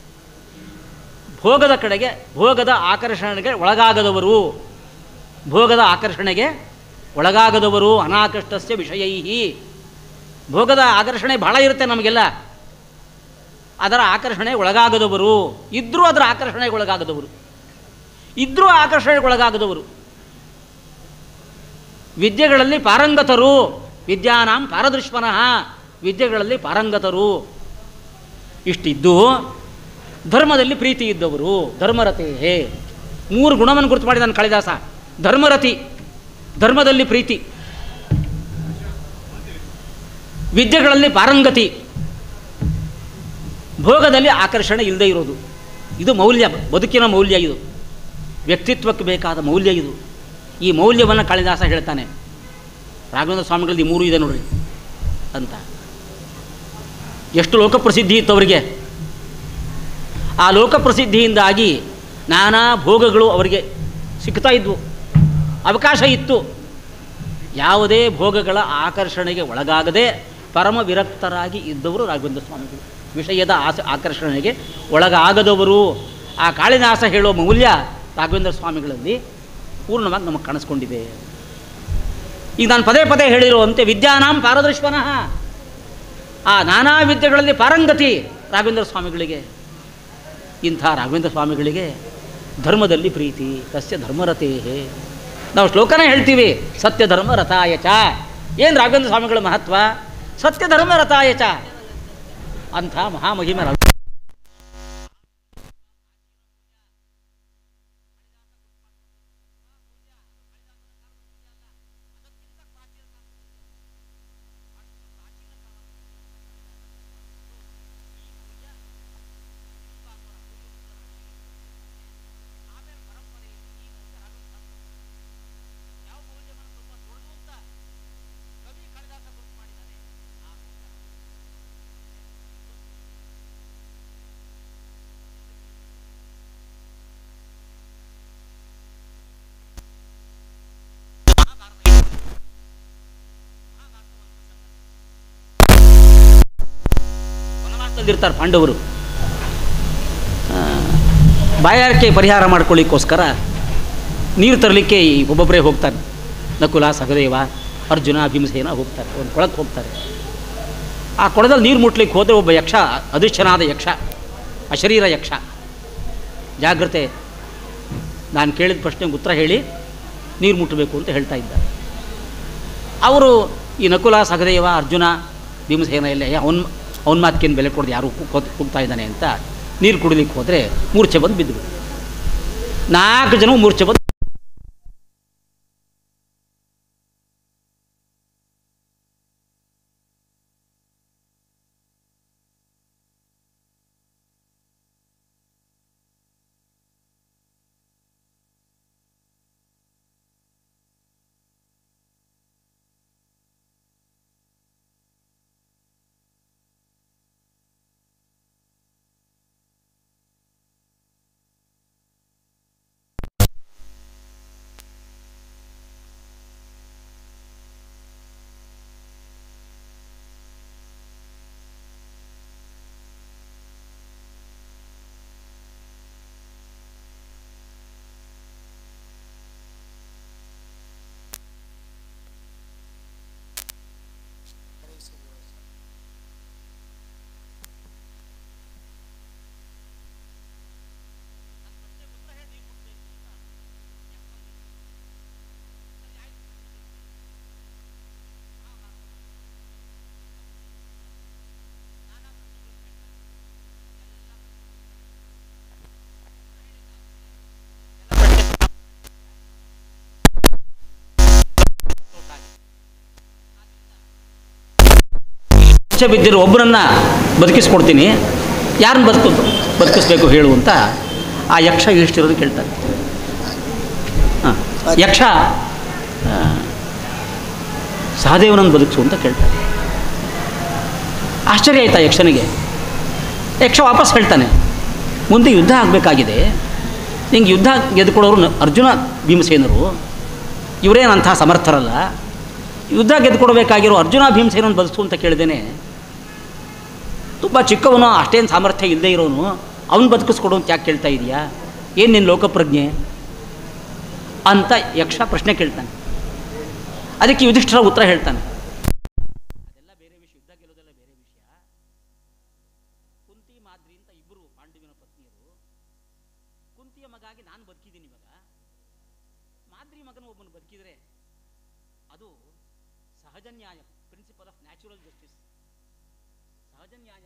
[SPEAKER 1] ಭೋಗದ ಕಡೆಗೆ, ಭೋಗದ ಆಕರ್ಷಣೆಗೆ ಒಳಗಾಗದವರು, ಭೋಗದ ಆಕರ್ಷಣೆಗೆ ಒಳಗಾಗದವರು, ಅನಾಕೃಷ್ಟಸ್ಯ ವಿಷಯೈ. ಭೋಗದ ಆಕರ್ಷಣೆ ಬಹಳ ಇರುತ್ತೆ ನಮಗೆಲ್ಲ, ಅದರ ಆಕರ್ಷಣೆ ಒಳಗಾಗದವರು, ಇದ್ದರೂ ಅದರ ಆಕರ್ಷಣೆಗೆ ಒಳಗಾಗದವರು, ಇದ್ದರೂ ಆಕರ್ಷಣೆಗೆ ಒಳಗಾಗದವರು. ವಿದ್ಯೆಗಳಲ್ಲಿ ಪಾರಂಗತರು, ವಿದ್ಯಾನಾಂ ಪಾರದೃಶ್ವನಃ, ವಿದ್ಯೆಗಳಲ್ಲಿ ಪಾರಂಗತರು. ಇಷ್ಟಿದ್ದು ಧರ್ಮದಲ್ಲಿ ಪ್ರೀತಿ ಇದ್ದವರು, ಧರ್ಮರಥೇ. 3 ಗುಣವನ್ನು ಗುರುತು ಮಾಡಿದಾನೆ ಕಾಳಿದಾಸ. ಧರ್ಮರತಿ, ಧರ್ಮದಲ್ಲಿ ಪ್ರೀತಿ. ವಿದ್ಯೆಗಳಲ್ಲಿ ಪಾರಂಗತಿ, ಭೋಗದಲ್ಲಿ ಆಕರ್ಷಣೆ ಇಲ್ಲದೆ ಇರೋದು. ಇದು ಮೌಲ್ಯ, ಬದುಕಿನ ಮೌಲ್ಯ, ಇದು ವ್ಯಕ್ತಿತ್ವಕ್ಕೆ ಬೇಕಾದ ಮೌಲ್ಯ ಇದು. ಈ ಮೌಲ್ಯವನ್ನು ಕಾಳಿದಾಸ ಹೇಳ್ತಾನೆ. ರಾಘವೇಂದ್ರ ಸ್ವಾಮಿಗಳಲ್ಲಿ 3 ಇದೆ ನೋಡ್ರಿ ಅಂತ. ಎಷ್ಟು ಲೋಕಪ್ರಸಿದ್ಧಿ ಇತ್ತು ಅವರಿಗೆ. ಆ ಲೋಕಪ್ರಸಿದ್ಧಿಯಿಂದಾಗಿ ನಾನಾ ಭೋಗಗಳು ಅವರಿಗೆ ಸಿಗ್ತಾ ಇದ್ವು, ಅವಕಾಶ ಇತ್ತು. ಯಾವುದೇ ಭೋಗಗಳ ಆಕರ್ಷಣೆಗೆ ಒಳಗಾಗದೆ ಪರಮ ವಿರಕ್ತರಾಗಿ ಇದ್ದವರು ರಾಘವೇಂದ್ರ ಸ್ವಾಮಿಗಳು. ವಿಷಯದ ಆಕರ್ಷಣೆಗೆ ಒಳಗಾಗದವರು. ಆ ಕಾಳಿದಾಸ ಹೇಳೋ ಮೌಲ್ಯ ರಾಘವೇಂದ್ರ ಸ್ವಾಮಿಗಳಲ್ಲಿ ಪೂರ್ಣವಾಗಿ ನಮಗೆ ಕಾಣಿಸ್ಕೊಂಡಿದೆ. ಈಗ ನಾನು ಪದೇ ಪದೇ ಹೇಳಿರುವಂತೆ ವಿದ್ಯಾನಾಂ ಪಾರದೃಶ್ವನಃ, ಆ ನಾನಾ ವಿದ್ಯೆಗಳಲ್ಲಿ ಪಾರಂಗತಿ ರಾಘವೇಂದ್ರ ಸ್ವಾಮಿಗಳಿಗೆ. ಇಂಥ ರಾಘವೇಂದ್ರ ಸ್ವಾಮಿಗಳಿಗೆ ಧರ್ಮದಲ್ಲಿ ಪ್ರೀತಿ, ತಸ್ಯ ಧರ್ಮರಥೇ. ನಾವು ಶ್ಲೋಕನೇ ಹೇಳ್ತೀವಿ, ಸತ್ಯ ಧರ್ಮ ರಥಾಯ ಚ. ಏನು ರಾಘವೇಂದ್ರ ಸ್ವಾಮಿಗಳ ಮಹತ್ವ? ಸತ್ಯ ಧರ್ಮ ರಥಾಯ ಚ. ಅಂಥ ಮಹಾಮಹಿಮ ಇರ್ತಾರೆ ಪಾಂಡವರು. ಬಾಯಾರಿಕೆ ಪರಿಹಾರ ಮಾಡ್ಕೊಳ್ಳಿಕ್ಕೋಸ್ಕರ ನೀರು ತರಲಿಕ್ಕೆ ಒಬ್ಬೊಬ್ಬರೇ ಹೋಗ್ತಾರೆ. ನಕುಲ, ಸಹದೇವ, ಅರ್ಜುನ, ಭೀಮಸೇನ ಹೋಗ್ತಾರೆ. ಒಂದು ಕೊಳಕ್ಕೆ ಹೋಗ್ತಾರೆ. ಆ ಕೊಳದಲ್ಲಿ ನೀರು ಮುಟ್ಲಿಕ್ಕೆ ಹೋದರೆ ಒಬ್ಬ ಯಕ್ಷ, ಅದೃಶ್ಯನಾದ ಯಕ್ಷ, ಅಶರೀರ ಯಕ್ಷ, ಜಾಗ್ರತೆ, ನಾನು ಕೇಳಿದ ಪ್ರಶ್ನೆಗೆ ಉತ್ತರ ಹೇಳಿ ನೀರು ಮುಟ್ಟಬೇಕು ಅಂತ ಹೇಳ್ತಾ ಇದ್ದಾರೆ. ಅವರು ಈ ನಕುಲ, ಸಹದೇವ, ಅರ್ಜುನ, ಭೀಮಸೇನ ಎಲ್ಲ ಅವನ ಮಾತಿಗೇನು ಬೆಲೆ ಕೊಡೋದು, ಯಾರು ಕೂಗ್ತಾ ಇದ್ದಾನೆ ಅಂತ ನೀರು ಕುಡಿಲಿಕ್ಕೆ ಹೋದರೆ ಮೂರ್ಛೆ ಬಂದು ಬಿದ್ದರು. 4 ಜನ ಮೂರ್ಛೆ ಬಂದು ಬಿದ್ದಿರೋ ಒಬ್ಬರನ್ನು ಬದುಕಿಸ್ಕೊಡ್ತೀನಿ, ಯಾರನ್ನು ಬದುಕಿಸ್ಬೇಕು ಹೇಳು ಅಂತ ಆ ಯಕ್ಷ ಯುಧಿಷ್ಠಿರರು ಕೇಳ್ತಾರೆ. ಯಕ್ಷ ಸಹದೇವನನ್ನು ಬದುಕಿಸು ಅಂತ ಕೇಳ್ತಾರೆ. ಆಶ್ಚರ್ಯ ಆಯ್ತಾ ಯಕ್ಷನಿಗೆ. ಯಕ್ಷ ವಾಪಸ್ ಹೇಳ್ತಾನೆ, ಮುಂದೆ ಯುದ್ಧ ಆಗಬೇಕಾಗಿದೆ, ನಿಂಗೆ ಯುದ್ಧ ಗೆದ್ದುಕೊಡೋರು ಅರ್ಜುನ ಭೀಮಸೇನರು, ಇವರೇನಂಥ ಸಮರ್ಥರಲ್ಲ, ಯುದ್ಧ ಗೆದ್ದುಕೊಡ್ಬೇಕಾಗಿರೋ ಅರ್ಜುನ ಭೀಮಸೇನನ್ನು ಬದುಕು ಅಂತ ಕೇಳಿದ್ದೇನೆ, ತುಂಬ ಚಿಕ್ಕವನು, ಅಷ್ಟೇನು ಸಾಮರ್ಥ್ಯ ಇಲ್ಲದೆ ಇರೋನು, ಅವನು ಬದುಕಿಸ್ಕೊಡು ಅಂತ ಯಾಕೆ ಕೇಳ್ತಾ ಇದೆಯಾ, ಏನು ನಿನ್ನ ಲೋಕಪ್ರಜ್ಞೆ ಅಂತ ಯಕ್ಷ ಪ್ರಶ್ನೆ ಕೇಳ್ತಾನೆ. ಅದಕ್ಕೆ ಯುಧಿಷ್ಠಿರ ಉತ್ತರ ಹೇಳ್ತಾನೆ, ಅದೆಲ್ಲ ಬೇರೆ ವಿಷಯ, ಯುದ್ಧ ಗೆಲ್ಲೋದೆಲ್ಲ ಬೇರೆ ವಿಷಯ. ಕುಂತಿ ಮಾದ್ರಿ ಅಂತ ಇಬ್ಬರು ಪಾಂಡವಿನ ಪತ್ನಿಯರು, ಕುಂತಿಯ ಮಗಾಗಿ ನಾನು ಬದುಕಿದ್ದೀನಿ, ಇವಾಗ ಮಾದ್ರಿ ಮಗನ ಒಬ್ಬನು ಬದುಕಿದರೆ ಅದು ಸಹಜ ನ್ಯಾಯ, ಪ್ರಿನ್ಸಿಪಲ್ ಆಫ್ ನ್ಯಾಚುರಲ್ ಜಸ್ಟಿಸ್, ಸಹಜ ನ್ಯಾಯ.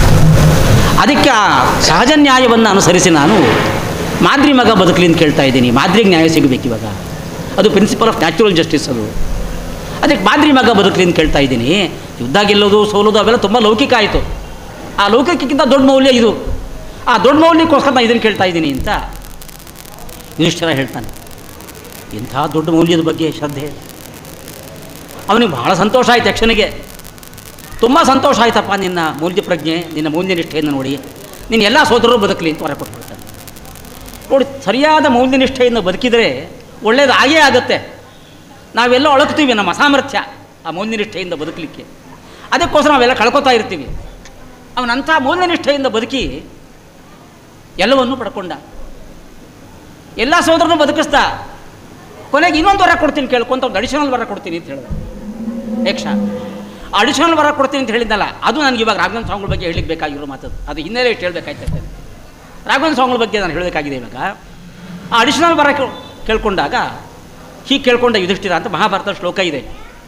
[SPEAKER 1] ಅದಕ್ಕೆ ಆ ಸಹಜ ನ್ಯಾಯವನ್ನು ಅನುಸರಿಸಿ ನಾನು ಮಾದ್ರಿ ಮಗ ಬದುಕಲಿ ಅಂತ ಕೇಳ್ತಾ ಇದ್ದೀನಿ. ಮಾದ್ರಿಗೆ ನ್ಯಾಯ ಸಿಗಬೇಕು ಇವಾಗ, ಅದು ಪ್ರಿನ್ಸಿಪಲ್ ಆಫ್ ನ್ಯಾಚುರಲ್ ಜಸ್ಟಿಸ್ ಅದು. ಅದಕ್ಕೆ ಮಾದ್ರಿ ಮಗ ಬದುಕಲಿ ಅಂತ ಕೇಳ್ತಾ ಇದ್ದೀನಿ. ಯುದ್ಧ ಗೆಲ್ಲೋದು ಸೋಲೋದು ಅವೆಲ್ಲ ತುಂಬ ಲೌಕಿಕ ಆಯಿತು, ಆ ಲೌಕಿಕಕ್ಕಿಂತ ದೊಡ್ಡ ಮೌಲ್ಯ ಇದು, ಆ ದೊಡ್ಡ ಮೌಲ್ಯಕ್ಕೋಸ್ಕರ ನಾನು ಇದನ್ನು ಕೇಳ್ತಾ ಇದ್ದೀನಿ ಅಂತ ಯುಧಿಷ್ಠಿರ ಹೇಳ್ತಾನೆ. ಇಂಥ ದೊಡ್ಡ ಮೌಲ್ಯದ ಬಗ್ಗೆ ಶ್ರದ್ಧೆ. ಅವನಿಗೆ ಬಹಳ ಸಂತೋಷ ಆಯಿತು, ಯಕ್ಷನಿಗೆ ತುಂಬ ಸಂತೋಷ ಆಯ್ತಪ್ಪ, ನಿನ್ನ ಮೌಲ್ಯ ಪ್ರಜ್ಞೆ, ನಿನ್ನ ಮೌಲ್ಯ ನಿಷ್ಠೆಯನ್ನು ನೋಡಿ, ನಿನ್ನ ಎಲ್ಲ ಸೋದರರು ಬದುಕಲಿ ಅಂತ ಹೊರ ಕೊಟ್ಬಿಡ್ತಾನೆ. ನೋಡಿ, ಸರಿಯಾದ ಮೌಲ್ಯ ನಿಷ್ಠೆಯನ್ನು ಬದುಕಿದರೆ ಒಳ್ಳೇದು ಆಗೇ ಆಗುತ್ತೆ. ನಾವೆಲ್ಲ ಒಳಗ್ತೀವಿ ನಮ್ಮ ಅಸಾಮರ್ಥ್ಯ ಆ ಮೌಲ್ಯ ನಿಷ್ಠೆಯಿಂದ ಬದುಕಲಿಕ್ಕೆ, ಅದಕ್ಕೋಸ್ಕರ ನಾವೆಲ್ಲ ಕಳ್ಕೊತಾ ಇರ್ತೀವಿ. ಅವನಂಥ ಮೌಲ್ಯ ನಿಷ್ಠೆಯಿಂದ ಬದುಕಿ ಎಲ್ಲವನ್ನೂ ಪಡ್ಕೊಂಡ, ಎಲ್ಲ ಸೋದರನ್ನು ಬದುಕಿಸ್ದ. ಕೊನೆಗೆ ಇನ್ನೊಂದು ವರ ಕೊಡ್ತೀನಿ ಕೇಳ್ಕೊಂತ, ಒಂದು ಅಡಿಷನಲ್ ವರ ಕೊಡ್ತೀನಿ ಅಂತ ಹೇಳಿದ ಯಕ್ಷ. ಅಡಿಷನಲ್ ವರ ಕೊಡ್ತೀನಿ ಅಂತ ಹೇಳಿದ್ನಲ್ಲ, ಅದು ನನಗೆ ಇವಾಗ ರಾಘವೇಂದ್ರ ಸ್ವಾಮಿಗಳ ಬಗ್ಗೆ ಹೇಳಲಿಕ್ಕೆ ಬೇಕಾಗಿರೋ ಮಾತದು, ಅದು ಹಿನ್ನೆಲೆ ಇಷ್ಟು ಹೇಳಬೇಕಾಯ್ತದೆ. ರಾಘವೇಂದ್ರ ಸ್ವಾಮಿಗಳ ಬಗ್ಗೆ ನಾನು ಹೇಳಬೇಕಾಗಿದೆ ಇವಾಗ. ಆ ಅಡಿಷನಲ್ ವರ ಕೇಳ್ಕೊಂಡಾಗ ಹೀಗೆ ಕೇಳ್ಕೊಂಡ ಯುಧಿಷ್ಠಿರ ಅಂತ ಮಹಾಭಾರತ ಶ್ಲೋಕ ಇದೆ.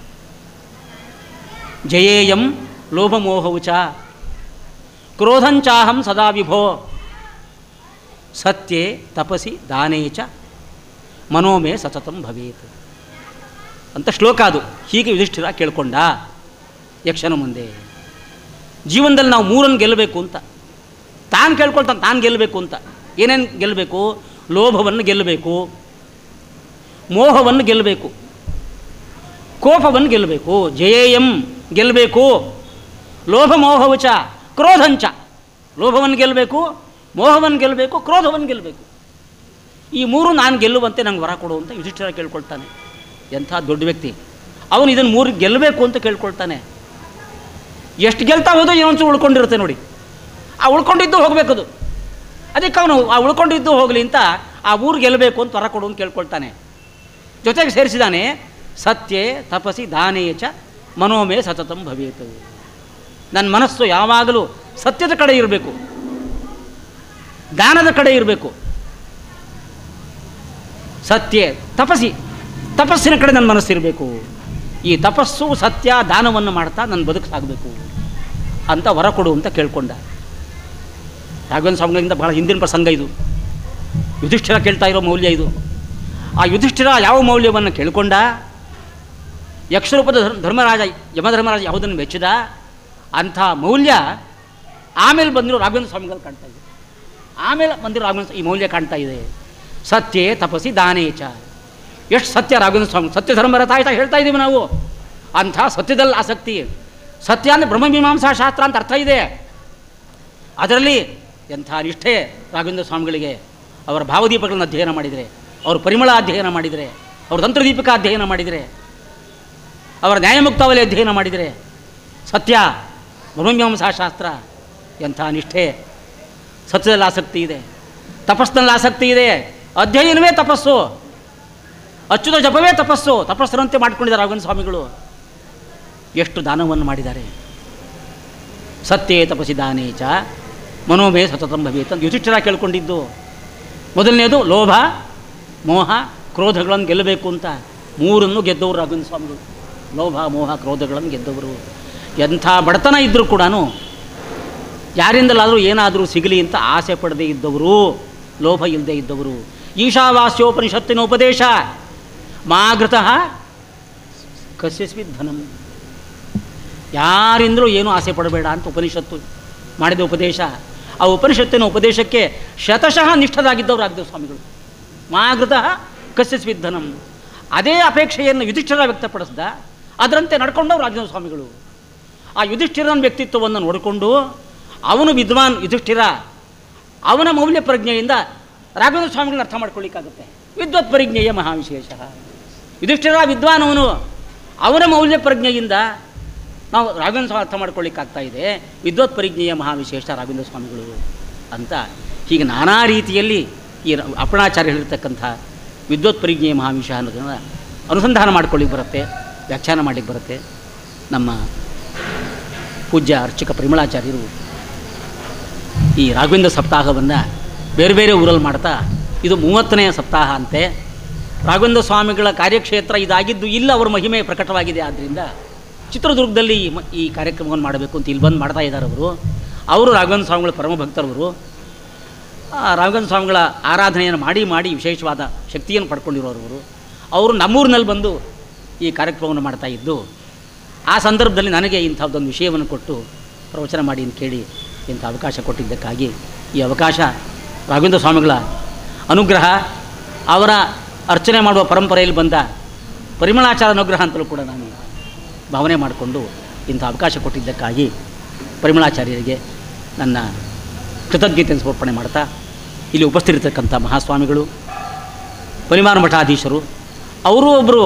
[SPEAKER 1] ಜಯೇಯಂ ಲೋಭಮೋಹೌಚ ಕ್ರೋಧಂಚಾಹಂ ಸದಾ ವಿಭೋ ಸತ್ಯೇ ತಪಸಿ ದಾನೇ ಚ ಮನೋಮೇ ಸತತಂ ಭವೇತ್ ಅಂತ ಶ್ಲೋಕ ಅದು. ಹೀಗೆ ಯುಧಿಷ್ಠಿರ ಕೇಳ್ಕೊಂಡ ಯಕ್ಷನ ಮುಂದೆ. ಜೀವನದಲ್ಲಿ ನಾವು ಮೂರನ್ನು ಗೆಲ್ಲಬೇಕು ಅಂತ ತಾನು ಕೇಳ್ಕೊಳ್ತಾನೆ, ತಾನು ಗೆಲ್ಲಬೇಕು ಅಂತ. ಏನೇನು ಗೆಲ್ಲಬೇಕು? ಲೋಭವನ್ನು ಗೆಲ್ಲಬೇಕು, ಮೋಹವನ್ನು ಗೆಲ್ಲಬೇಕು, ಕೋಪವನ್ನು ಗೆಲ್ಲಬೇಕು. ಜಯೇಯಂ ಗೆಲ್ಲಬೇಕು, ಲೋಭ ಮೋಹವಚ ಕ್ರೋಧಂಚ, ಲೋಭವನ್ನು ಗೆಲ್ಲಬೇಕು, ಮೋಹವನ್ನು ಗೆಲ್ಲಬೇಕು, ಕ್ರೋಧವನ್ನು ಗೆಲ್ಲಬೇಕು. ಈ ಮೂರು ನಾನು ಗೆಲ್ಲುವಂತೆ ನಂಗೆ ವರ ಕೊಡು ಅಂತ ಯುಧಿಷ್ಠಿರ ಕೇಳ್ಕೊಳ್ತಾನೆ. ಎಂಥ ದೊಡ್ಡ ವ್ಯಕ್ತಿ ಅವನು, ಇದನ್ನು ಮೂರು ಗೆಲ್ಲಬೇಕು ಅಂತ ಕೇಳ್ಕೊಳ್ತಾನೆ. ಎಷ್ಟು ಗೆಲ್ತಾ ಹೋದೋ ಏನೊಂಚು ಉಳ್ಕೊಂಡಿರುತ್ತೆ ನೋಡಿ, ಆ ಉಳ್ಕೊಂಡಿದ್ದು ಹೋಗಬೇಕದು. ಅದಕ್ಕೆ ಅವನು ಆ ಉಳ್ಕೊಂಡಿದ್ದು ಹೋಗಲಿ ಅಂತ ಆ ಊರು ಗೆಲ್ಲಬೇಕು ಅಂತ ವರ ಕೊಡು ಅಂತ ಕೇಳ್ಕೊಳ್ತಾನೆ. ಜೊತೆಗೆ ಸೇರಿಸಿದಾನೆ, ಸತ್ಯೇ ತಪಸಿ ದಾನೇ ಚ ಮನೋಮೇ ಸತತಂ ಭವೇತ್. ನನ್ನ ಮನಸ್ಸು ಯಾವಾಗಲೂ ಸತ್ಯದ ಕಡೆ ಇರಬೇಕು, ದಾನದ ಕಡೆ ಇರಬೇಕು. ಸತ್ಯ ತಪಸಿ, ತಪಸ್ಸಿನ ಕಡೆ ನನ್ನ ಮನಸ್ಸಿರಬೇಕು. ಈ ತಪಸ್ಸು ಸತ್ಯ ದಾನವನ್ನು ಮಾಡ್ತಾ ನನ್ನ ಬದುಕು ಸಾಗಬೇಕು ಅಂತ ವರ ಕೊಡು ಅಂತ ಕೇಳ್ಕೊಂಡ. ರಾಘವೇಂದ್ರ ಸ್ವಾಮಿಗಳಿಂದ ಬಹಳ ಹಿಂದಿನ ಪ್ರಸಂಗ ಇದು. ಯುಧಿಷ್ಠಿರ ಕೇಳ್ತಾ ಇರೋ ಮೌಲ್ಯ ಇದು. ಆ ಯುಧಿಷ್ಠಿರ ಯಾವ ಮೌಲ್ಯವನ್ನು ಕೇಳಿಕೊಂಡ, ಯಕ್ಷರೂಪದ ಧರ್ಮರಾಜ ಯಮಧರ್ಮರಾಜ ಯಾವುದನ್ನು ಮೆಚ್ಚಿದ ಅಂಥ ಮೌಲ್ಯ ಆಮೇಲೆ ಬಂದಿರೋ ರಾಘವೇಂದ್ರ ಸ್ವಾಮಿಗಳು ಕಾಣ್ತಾ ಇದೆ. ಆಮೇಲೆ ಬಂದಿರೋ ರಾಘವೇಂದ್ರ ಈ ಮೌಲ್ಯ ಕಾಣ್ತಾ ಇದೆ. ಸತ್ಯೇ ತಪಸಿ ದಾನೇ ಚ. ಎಷ್ಟು ಸತ್ಯ ರಾಘವೇಂದ್ರ ಸ್ವಾಮಿ, ಸತ್ಯ ಧರ್ಮರಥ ಆಯ್ತಾ ಹೇಳ್ತಾ ಇದ್ದೀವಿ ನಾವು. ಅಂಥ ಸತ್ಯದಲ್ಲಿ ಆಸಕ್ತಿ. ಸತ್ಯ ಅಂದರೆ ಬ್ರಹ್ಮಮೀಮಾಂಸಾ ಶಾಸ್ತ್ರ ಅಂತ ಅರ್ಥ ಇದೆ. ಅದರಲ್ಲಿ ಎಂಥ ನಿಷ್ಠೆ ರಾಘವೇಂದ್ರ ಸ್ವಾಮಿಗಳಿಗೆ. ಅವರ ಭಾವದೀಪಗಳನ್ನು ಅಧ್ಯಯನ ಮಾಡಿದರೆ, ಅವರು ಪರಿಮಳ ಅಧ್ಯಯನ ಮಾಡಿದರೆ, ಅವರು ತಂತ್ರದೀಪಿಕ ಅಧ್ಯಯನ ಮಾಡಿದರೆ, ಅವರ ನ್ಯಾಯಮುಕ್ತಾವಲಿ ಅಧ್ಯಯನ ಮಾಡಿದರೆ, ಸತ್ಯ ಬ್ರಹ್ಮಮೀಮಾಂಸಾ ಶಾಸ್ತ್ರ ಎಂಥ ನಿಷ್ಠೆ. ಸತ್ಯದಲ್ಲಿ ಆಸಕ್ತಿ ಇದೆ, ತಪಸ್ಸಿನಲ್ಲಿ ಆಸಕ್ತಿ ಇದೆ. ಅಧ್ಯಯನವೇ ತಪಸ್ಸು, ಅಚ್ಚುತ ಜಪವೇ ತಪಸ್ಸು. ತಪಸ್ಸರಂತೆ ಮಾಡಿಕೊಂಡಿದ್ದಾರೆ ರಾಘವೇಂದ್ರ ಸ್ವಾಮಿಗಳು. ಎಷ್ಟು ದಾನವನ್ನು ಮಾಡಿದ್ದಾರೆ. ಸತ್ಯೇ ತಪಸಿ ದಾನೇ ಚ ಮನೋಮೇ ಸತತಂ ಭವೇತ್ ಅಂತ ಯುಧಿಷ್ಠಿರ ಕೇಳ್ಕೊಂಡಿದ್ದು. ಮೊದಲನೇದು ಲೋಭ ಮೋಹ ಕ್ರೋಧಗಳನ್ನು ಗೆಲ್ಲಬೇಕು ಅಂತ. ಮೂರನ್ನು ಗೆದ್ದವರು ರಾಘವೇಂದ್ರ ಸ್ವಾಮಿಗಳು. ಲೋಭ ಮೋಹ ಕ್ರೋಧಗಳನ್ನು ಗೆದ್ದವರು. ಎಂಥ ಬಡತನ ಇದ್ದರೂ ಕೂಡ ಯಾರಿಂದಲಾದರೂ ಏನಾದರೂ ಸಿಗಲಿ ಅಂತ ಆಸೆ ಪಡದೇ ಇದ್ದವರು, ಲೋಭ ಇಲ್ಲದೆ ಇದ್ದವರು. ಈಶಾವಾಸ್ಯೋಪನಿಷತ್ತಿನ ಉಪದೇಶ, ಮಾಘೃತಃ ಕಸ್ಯಸ್ಮಿತ್ ಧನಂ. ಯಾರಿಂದಲೂ ಏನೂ ಆಸೆ ಪಡಬೇಡ ಅಂತ ಉಪನಿಷತ್ತು ಮಾಡಿದ ಉಪದೇಶ. ಆ ಉಪನಿಷತ್ತಿನ ಉಪದೇಶಕ್ಕೆ ಶತಶಃ ನಿಷ್ಠರಾಗಿದ್ದವರು ರಾಘವೇಂದ್ರ ಸ್ವಾಮಿಗಳು. ಮಾಗೃತ ಕಸ್ಯಸ್ವಿಧನಂ, ಅದೇ ಅಪೇಕ್ಷೆಯನ್ನು ಯುಧಿಷ್ಠಿರ ವ್ಯಕ್ತಪಡಿಸ್ದ, ಅದರಂತೆ ನಡ್ಕೊಂಡವ್ರು ರಾಘವೇಂದ್ರ ಸ್ವಾಮಿಗಳು. ಆ ಯುಧಿಷ್ಠಿರನ ವ್ಯಕ್ತಿತ್ವವನ್ನು ನೋಡಿಕೊಂಡು ಅವನು ವಿದ್ವಾನ್ ಯುಧಿಷ್ಠಿರ, ಅವನ ಮೌಲ್ಯ ಪ್ರಜ್ಞೆಯಿಂದ ರಾಘವೇಂದ್ರ ಸ್ವಾಮಿಗಳನ್ನ ಅರ್ಥ ಮಾಡ್ಕೊಳ್ಳಿಕ್ಕಾಗುತ್ತೆ. ವಿದ್ವತ್ ಪರಿಜ್ಞೆಯ ಮಹಾವಿಶೇಷ. ಯುಧಿಷ್ಠಿರ ವಿದ್ವಾನ್ ಅವನ ಮೌಲ್ಯ ಪ್ರಜ್ಞೆಯಿಂದ ನಾವು ರಾಘವೇಂದ್ರ ಸ್ವಾಮಿ ಅರ್ಥ ಮಾಡ್ಕೊಳ್ಳಿಕ್ಕಾಗ್ತಾ ಇದೆ. ವಿದ್ವತ್ ಪರಿಜ್ಞೆಯ ಮಹಾವಿಶೇಷ ರಾಘವೇಂದ್ರ ಸ್ವಾಮಿಗಳು ಅಂತ ಹೀಗೆ ನಾನಾ ರೀತಿಯಲ್ಲಿ ಈ ಅಪ್ಪಣಾಚಾರ್ಯ ಹೇಳಿರ್ತಕ್ಕಂಥ ವಿದ್ವತ್ ಪರಿಜ್ಞೆಯ ಮಹಾವಿಶೇಷ ಅನ್ನೋದನ್ನು ಅನುಸಂಧಾನ ಮಾಡ್ಕೊಳ್ಳಿಕ್ಕೆ ಬರುತ್ತೆ, ವ್ಯಾಖ್ಯಾನ ಮಾಡಲಿಕ್ಕೆ ಬರುತ್ತೆ. ನಮ್ಮ ಪೂಜ್ಯ ಅರ್ಚಕ ಪರಿಮಳಾಚಾರ್ಯರು ಈ ರಾಘವೇಂದ್ರ ಸಪ್ತಾಹವನ್ನು ಬೇರೆ ಬೇರೆ ಊರಲ್ಲಿ ಮಾಡ್ತಾ, ಇದು 30ನೇ ಸಪ್ತಾಹ ಅಂತೆ. ರಾಘವೇಂದ್ರ ಸ್ವಾಮಿಗಳ ಕಾರ್ಯಕ್ಷೇತ್ರ ಇದಾಗಿದ್ದು ಇಲ್ಲ, ಅವರ ಮಹಿಮೆ ಪ್ರಕಟವಾಗಿದೆ. ಆದ್ದರಿಂದ ಚಿತ್ರದುರ್ಗದಲ್ಲಿ ಈ ಕಾರ್ಯಕ್ರಮವನ್ನು ಮಾಡಬೇಕು ಅಂತ ಇಲ್ಲಿ ಬಂದು ಮಾಡ್ತಾ ಇದ್ದಾರೆ ಅವರು ರಾಘವೇಂದ್ರ ಸ್ವಾಮಿಗಳ ಪರಮ ಭಕ್ತರವರು. ರಾಘವೇಂದ್ರ ಸ್ವಾಮಿಗಳ ಆರಾಧನೆಯನ್ನು ಮಾಡಿ ಮಾಡಿ ವಿಶೇಷವಾದ ಶಕ್ತಿಯನ್ನು ಪಡ್ಕೊಂಡಿರೋರವರು. ಅವರು ನಮ್ಮೂರಿನಲ್ಲಿ ಬಂದು ಈ ಕಾರ್ಯಕ್ರಮವನ್ನು ಮಾಡ್ತಾಯಿದ್ದು. ಆ ಸಂದರ್ಭದಲ್ಲಿ ನನಗೆ ಇಂಥದ್ದೊಂದು ವಿಷಯವನ್ನು ಕೊಟ್ಟು ಪ್ರವಚನ ಮಾಡಿ ಅಂತ ಕೇಳಿ ಇಂಥ ಅವಕಾಶ ಕೊಟ್ಟಿದ್ದಕ್ಕಾಗಿ ಈ ಅವಕಾಶ ರಾಘವೇಂದ್ರ ಸ್ವಾಮಿಗಳ ಅನುಗ್ರಹ, ಅವರ ಅರ್ಚನೆ ಮಾಡುವ ಪರಂಪರೆಯಲ್ಲಿ ಬಂದ ಪರಿಮಳಾಚಾರ ಅನುಗ್ರಹ ಅಂತಲೂ ಕೂಡ ನಾನು ಭಾವನೆ ಮಾಡಿಕೊಂಡು ಇಂಥ ಅವಕಾಶ ಕೊಟ್ಟಿದ್ದಕ್ಕಾಗಿ ಪರಿಮಳಾಚಾರ್ಯರಿಗೆ ನನ್ನ ಕೃತಜ್ಞತೆಯನ್ನು ಸಮರ್ಪಣೆ ಮಾಡ್ತಾ, ಇಲ್ಲಿ ಉಪಸ್ಥಿತಿರ್ತಕ್ಕಂಥ ಮಹಾಸ್ವಾಮಿಗಳು, ಪರಿಮಾರ ಮಠಾಧೀಶರು, ಅವರು ಒಬ್ಬರು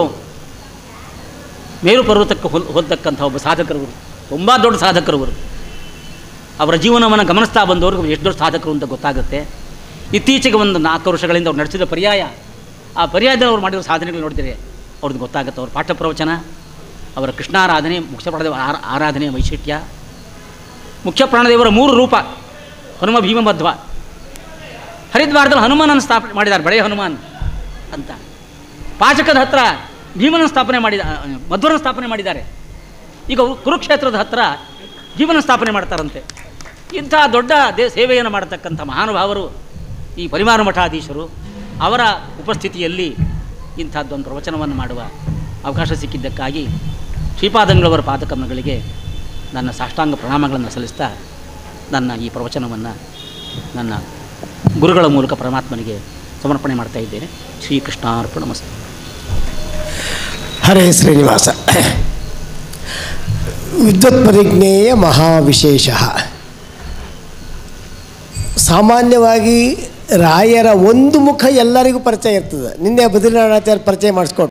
[SPEAKER 1] ಮೇರು ಪರ್ವತಕ್ಕೆ ಹೋದಕ್ಕಂಥ ಒಬ್ಬ ಸಾಧಕರವರು, ತುಂಬ ದೊಡ್ಡ ಸಾಧಕರವರು. ಅವರ ಜೀವನವನ್ನು ಗಮನಿಸ್ತಾ ಬಂದವರು ಎಷ್ಟು ದೊಡ್ಡ ಸಾಧಕರು ಅಂತ ಗೊತ್ತಾಗುತ್ತೆ. ಇತ್ತೀಚೆಗೆ ಒಂದು 4 ವರ್ಷಗಳಿಂದ ಅವ್ರು ನಡೆಸಿದ ಪರ್ಯಾಯ, ಆ ಪರ್ಯಾಯದಲ್ಲಿ ಅವ್ರು ಮಾಡಿರೋ ಸಾಧನೆಗಳು ನೋಡಿದರೆ ಅವ್ರದ್ದು ಗೊತ್ತಾಗುತ್ತೆ. ಅವ್ರ ಪಾಠ ಪ್ರವಚನ, ಅವರ ಕೃಷ್ಣಾರಾಧನೆ, ಮುಖ್ಯ ಪ್ರಾಣದೇವ ಆರಾಧನೆಯ ವೈಶಿಷ್ಟ್ಯ, ಮುಖ್ಯ ಪ್ರಾಣದೇವರ 3 ರೂಪ, ಹನುಮ ಭೀಮ ಮಧ್ವ. ಹರಿದ್ವಾರದಲ್ಲಿ ಹನುಮಾನನ್ನು ಸ್ಥಾಪನೆ ಮಾಡಿದ್ದಾರೆ, ಬಳೆಯ ಹನುಮಾನ್ ಅಂತ. ಪಾಚಕದ ಹತ್ರ ಭೀಮನ ಸ್ಥಾಪನೆ ಮಧ್ವನ ಸ್ಥಾಪನೆ ಮಾಡಿದ್ದಾರೆ. ಈಗ ಕುರುಕ್ಷೇತ್ರದ ಹತ್ರ ಭೀಮನ ಸ್ಥಾಪನೆ ಮಾಡ್ತಾರಂತೆ. ಇಂಥ ದೊಡ್ಡ ಸೇವೆಯನ್ನು ಮಾಡತಕ್ಕಂಥ ಮಹಾನುಭಾವರು ಈ ಪರಿಮಾರ ಮಠಾಧೀಶರು. ಅವರ ಉಪಸ್ಥಿತಿಯಲ್ಲಿ ಇಂಥದ್ದೊಂದು ಪ್ರವಚನವನ್ನು ಮಾಡುವ ಅವಕಾಶ ಸಿಕ್ಕಿದ್ದಕ್ಕಾಗಿ ಶ್ರೀಪಾದಂಗಳವರ ಪಾದಕಮಲಗಳಿಗೆ ನನ್ನ ಸಾಷ್ಟಾಂಗ ಪ್ರಣಾಮಗಳನ್ನು ಸಲ್ಲಿಸ್ತಾ ನನ್ನ ಈ ಪ್ರವಚನವನ್ನು ನನ್ನ ಗುರುಗಳ ಮೂಲಕ ಪರಮಾತ್ಮನಿಗೆ ಸಮರ್ಪಣೆ ಮಾಡ್ತಾ ಇದ್ದೇನೆ. ಶ್ರೀಕೃಷ್ಣಾರ್ಪಣಮಸ್ತು.
[SPEAKER 2] ಹರೇ ಶ್ರೀನಿವಾಸ. ವಿದ್ವತ್ ಪರಿಜ್ಞೇಯ ಮಹಾವಿಶೇಷ. ಸಾಮಾನ್ಯವಾಗಿ ರಾಯರ ಒಂದು ಮುಖ ಎಲ್ಲರಿಗೂ ಪರಿಚಯ ಇರ್ತದೆ. ನಿನ್ನೆ ಬದ್ರಿನಾಥಾಚಾರ್ಯ ಪರಿಚಯ ಮಾಡಿಸ್ಕೊಟ್ರು.